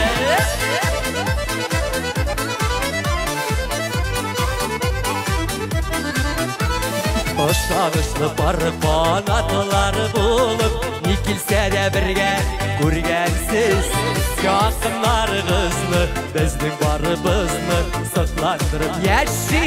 Ошагышлы бар канатлар булып, ни килсә дә бергә күргәнсез. Якыннарыгызны, безнең барыбызны сакландырып яши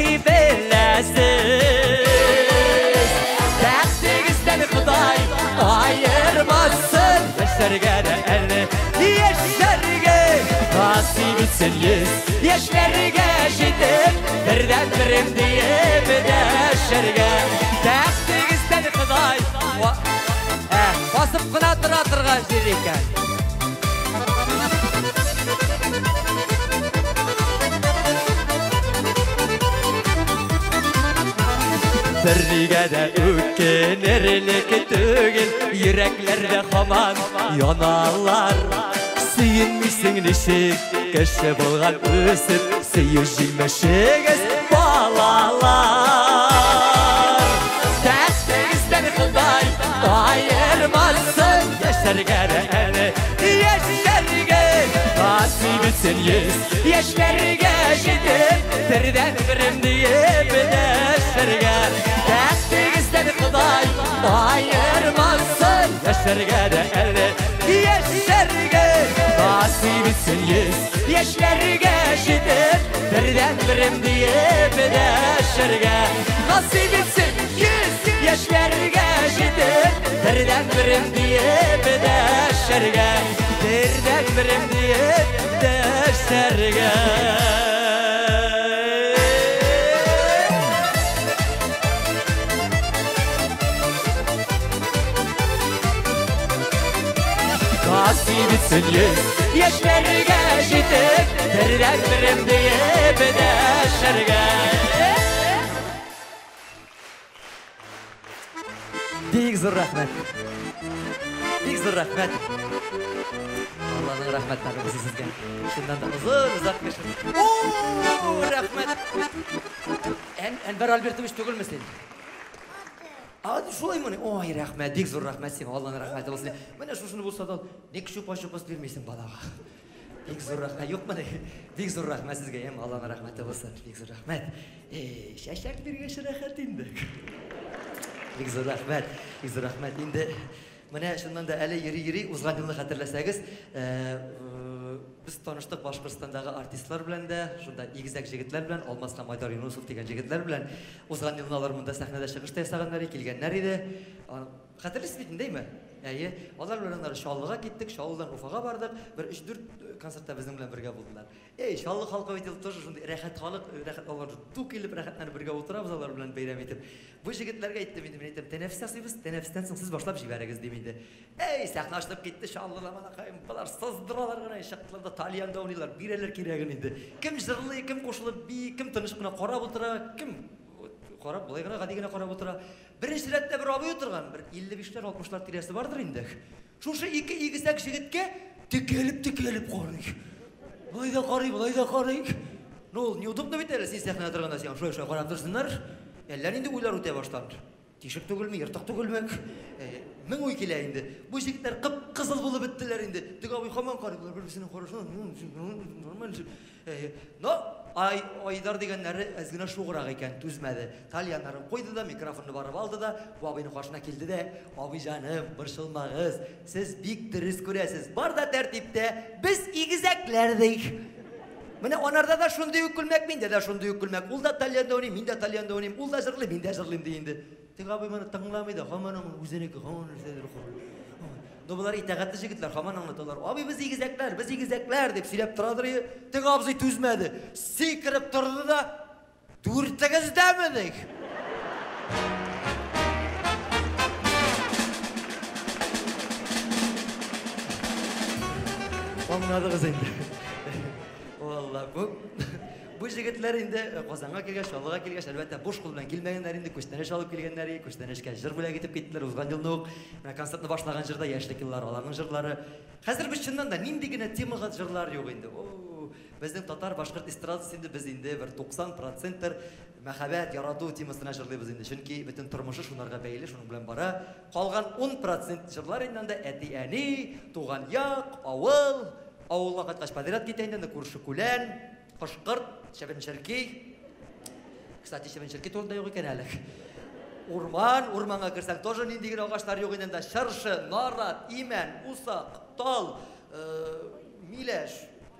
беләсез. Тәхтегездән Ходай айырмасын. Яшәргә дә әле яшәргә насыйп итсен яшьләргә җитеп бердән берем диеп яшәргә. Тәхтегездән Ходай басып кына тора торган җир икән. Бергә дә үкенерлек түгел, йөрәкләрдә һаман яналар. Сөенмисең ничек кеше булган үсеп, сөю җимешегез балалар. Тәхтегездән Ходай айырма Яшәргә әле яшәргә Насип итсен яшьләргә җитеп Бердән берем диеп дәшәргә Тәхтегездән Ходай айырмасын Яшәргә әле яшәргә Насип итсен яшьләргә җитеп Бердән берем диеп дәшәргә Насип итсен яшьләргә җитеп Бердән берем диеп дәшәргә Бердән берем диеп дәшәргә Nasip etsin яшьләргә җитеп Бердән берем диеп дәшәргә Бик зур рәхмәт. Бик зур рәхмәт. Алланың рәхмәтләре булсын сезгә. Шуннан да озак кеше. Рәхмәт. Әнвәр Альбертович түгелме син? Шулай мені? Ой, рәхмәт, бик зур рәхмәт сиңа, Алланың рәхмәте булсын. Менә шушыны булса да, не шупа-шупас бермейсің балаға. Бик зур рәхмәт, юк менә. Бик зур рәхмәт сезгә, Алланың рәхмәте булсын. Бик зур рәхмәт. Шәшәкләргә шәрәхәт инде. Бик зур рәхмәт, бик зур рәхмәт. Инде менә шуннан да әле йөри узган елны хәтерләсәгез, biz таныштык Башкортстандагы артистлар белән дә, шунда игезәк җегетләр белән, Алмаска Майдар Юнусов дигән җегетләр белән узган елны алар монда сәхнәдә чыгыш ясаганнар, килгәннәр иде. Хәтерлисез бит инде, әйе? Алар белән Шаллыга киттек, Шаллыдан Уфага бардык, бер 3-4 концертта безнең белән бергә булдылар. Шаллы халкы бит тоже шундый рәхәт халык, рәхәт алар ду килеп рәхәтләнеп бергә утырабыз алар белән бәйрәм итеп. Бу җегетләргә әйттем инде, мин әйттем, тәнәфес ясыйбыз, тәнәфестән соң сез башлап җибәрегез дим инде. Сәхнә ачылып китте, Шаллыда мана кайым, булар сыздыралар гына, чыктылар да Талиянда уйныйлар, бирәләр кирәген инде. Кем җырлый, кем кушылып би, кем тыныч кына карап утыра, кем карап, булай гына гади гына карап утыра. Беренче рәттә бер абый утырган, бер 55-ләр, 60-лар тирәсе бардыр инде. Шушы ике игезәк җегеткә текәлеп карый. Булай да карый. Ну, неудобно бит әле син сәхнәдә торганда син шулай карап торсыннар. Әллә инде уйлар үтә башланды. Тишек түгелме, ертык түгелме? Мең уй килә инде. Бу җегетләр кып-кызыл булып беттеләр инде. Теге абый һаман карыйлар, бер-берсенә карашалар. Нормаль. Но Айдар дигәннәре әзгенә шугырак икән, түзмәде. Талияннарын куйды да, микрофонны барып алды да, бу абыйның каршына килде дә, абый җаным, борчылмагыз, сез бик дөрес күрәсез. Бар да тәртиптә, без игезәкләр дик. Менә анарда да шундый ук күлмәк, миндә дә шундый ук күлмәк. Ул да Талиянда уйный, мин дә Талиянда уйныйм. Ул да җырлый, мин дә җырлыйм ди инде. Теге абый моны тыңламый да, һаман үзенеке Но булар итәгатьле җегетләр һаман аңлаталар. Абый без игезәкләр дип сөйләп торадыр. Теге абзый түзмәде. Сикереп торды да, дүртегездәме ди. Аңладыгыз инде. Валла, бу җегетләр инде Казанга килгән, Шаллыга килгән, әлбәттә буш кул белән килмәгәннәр инде, күчтәнәш алып килгәннәр, күчтәнәшкә җыр бүләк итеп киттеләр узган елны ук. Менә концертны башлаган җырда яшьлек еллар, аларның җырлары. Хәзер без чыннан да нинди генә темага җырлар юк инде. Безнең татар башкорт эстрадасы инде без инде бер 90% мәхәббәт ярату темасына җырлыйбыз инде. Чөнки бөтен тормышы шунларга бәйле, шуның белән бара. Калган 10% җырлар инде әти-әни, туган як, авыл, авылга кайткач подряд китә инде, күрше күлән, Кашкырт, Шәбенчерки. Кстати, Шәбенчерки турында юк икән әле. Урманга кирсәң, тоже нинди генә агачлар юк инде. Шыршы, нарат, имән, усак, тал, миләш.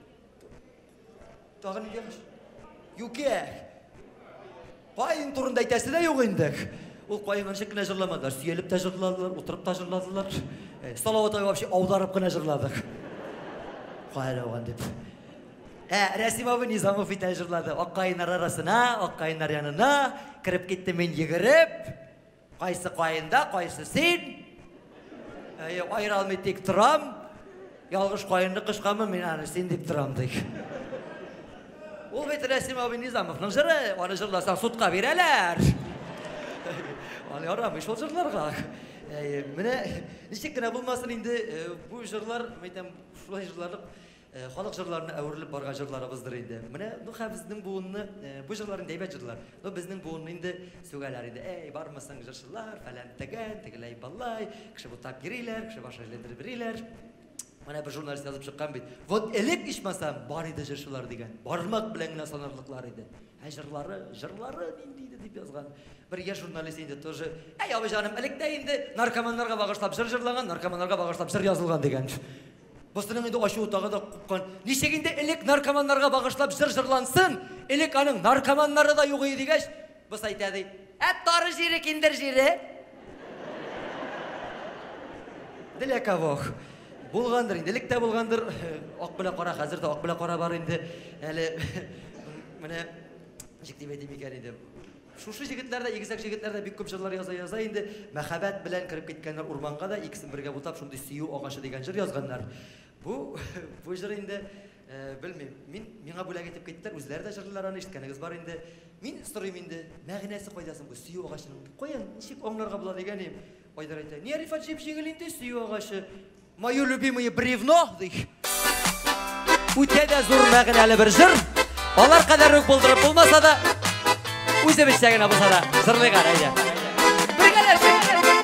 Тагын нинди агаш? Юкә. Кайын турында әйтәсе дә юк инде. Ул кайын шикелле җырламадылар, сөйләп тә җырладылар, утырып та җырладылар. Салават вообще аударып кына җырладык. Кайраган дип. Рәсим абый Низамов итә җырлады. Аккайыннар арасына, аккайыннар янына кирип китте мин йөгереп. Кайсы кайында, кайсы син? Айыра алмый тик торам. Ялгыш кайынны кышкамы мин аны син дип торам ди. Ул бит Рәсим абый Низамовның җыры, аны җырласаң судка бирәләр. Аны ярамый шул җырларга. Менә ничек кенә булмасын инде бу җырлар, әйтәм, шулай җырларлык халық жырларына әверіліп барған жырларыбыздыр инде. Менә бу хәбезнең буынны, бу жырлар инде әйбәт жырлар. Ну безнең буынны инде сүгәләр иде. Эй, бармысың җырчылар, фәлән тәгән, тегеләй баллай, кеше бутап йөриләр, кеше башы әйләндереп йөриләр. Менә бер журналист язып чыккан бит. Вот элек ичмасам бар иде җырчылар дигән. Бармак белән генә санарлыклар иде. Жырлары нинди иде дип язган. Бер яшь журналист инде тоже. Эй, абыҗаным, электә инде наркоманнарга багышлап җыр җырлаган, наркоманнарга багышлап җыр язылган дигән. Бустының инде ачу тагы да купкан. Ничек инде элек наркоманнарга багышлап җыр җырлансын? Элек аның наркоманнары да юк иде дигәч, бус әйтә ди. Тары җире киндер җире. Дилекавох. Булгандыр инде, элек тә булгандыр. Ак белән кара, хәзер дә ак белән кара бар инде. Әле менә ничек дип әйтим икән инде. Шушы җегетләрдә, игезәк җегетләрдә бик күп җырлар яза инде. Мәхәббәт белән кирип киткәннәр урманга да икесен бергә бутап шундый сөю агашы дигән җыр язганнар. Бу җыр инде белмим. Миңа бүләк итеп киттеләр, үзләре дә җырлар аны ишеткәнегез бар инде. Мин сорыйм инде, мәгънәсе кайдасың бу сөю агачының? Каян, ничек аңларга була дигәнем. Айдар әйтә, "Ни Рифат җип җиңел инде сөю агачы. Мое любимое бревно", ди. Үтә дә зур мәгънәле бер җыр. Алар кадәр үк булдырып булмаса да, үзебезчә генә булса да җырлыйгар әйдә. Бергәләшеп.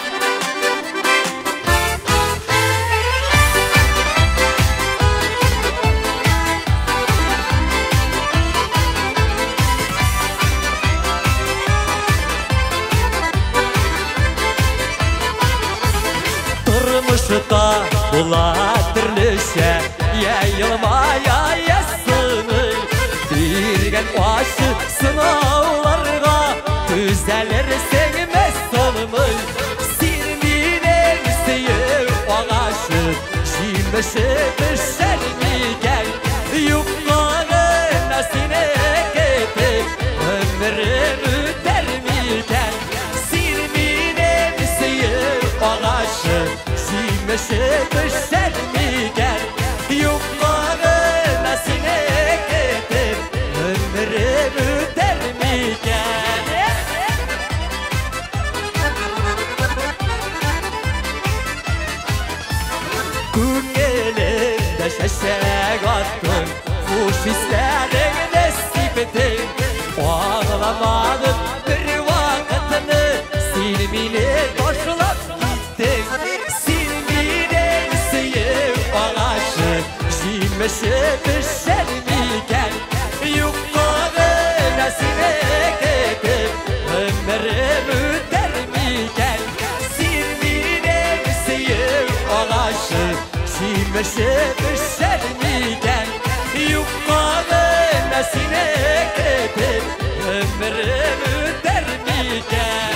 Тормышта була төрлечә, я елмая ясыны. Биргән ачы сынауларга түзәлерсең мәсәлмый. Син минем сөю агашы, җимеше пешәр микән? Юклагына сине кетеп, ömrüm үтәр микән? Син минем сөю агашы, җимеше пешәр микән? Юклагына сине кетеп, ömrüm үтәр микән? Күңелемдә шәшәк аттың, хуш хисләреңне сипетең. Аңламадым бер вакытны, син мине ташлап киттең. Син минем сөю агашы, җимеше пешәр микән? Юклагына сине кетеп, ömrüm үтәр микән? Син минем сөю агашы, җимеше пешәр микән? Юклагына сине кетеп, ömrüm үтәр микән?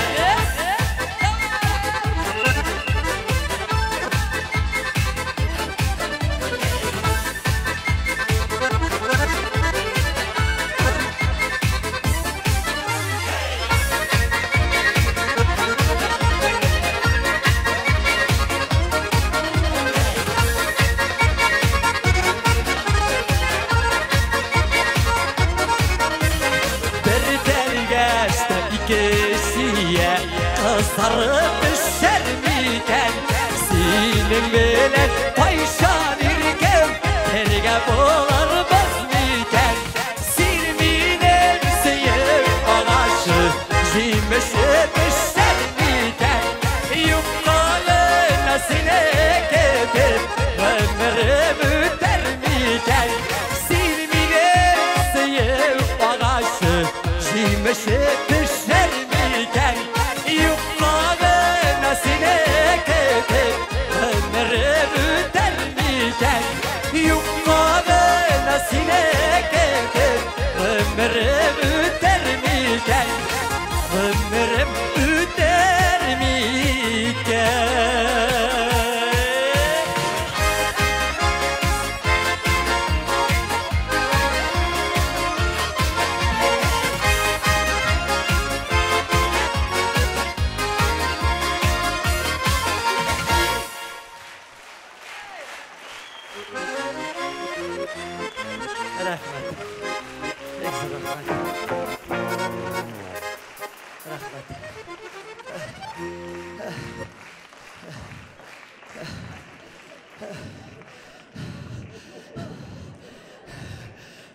Kızarıp düşer miken, senin bilen payşan irken, terge bularmaz miken? Silminem seyir ağaçı, jimeşi düşer miken? Yukarına sine ketip, ömrüm üter miken? Silminem seyir ağaçı, jimeşi düşer miken? Yukarına sine ketip, ömrüm üter miken? Yukarına sine ketip, ömrüm üter miken? Ömrüm üter miken?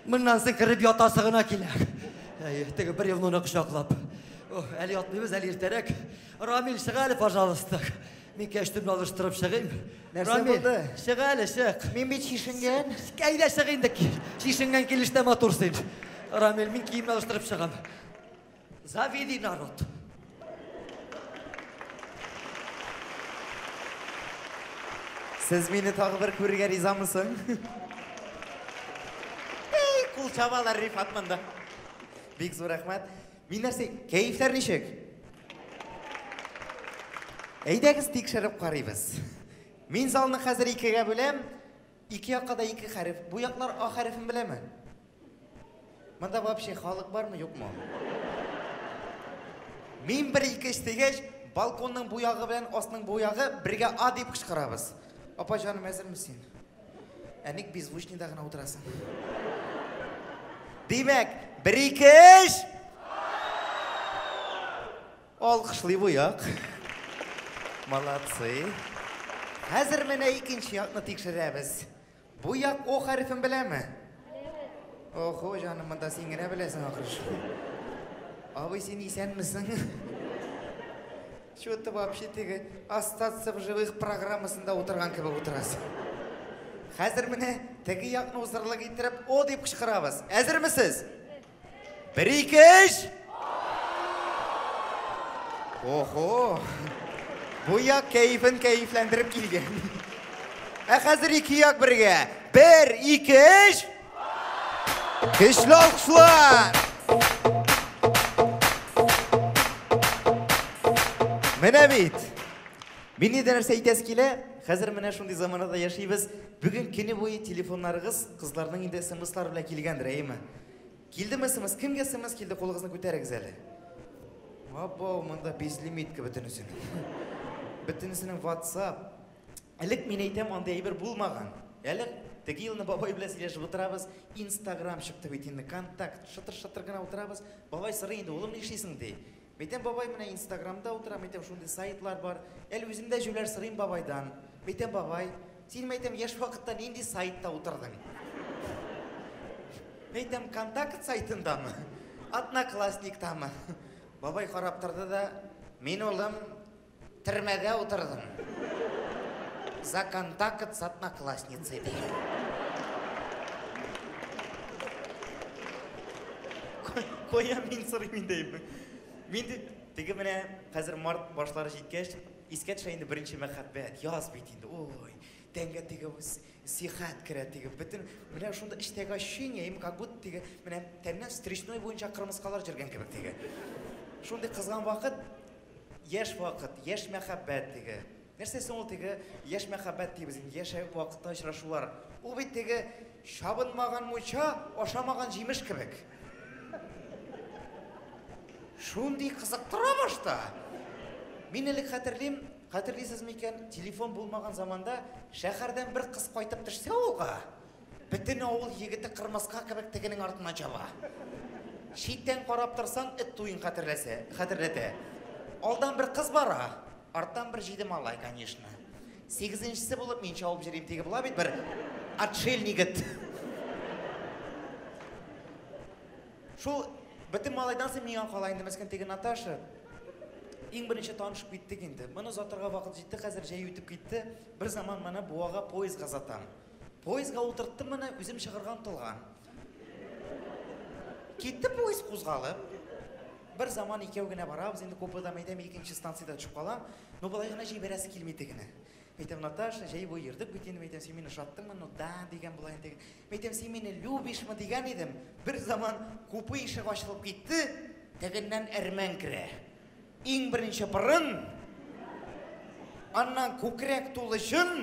Мындан соң кіріп ятасы ғана келек. Теге бір евноны құшақлап. Әлі ятмайбыз, әлі ертерек. Рамил, шық әлі, пожалуйста. Мен кәштімді алыштырып шығайым. Рамил, шық әлі, шық. Мен бет шишінген. Кәйді шығайынды, шишінген келішті матурсың. Рамил, мен киімді алыштырып шығам. Заведи народ. Сіз мені тағы бір көріге ризамысың? Құл чабалар Рифат мында. Бек зор рахмат. Мен нәрсе, кәйіфтер нешек? Әйдәгіз текшіріп қарайбыз. Мен залыны қазір 2-ге бөлем, 2 яққа да 2 хариф. Бұл яқлар А харифін білемі? Мында вообще халық бар ма, жоқ ма? Мен 1-2 істегеш, балконның бұл яғы білен осының бұл яғы бірге А деп қышқырабыз. Апа жаным, әзір мүсін? Әнек беззвучныйда ғана отырасың. Демек, 1-2 Алқышлы бұяқ. Молодцы. Әзір мені 2-ші яқны текшірәбіз. Бұяқ О харифін білемі? Охо, жаным, мұнда сен гіне білесің ақырыш. Абай, сен есен мүсің? Что-то вообще тегі остаться в живых программасында отырған кебі отырасың. Қазір міне тегі яқны ұзырлы кетіріп О деп қышқырабыз. Әзір мүсіз? 1-2 Охо, бұл яқ кәйіфін кәйіфләндіріп келген. Қазір 2 яқ бірге. 1-2 Күшлі алқышлар! Міне бейт. Мен неден әрсе айтас келі, қазір міне шындай заманада яшайбыз. Бүгін кені бойы телефонларығыз қызлардың енді смс-лар біле келгендір, әйімі. Келді ме смс? Кімге смс келді? Қолығызны көтеріңіз әлі. Апа, мұнда безлимиткі бүтінісін. Бүтінісінің WhatsApp. Әлік мен айтам, андай әйбір болмаған. Әлік, тегі еліні бабай біле сөйлешіп отырабыз. Instagram шықты бетінді, контакт, шытыр-шытыр ғана отырабыз. Бабай сыры енді, олым нешесің дей. Метем бабай мына Инстаграмда отырам, метем шундай сайтлар бар. Әлі өзімді жөлер сырайым бабайдан. Метем бабай, сен метем еш вақыттан енді сайтта отырдың. Метем контакт сайтындамы, одноклассниктамы. Бабай қарап тұрды да, мен олым түрмеде отырдым. За контакт с одноклассницей дейді. Қоя мен сырайым деймін. Менде тегі міне қазір март башлары жеткеш, искет шайынды бірінші мәхаббет, яз бетінде, ой, тәңге тегі сихат кірі тегі бітін, міне шында іштегі ощущение, как будто тегі міне тәмнен стричной бойынша қырмысқалар жүрген кебек тегі. Шында қызған вақыт, еш вақыт, еш мәхаббет тегі. Нәрсесі ол тегі еш мәхаббет тегізін, еш вақытта ұшырашулар. Ол бет тегі шабынмаған мұйша, ошамаған жеміш кебек. Шундай қызықтыра башта. Мен әлі қатырлейсіз мекен, телефон болмаған заманда шәһәрден бір қыз қайтып түшсе олға. Бітін ауыл егіті қырмысқа кебек тегінің артына жаба. Шеттен қарап тұрсаң, үт туын қатырлеті. Алдан бір қыз бара, арттан бір жейді малай, конечно. 8-шісі болып мен шауып жерем тегі бұла бет бір отшельнигіт. Шул бітім малайдансы меңен қалайынды мәскен тегі Наташа. Ең бірінші танышып кеттік енді. Мұны затырға вақыт жетті, қазір жай өтіп кетті. Бір заман мұны буаға пойызға затам. Пойызға отыртты мұны өзім шығырған тұлған. Кетті пойыз қозғалып. Бір заман екеугіне барабыз, енді көпірдам айтам, 2-ші станцияда түшіп қалам. Но балайғына жей берәсі келмейдігіні. Мәйтем, Наташа, жай бой ердік бетенді, мәйтем, сен мені жаттың мұны, да, деген бұлайын деген. Мәйтем, сен мені любиш ма деген едім. Бір заман көпі ішіқ ашылып кетті, тегіннен әрмен кірі. Ең бірінші бұрын, аннан көкірек толы жын,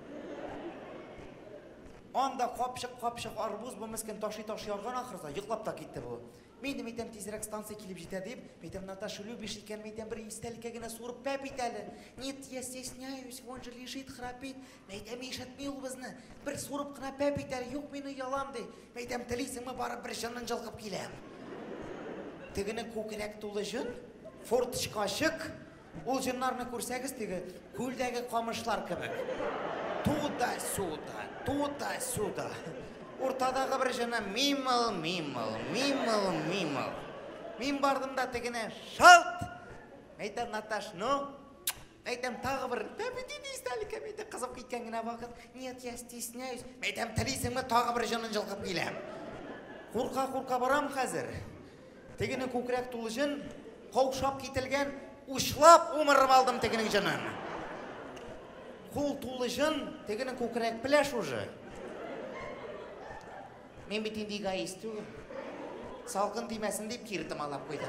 анда қапшық арбуз бұмызкен таши арған ақырса, йықлап та кетті бұл. Мен де мәйтем тезірек станция келіп жете деп, мәйтем, Наташа, любишь екен, мәйтем, бір истәлікегіне суырып пәпит әлі. Нет, я стесняюсь, он же лежит, храпит. Мәйтем, ешетмей ол бізні. Бір суырып қына пәпит әлі, yok мені ялам дей. Мәйтем, тілейсің ма барып бір жынын жылқып келем. Тегінің көкірек толы жын, форточка ашық, ол жынларны көрсәгіз тегі көлдегі қамышлар кебек. Туда-сюда. ортадағы бір жана мимыл. Мен бардым да тегене шалт. Айтам, Наташ, ну? Айтам, тағы бір. Да, бүйдейді сталика, мейді қызып кеткен гіне бақыт. Нет, я стесняюсь. Айтам, тілейсің ме тағы бір жанын жылқып келем. Қорқа барам қазір. Тегене көкірек тұлы жын, қауқшап кетілген, ұшлап өміріп алдым тегенің жанын. Қол тұлы жын, тегенің көкірек піләш уже. Мен бетенде эгоист өгім. Салқын тимәсін деп керітім алап қойдым.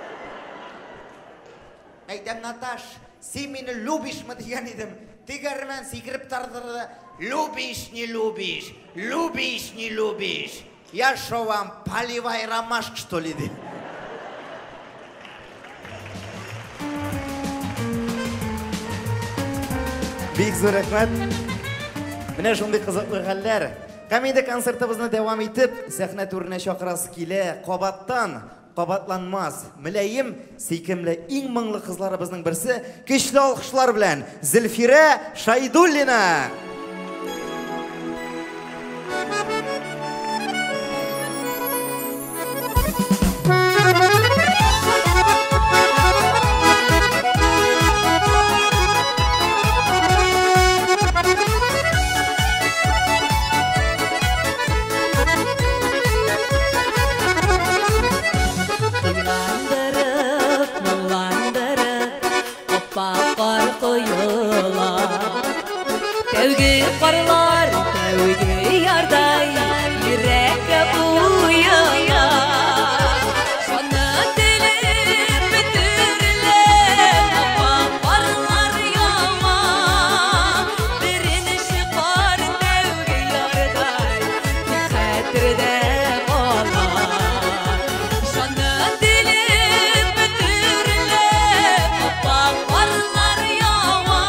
Айтам, Наташ, сен мені любишь ма деген едім. Тегермен секіріп тардырды. Любишь, не любишь. Я шо вам, полевая ромашка, что ли, деп. Бек зор рахмат. Міне шондай қызықты хәлләр. Комедия концертыбызны дәвам итеп, сәхнә түренә шақырасы килә. Қабатланмас. Мөләйем, сөйкемле иң моңлы кызларыбызның берсе, көчле алкышлар белән Зөлфирә Шайдуллина. Тәуге қарлар, тәуге ярдай, йөрәккә уяна. Шаны телеп бөтерләп, қарлар яма. Беренче қар тәуге ярдай, хәтердә кала. Шаны телеп бөтерләп, қарлар яма.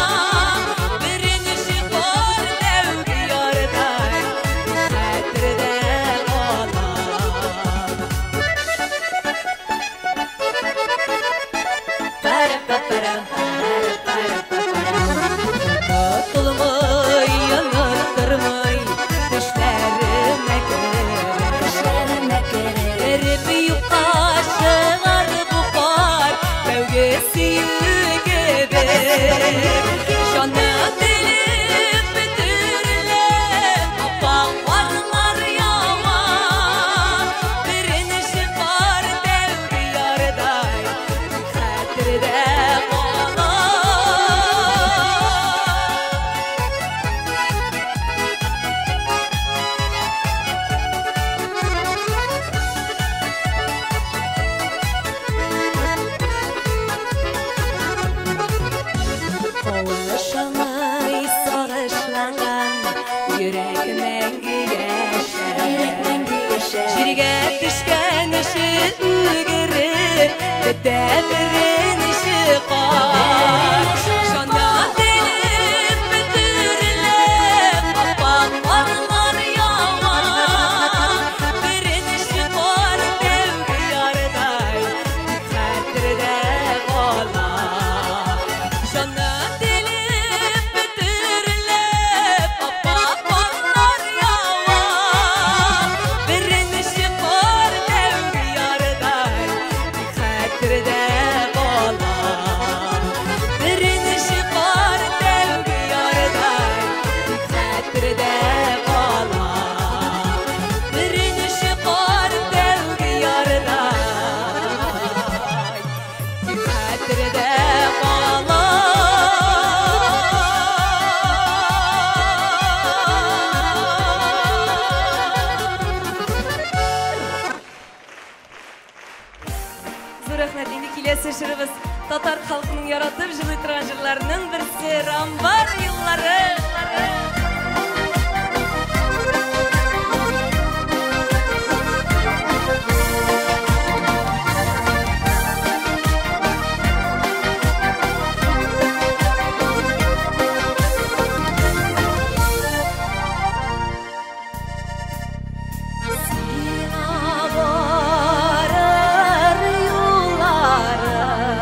Татар халқының яратып жылы тұрған жырларының бірсе Рамбар йыллары.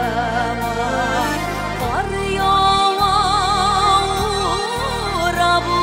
Bravo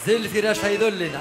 Зельфира Шайдуллина.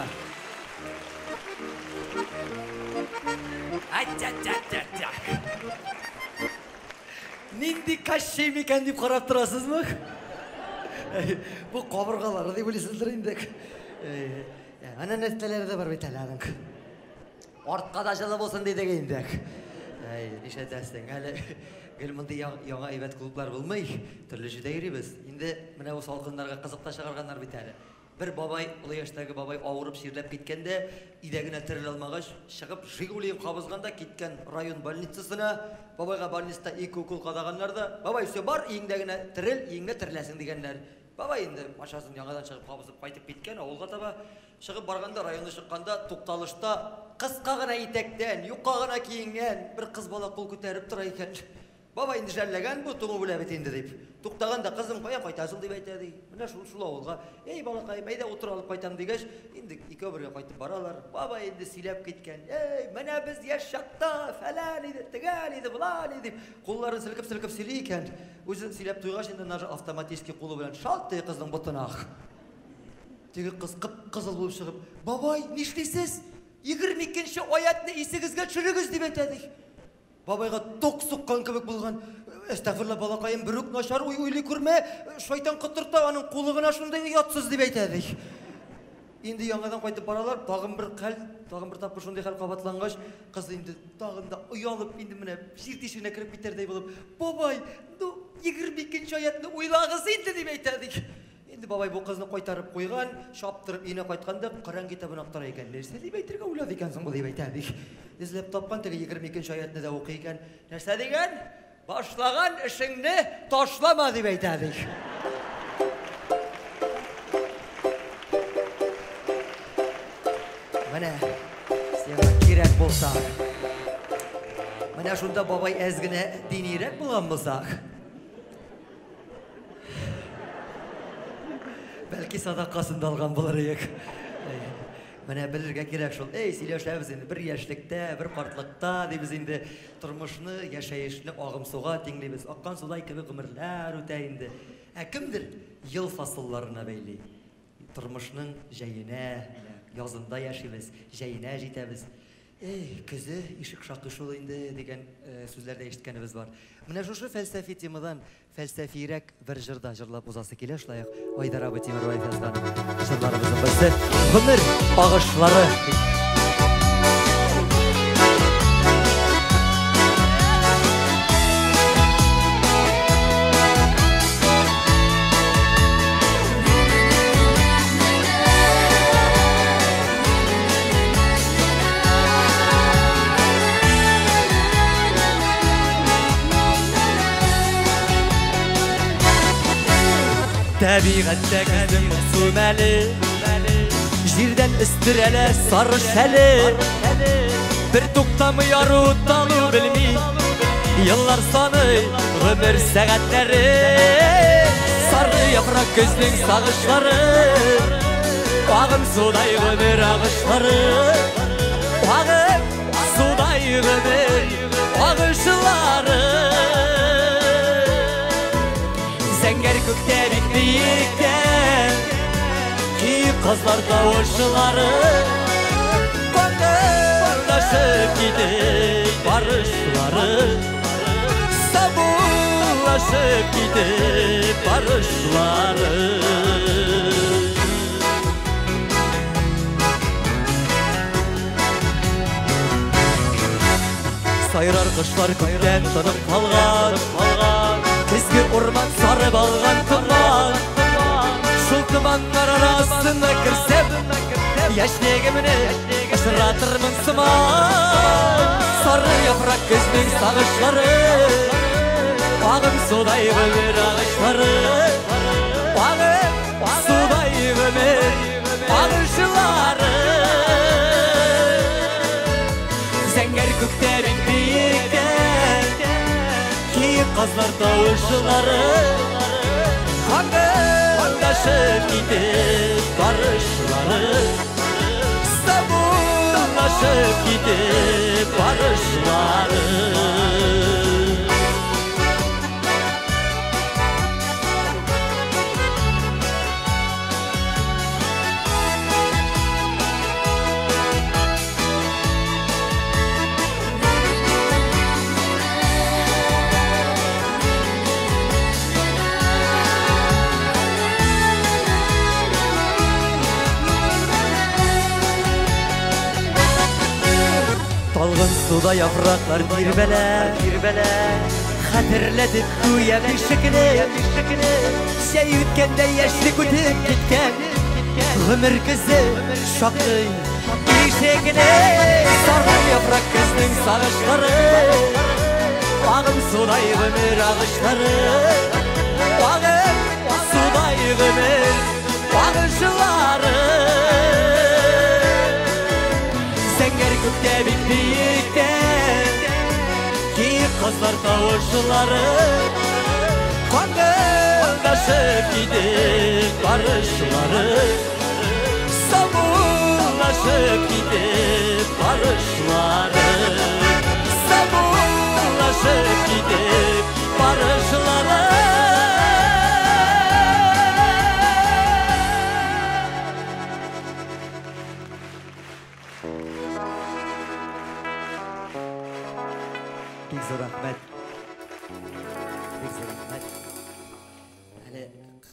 Нинди кашшей мекен деп қарап тұрасыз мұ? Бұл қабырғалары деп білесіздер ендік. Ана нәстелері де бар бетәлерің. Ортқа да жылы болсын дейді ендік. Неше тәстің, әлі гіл мұнды яңа әйбәт клублар болмай, түрлі жүдә еребіз. Енді мына осы алқындарға қызықта шығарғандар бетәлі. Bir babay, ulu yaştagi babay ağırıp şirlep gitkende, idegine tiril almağaş, шығып Жигулиев қабызғанда кеткен район больницасына, бабайға больницада 2 укол қадағанларда, бабай все бар, иіңдегіне тіріл, иіңе тірілесің дегенлер. Бабай енді машасын яңадан шығып қабызып қайтып кеткен, ауылға таба шығып барғанда, районда шыққанда, тоқталышта қысқа ғана етектен, юққа ғана киінген бір қыз бала қол көтеріп тұр екен. Бабай енді жәлләген бұл тұңы бұл әбет енді деп. Тоқтағанда қызым қоя қайтасың деп айтады. Мына шул ауылға, ей балақайым, айда отыр алып қайтам дегеш, енді екі бірге қайтып баралар. Бабай енді сөйлеп кеткен. Ей, мына біз еш шақта, фәлән еді, тігәл еді, бұлан еді. Қолларын сілкіп сөйлей екен. Өзі сөйлеп тұйғаш, енді нажы автоматически қолы білен шалт дей қыздың бұтына ақ. Теге қыз қып-қызыл болып шығып, бабай, не ішлейсіз? 22-ші аятны есігізге чүрігіз деп айтады. Бабайға тоқ соққан кебек болған. Әстәғфирулла балақайым, бүрік нашар ойлай көрме, шайтан құттырта, аның қолығына шындай ұятсыз деп айтады. Енді яңадан қайтып баралар, тағын бір тапқыр шындай қал қабатланғаш, қыз енді тағында ұялып, енді міне жертешігіне кіріп кетердей болып, бабай, 22-ші аятны ойлағыз енді деп айтады. Енді бабай бұл қызны қайтарып қойған, шаптырып ені қайтқанда Құран кітабын ақтар екен. Нәрсе деп айтырға ойлады екенсің бұл деп айтады. Ізлеп тапқан тегі 22-ші аятны да оқи екен. Нәрсе деген? Башлаған ішіңні ташлама деп айтады. Міне, сен керек болса, міне шunda бабай әзгіне денирек болған болсақ, бәлки садақасында алған болар ек. Міне білірге керек шол. Ей, сөйлешеміз енді бір яшілікте, бір қартлықта дейбіз енді тұрмышыны, яшайышыны ағым суға теңлейбіз. Аққан судай кебі ғымырлар өтәйінді. Әкімдір ел фасылларына бәйлей. Тұрмышының жайына, язында яшайбыз, жайына жетәбіз. Ей, күзі ишік шақы шол енді деген сөздерді ештікеніміз бар. Міне жошы фәлсәфи темадан фәлсәфирек бір жырда жырлап ұзасы келе шылайық. Айдар абы Темірбаев жазған жырларымыздың бірісі ғұмыр ағышлары. Təbiqətdə qızım süməli, Jirdən üstür ələ sarı şəli, Bir toxtamıyar utanı bilmi, Yıllar sanı ömür səğətləri, Sarı yaprak gözlün sağışları, Ağım suday ömür ağışları, Ağım suday ömür ağışları. Зәңгәр көктә бик биектән, Ки кызлар тавышлары, Қоңырлашып китеп барышлары, Сабырлашып китеп барышлары. Сайрар кышлар көктән тынып калган, Күзгі урман сарып алған тұман, Шул тұманлар арасына кірсем, Яшнегіміне ұшыратырмын сыман. Сары япырақ көздің сағышлары, Ағым судай өмір ағышлары, Ағым судай өмір ағышлары. Зәңгәр көктә бик биіктен, Қазлар тауышылары, Қаңғылдашып кетіп барышлары, Сабырлашып кетіп барышлары. suda yapraklar dirbele Hatırladık güya bir şekilde Şey ütkende yaşlı kütüp gitken Ömür kızı şoklu bir şekilde Sarı yaprak kızның sağışları Bağım suday ömür ağışları Bağım suday ömür bağışları Senger gökte büyükte Ki kızlar kavuşları Kandaşıp gidip barışları Sabunlaşıp gidip barışları Sabunlaşıp gidip barışları Pek zor rahmet. Pek zor rahmet. Hali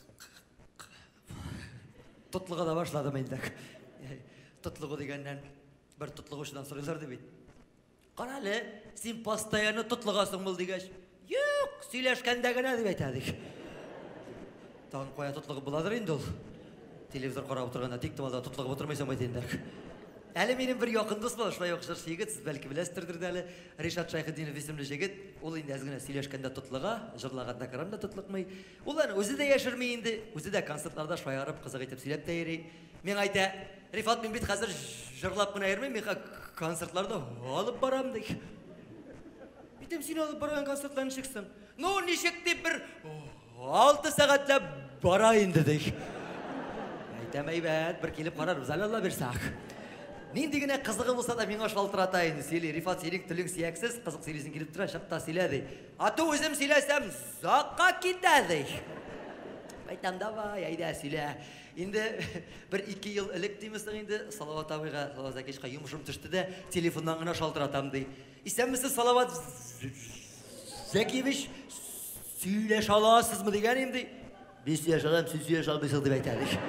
tutluğa da başladım енді. Tutluğu degenden bir tutluğu şudan soruyorlar da beyt. Qaralı, sen постоянно tutluğasın bul degеш. Yok, söyleşkende gene деп айтадық. Тағын қоя tutluğu buладыр енді ол. Телевизор қарап отырғанда тек тымалда tutluğu отырмайсам айтайындақ. Әлі менің бір яқын дос бар, шулай оқшыр жігіт, сіз бәлкі білесіздердір әлі Ришат Шайхиддинов есімді жігіт. Ол енді әзгіне сөйлешкенде тұтлыға, жырлағанда қарамда тұтлықмай. Ол өзі де яшырмай енді, өзі де концертларда шулай арып, қызық етіп сөйлеп тәйірей. Мен айта, Рифат мен бет қазір жырлап қына айырмай, мен концертларда алып барам дей. Бетем сен алып барған концертларын шексің. Ну, нешек деп бір 6 сағатлап барайынды дей. Айтам әйбәт, бір келіп қарар, біз алла берсақ. Мен дегене қызығы болса да мен ашалтыратайын. Сели, Рифат, сенің тілің сияксіз, қызық сөйлесің келіп тұра, шапта сөйледі. Аты өзім сөйлесем, заққа кетеді. Айтам, давай, айда сөйле. Енді бір 2 ел ілік деймісің енді, Салават абайға, Салават Закешқа юмшым түшті де, телефоннан ғына шалтыратам дей. Исәмісі Салават Закевич, сөйлеш аласыз мы деген емді? Біз сөйлеш алам, сіз сөйлеш албайсыз деп айтады.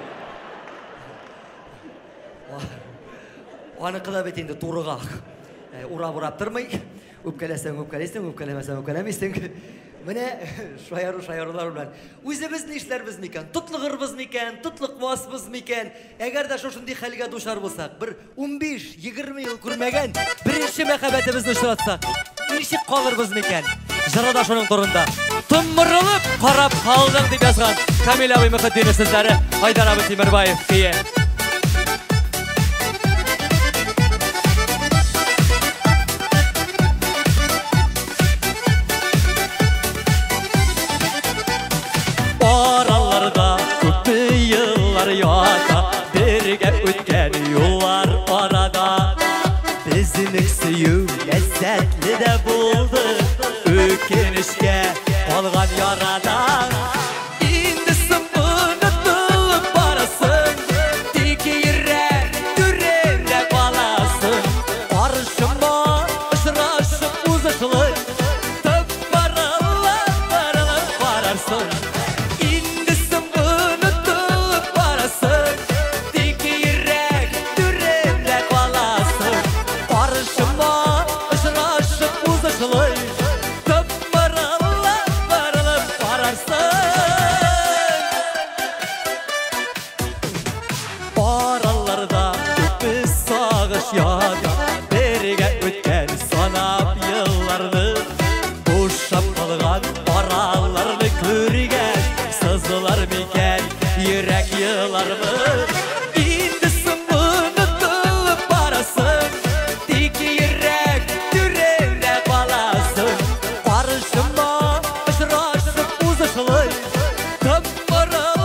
Оны қыда бет енді турыға урап тұрмай, өпкелесең, өпкелемесең, өпкелемесең. Міне шайарулар білән. Өзіміз нешлербіз мекен, тұтлығырбыз мекен, тұтлықмасбыз мекен. Әгер де шошындай хәлге душар болсақ, бір 15-20 ел көрмеген бірінші мәхәббәтімізді ұшыратсақ, нешік қалырбыз мекен? Жырада шоның тұрында. Тұмырылып қарап қалдың деп жазған Камил абай Мұхитдинов сіздері, Айдар абай Темірбаев кие. Yollarda birge ötken yollar arada Bizlik suyu lezzetli de buldu Ökenişke olgan yarada İndisin unutulup barasın Dik yürek dürerek balasın Barışıma ışıraşıp uzışılık Tıp varılıp vararsın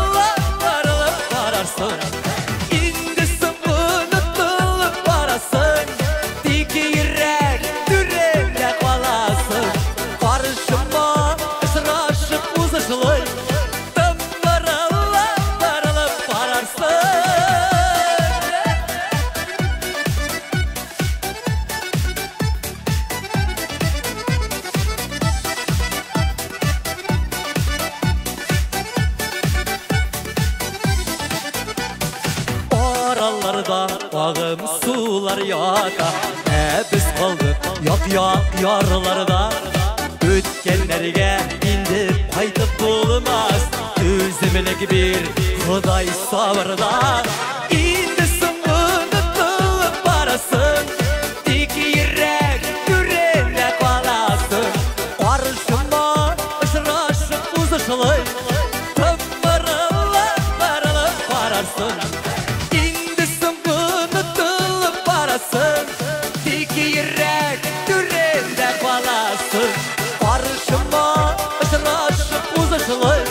Indisi unutulup barasın Yarlarda ağım sular yaka Biz kaldık yak yarlarda Ötkenlerge indip kaytıp bulmaz Üzümlük bir Xuday savrda İndisin unutulup barasın Dik yürek yüreğine kalasın Karşıma ışıraşıp uzışılır Tımbırılıp barılıp bararsın İndisin unutulup barasın Dik yürek yüreğine kalasın Karşıma ışıraşıp uzışılır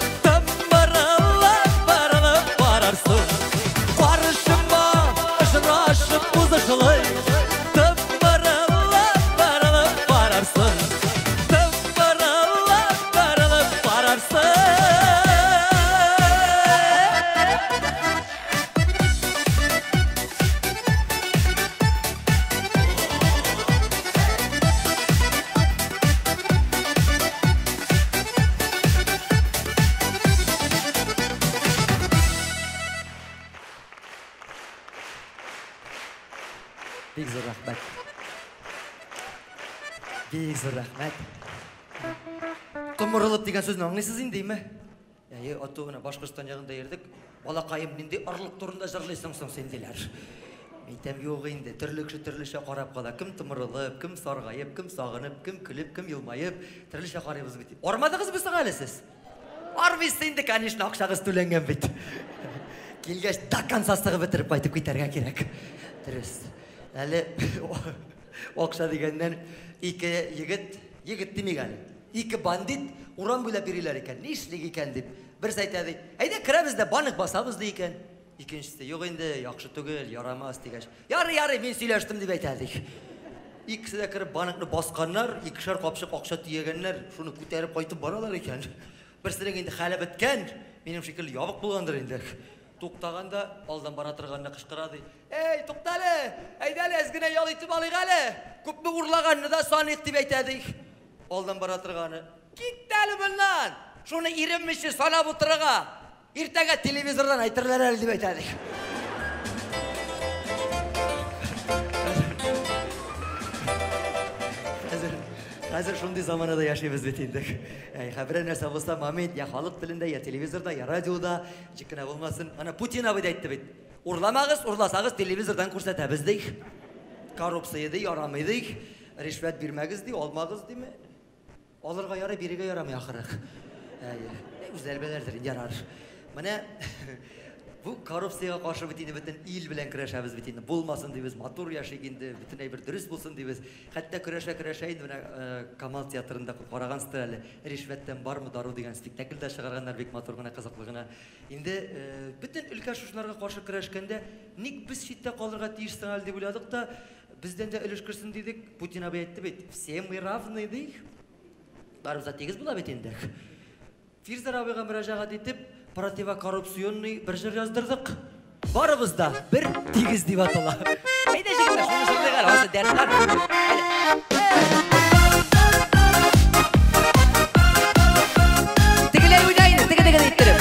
Bek zo'r rahmat. Bek zo'r rahmat. Qımırılıp degan so'zni anlaysiz indeymi? Ya ota ona Boshqirdiston yag'inda yerdik. Balaqayım nindi arliq turunda jırlaysan sen diler. Aytam yo'q endi, turlicha qarab qala. Kim tımırılıp, kim sarg'ayib, kim sog'inib, kim kulib, kim yilmayib, turlicha qaraymiz bit. Ormadingiz biz siz? Ormaysiz endi, конечно, aqshag'iz to'langan bit. Kelgach dakan sastig'i bitirib qaytib ketarga kerak. Durust. Hali o'qsha degandan ikki yigit demegan. Ikki bandit uran bo'ylab berilar ekan. Ne ishlik ekan deb. Birisi aytadi, "Hayda kiramizda bank bosamiz" ekan. Ikkinchisi, "Yo'q endi, yaxshi tugul, yaramas" degash. "Yari, men söylashdim" deb aytadi. İkisida kirib bankni bosganlar, ikkishar qopshiq oqsha yeganlar, shuni ko'tarib qaytib boralar ekan. Birisining endi hali bitgan, mening shekilli yopiq bo'lgandir endi. To'xtaganda oldan bora turganini qishqiradi. "Ey, to'xtali! Haydali, ozgina yo'l yetib oling hali. Ko'pni urlaganini-da soniq" deb aytadi. Oldan bora turgani, "Ketdali bundan. Shuni irimmishi sanab o'tirga. Ertaga televizordan aytirlar" deb aytadi. Hozir shunday zamonada yashaymiz bit endi. Xabar narsa bo'lsa, moment ya xalq tilida, ya televizorda, ya radioda, chiqina bo'lmasin. Mana Putin abi aytdi bit. Urlamag'iz, urlasangiz televizordan ko'rsatamiz deyk. Korrupsiyada yaramaydik. Rishvat bermagiz dey, olmagiz deymi? Olirga yara, beriga yaramay axiri. O'zalbalardir yarar. Mana bu korrupsiyaga qarshi bütün il bilan kurashamiz bitini. Bo'lmasin deymiz, motor yashagindi, butunay bir durust bo'lsin deymiz. Hatto kurashaydi mana Kamal teatrida qaragansizlar hali rishvatdan bormi daru degan spektaklda chiqarganlar bek motor bilan qiziqligini. Endi bütün ulkan shularga qarshi kurashganda nik biz chetda qolirga tiyishsin hal deb o'yladik-da, bizdan da ulush kirsin dedik. Putin abi aytdi bit, "Все мы равны" deyik. Barimiz tegiz bo'ladi bit endi. Firzar abiga murojaat etib, противокоррупционный bir jir yozdırdık. Barımızda bir tegiz deb atala. Hayda jigitlar, shuni so'zlaylar, hozir darslar. Tigilar o'ynaydi, tiga ayttirib.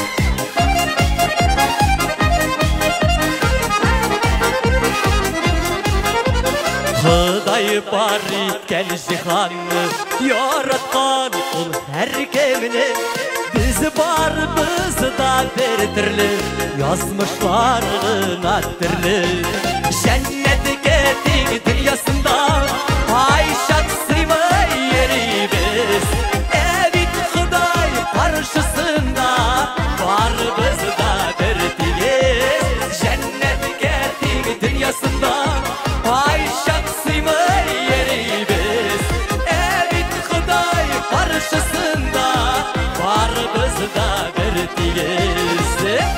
Xuday bar etken jihanni yaratgan ul her kimini biz barımızda bir türlü yazmışların attırlı Cennetke din dünyasında Ayşat sıymay yerimiz Evet Xuday karşısında barımızda bir tegiz Cennetke din dünyasında Ayşat sıymay yerimiz Evet Xuday karşısında barımızda bir tegiz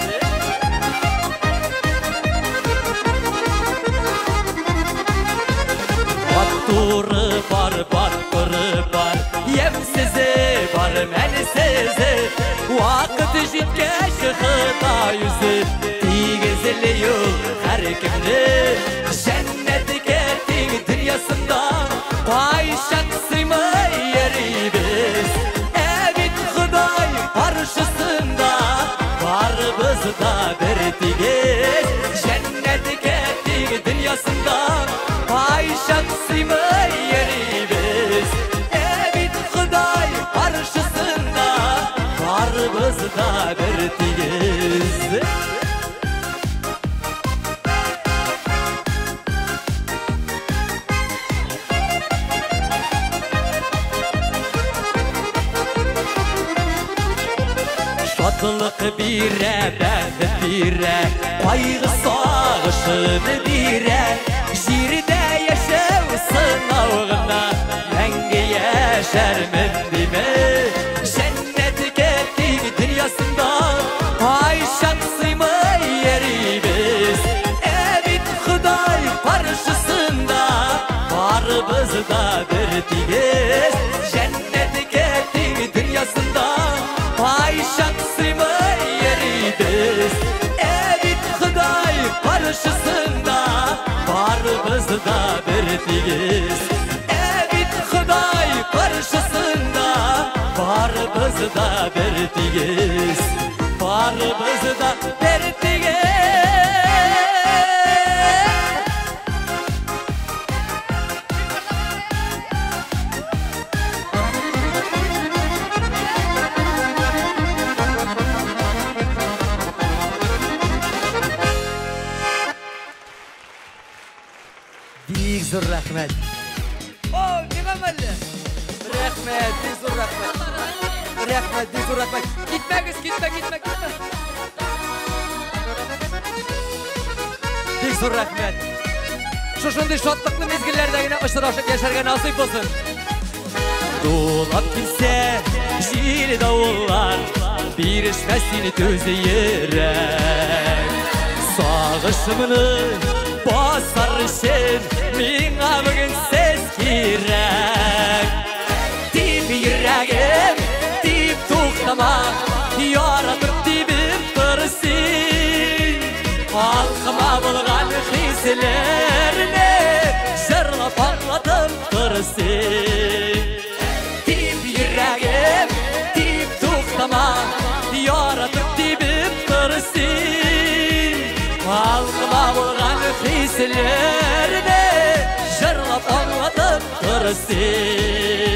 Batturu var, batturu var Yemsizi var, mensizi Vakıt jitkeş Xuday yüzü Tegizli yol her kimni Cennetke din dünyasında Ayşat sıymay yerimiz Evet Xuday karşısında Barımızda bir tegiz бире, бәхет бире, қайғы сағышыны бире, жерде яшәү сынауына мәңгі яшәрмін дейме. Жәннәтке тиң дүниясында айшақ сыймай ерейбіз. Әбит Құдай паршысында барыбызда бір тигіз. Жәннәтке тиң дүниясында айшақ сыймай ерейбіз. Әбит Құдай паршысында барыбызда бір тигіз. Әбит Құдай паршысында барыбызда бір тигіз. Барыбызда бір тигіз. Бик зур рахмет. О, нема мәлі? Рахмет, бик зур рахмет. Рахмет, бик зур рахмет. Кетмәгіз, кетмә. Бик зур рахмет. Шошындай шаттықлы мезгіллердегіне ұшырашып яшәргә насип болсын. Дулап килсә, җил давыллар, бирешмәс сине төзе йөрәк. Сагышымны басар өчен миңа бүген сез кирәк. Дип йөрәгем, дип туктама, яратып дибеп торсын. Халкыма булган хисләрне җырлап аңлатып торсын. Дип йөрәгем, дип туктама, яратып дибеп торсын. Халкыма булган хисләрне җырлап аңлатып торсын.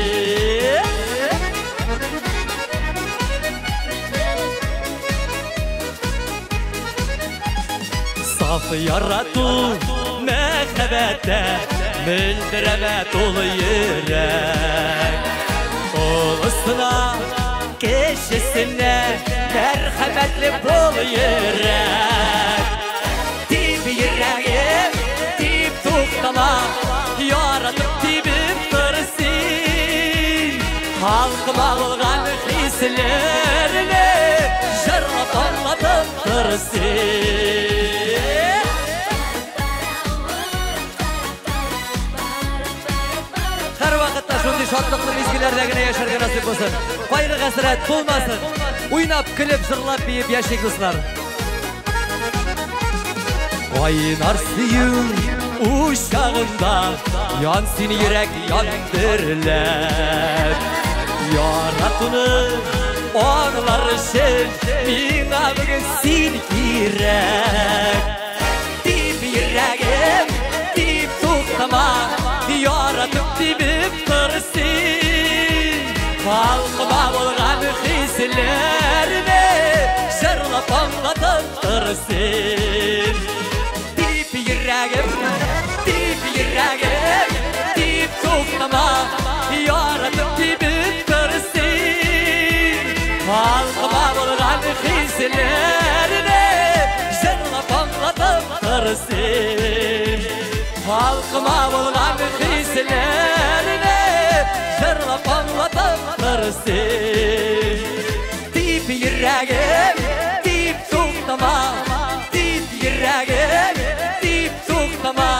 Saf yaratу мәхәббәттә мөлдерәмә тулы йөрәк. Олысына, кешесенә мәрхәмәтле бул йөрәк. Дип йөрәгем, дип туктама, яратып дибеп торсын. Халкыма булган хисләрне җырлап аңлатып торсын. Һәр вакытта шундый шатлыклы мизгилләрдә яшәргә насип булсын. Кайгы хәсрәт булмасын. Уйнап, көлеп, җырлап, биеп яшик дуслар. Кайнар сөю учагында ян син йөрәк яндырлап. Яратуны аңлар өчен миңа бүген син кирәк. Дип йөрәгем, дип туктама, яратып дибеп торсын. Халкыма булган хисләрне җырлап аңлатып торсын. Дип йөрәгем, дип туктама, яратып дибеп торсын. Халкыма булган хисләрне җырлап аңлатып торсын. Халкыма булган хисләрне җырлап аңлатып торсын. Дип йөрәгем, дип туктама, дип йөрәгем, дип туктама.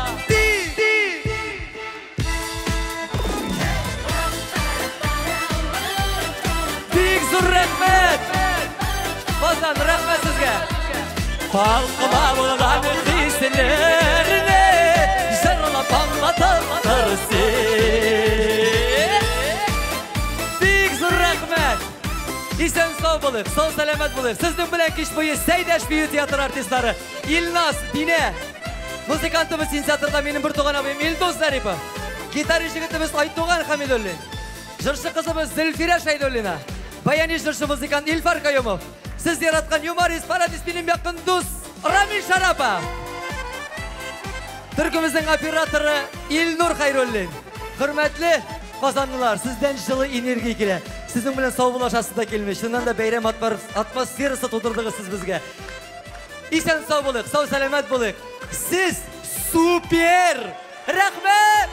Бик зур рәхмәт. Базан рәхмәт сезгә. Халкыма булган хисләрне җырлап аңлатып торсын. Бик зур рәхмәт. Исән сау булып, сау сәламәт булып. Сезнең белән кич буе Сәйдәш бию театр артистлары Илназ, Дине, музыкантыбыз инициаторда минем бер туган абыем Илдус Зарипов, гитара җегетебез Айтуган Хәмидуллин, җырчы кызыбыз Зөлфирә Шәйдуллина, баяни җырчы музыкант Илфар Каюмов, сез яраткан юморист, пародист, минем якын дус Рамил Шарапов, Төркемезнең операторы Илнур Хәйруллин. Хөрмәтле Казанлылар, сездән җылы энергия килә. Sizin bilen sağ bulaşası da gelmiş. Şundan da beyram atmosferası tudurdunuz siz bizge. İsen sağ bulayık, sağ selamet bulayık. Siz süper. Rahmet.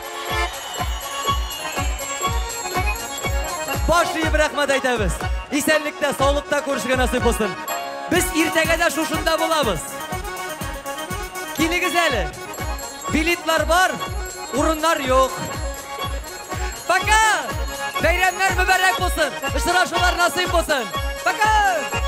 Başlayıp rahmet aytamiz. İsenlikte, sağlıkta ko'rishga nasip olsun. Biz ertagada şuşunda bulamız. Keligiz eli. Biletler var, urunlar yok. Baka! Bayramlar mübarek olsun. Işıraşılar nasip olsun. Baka!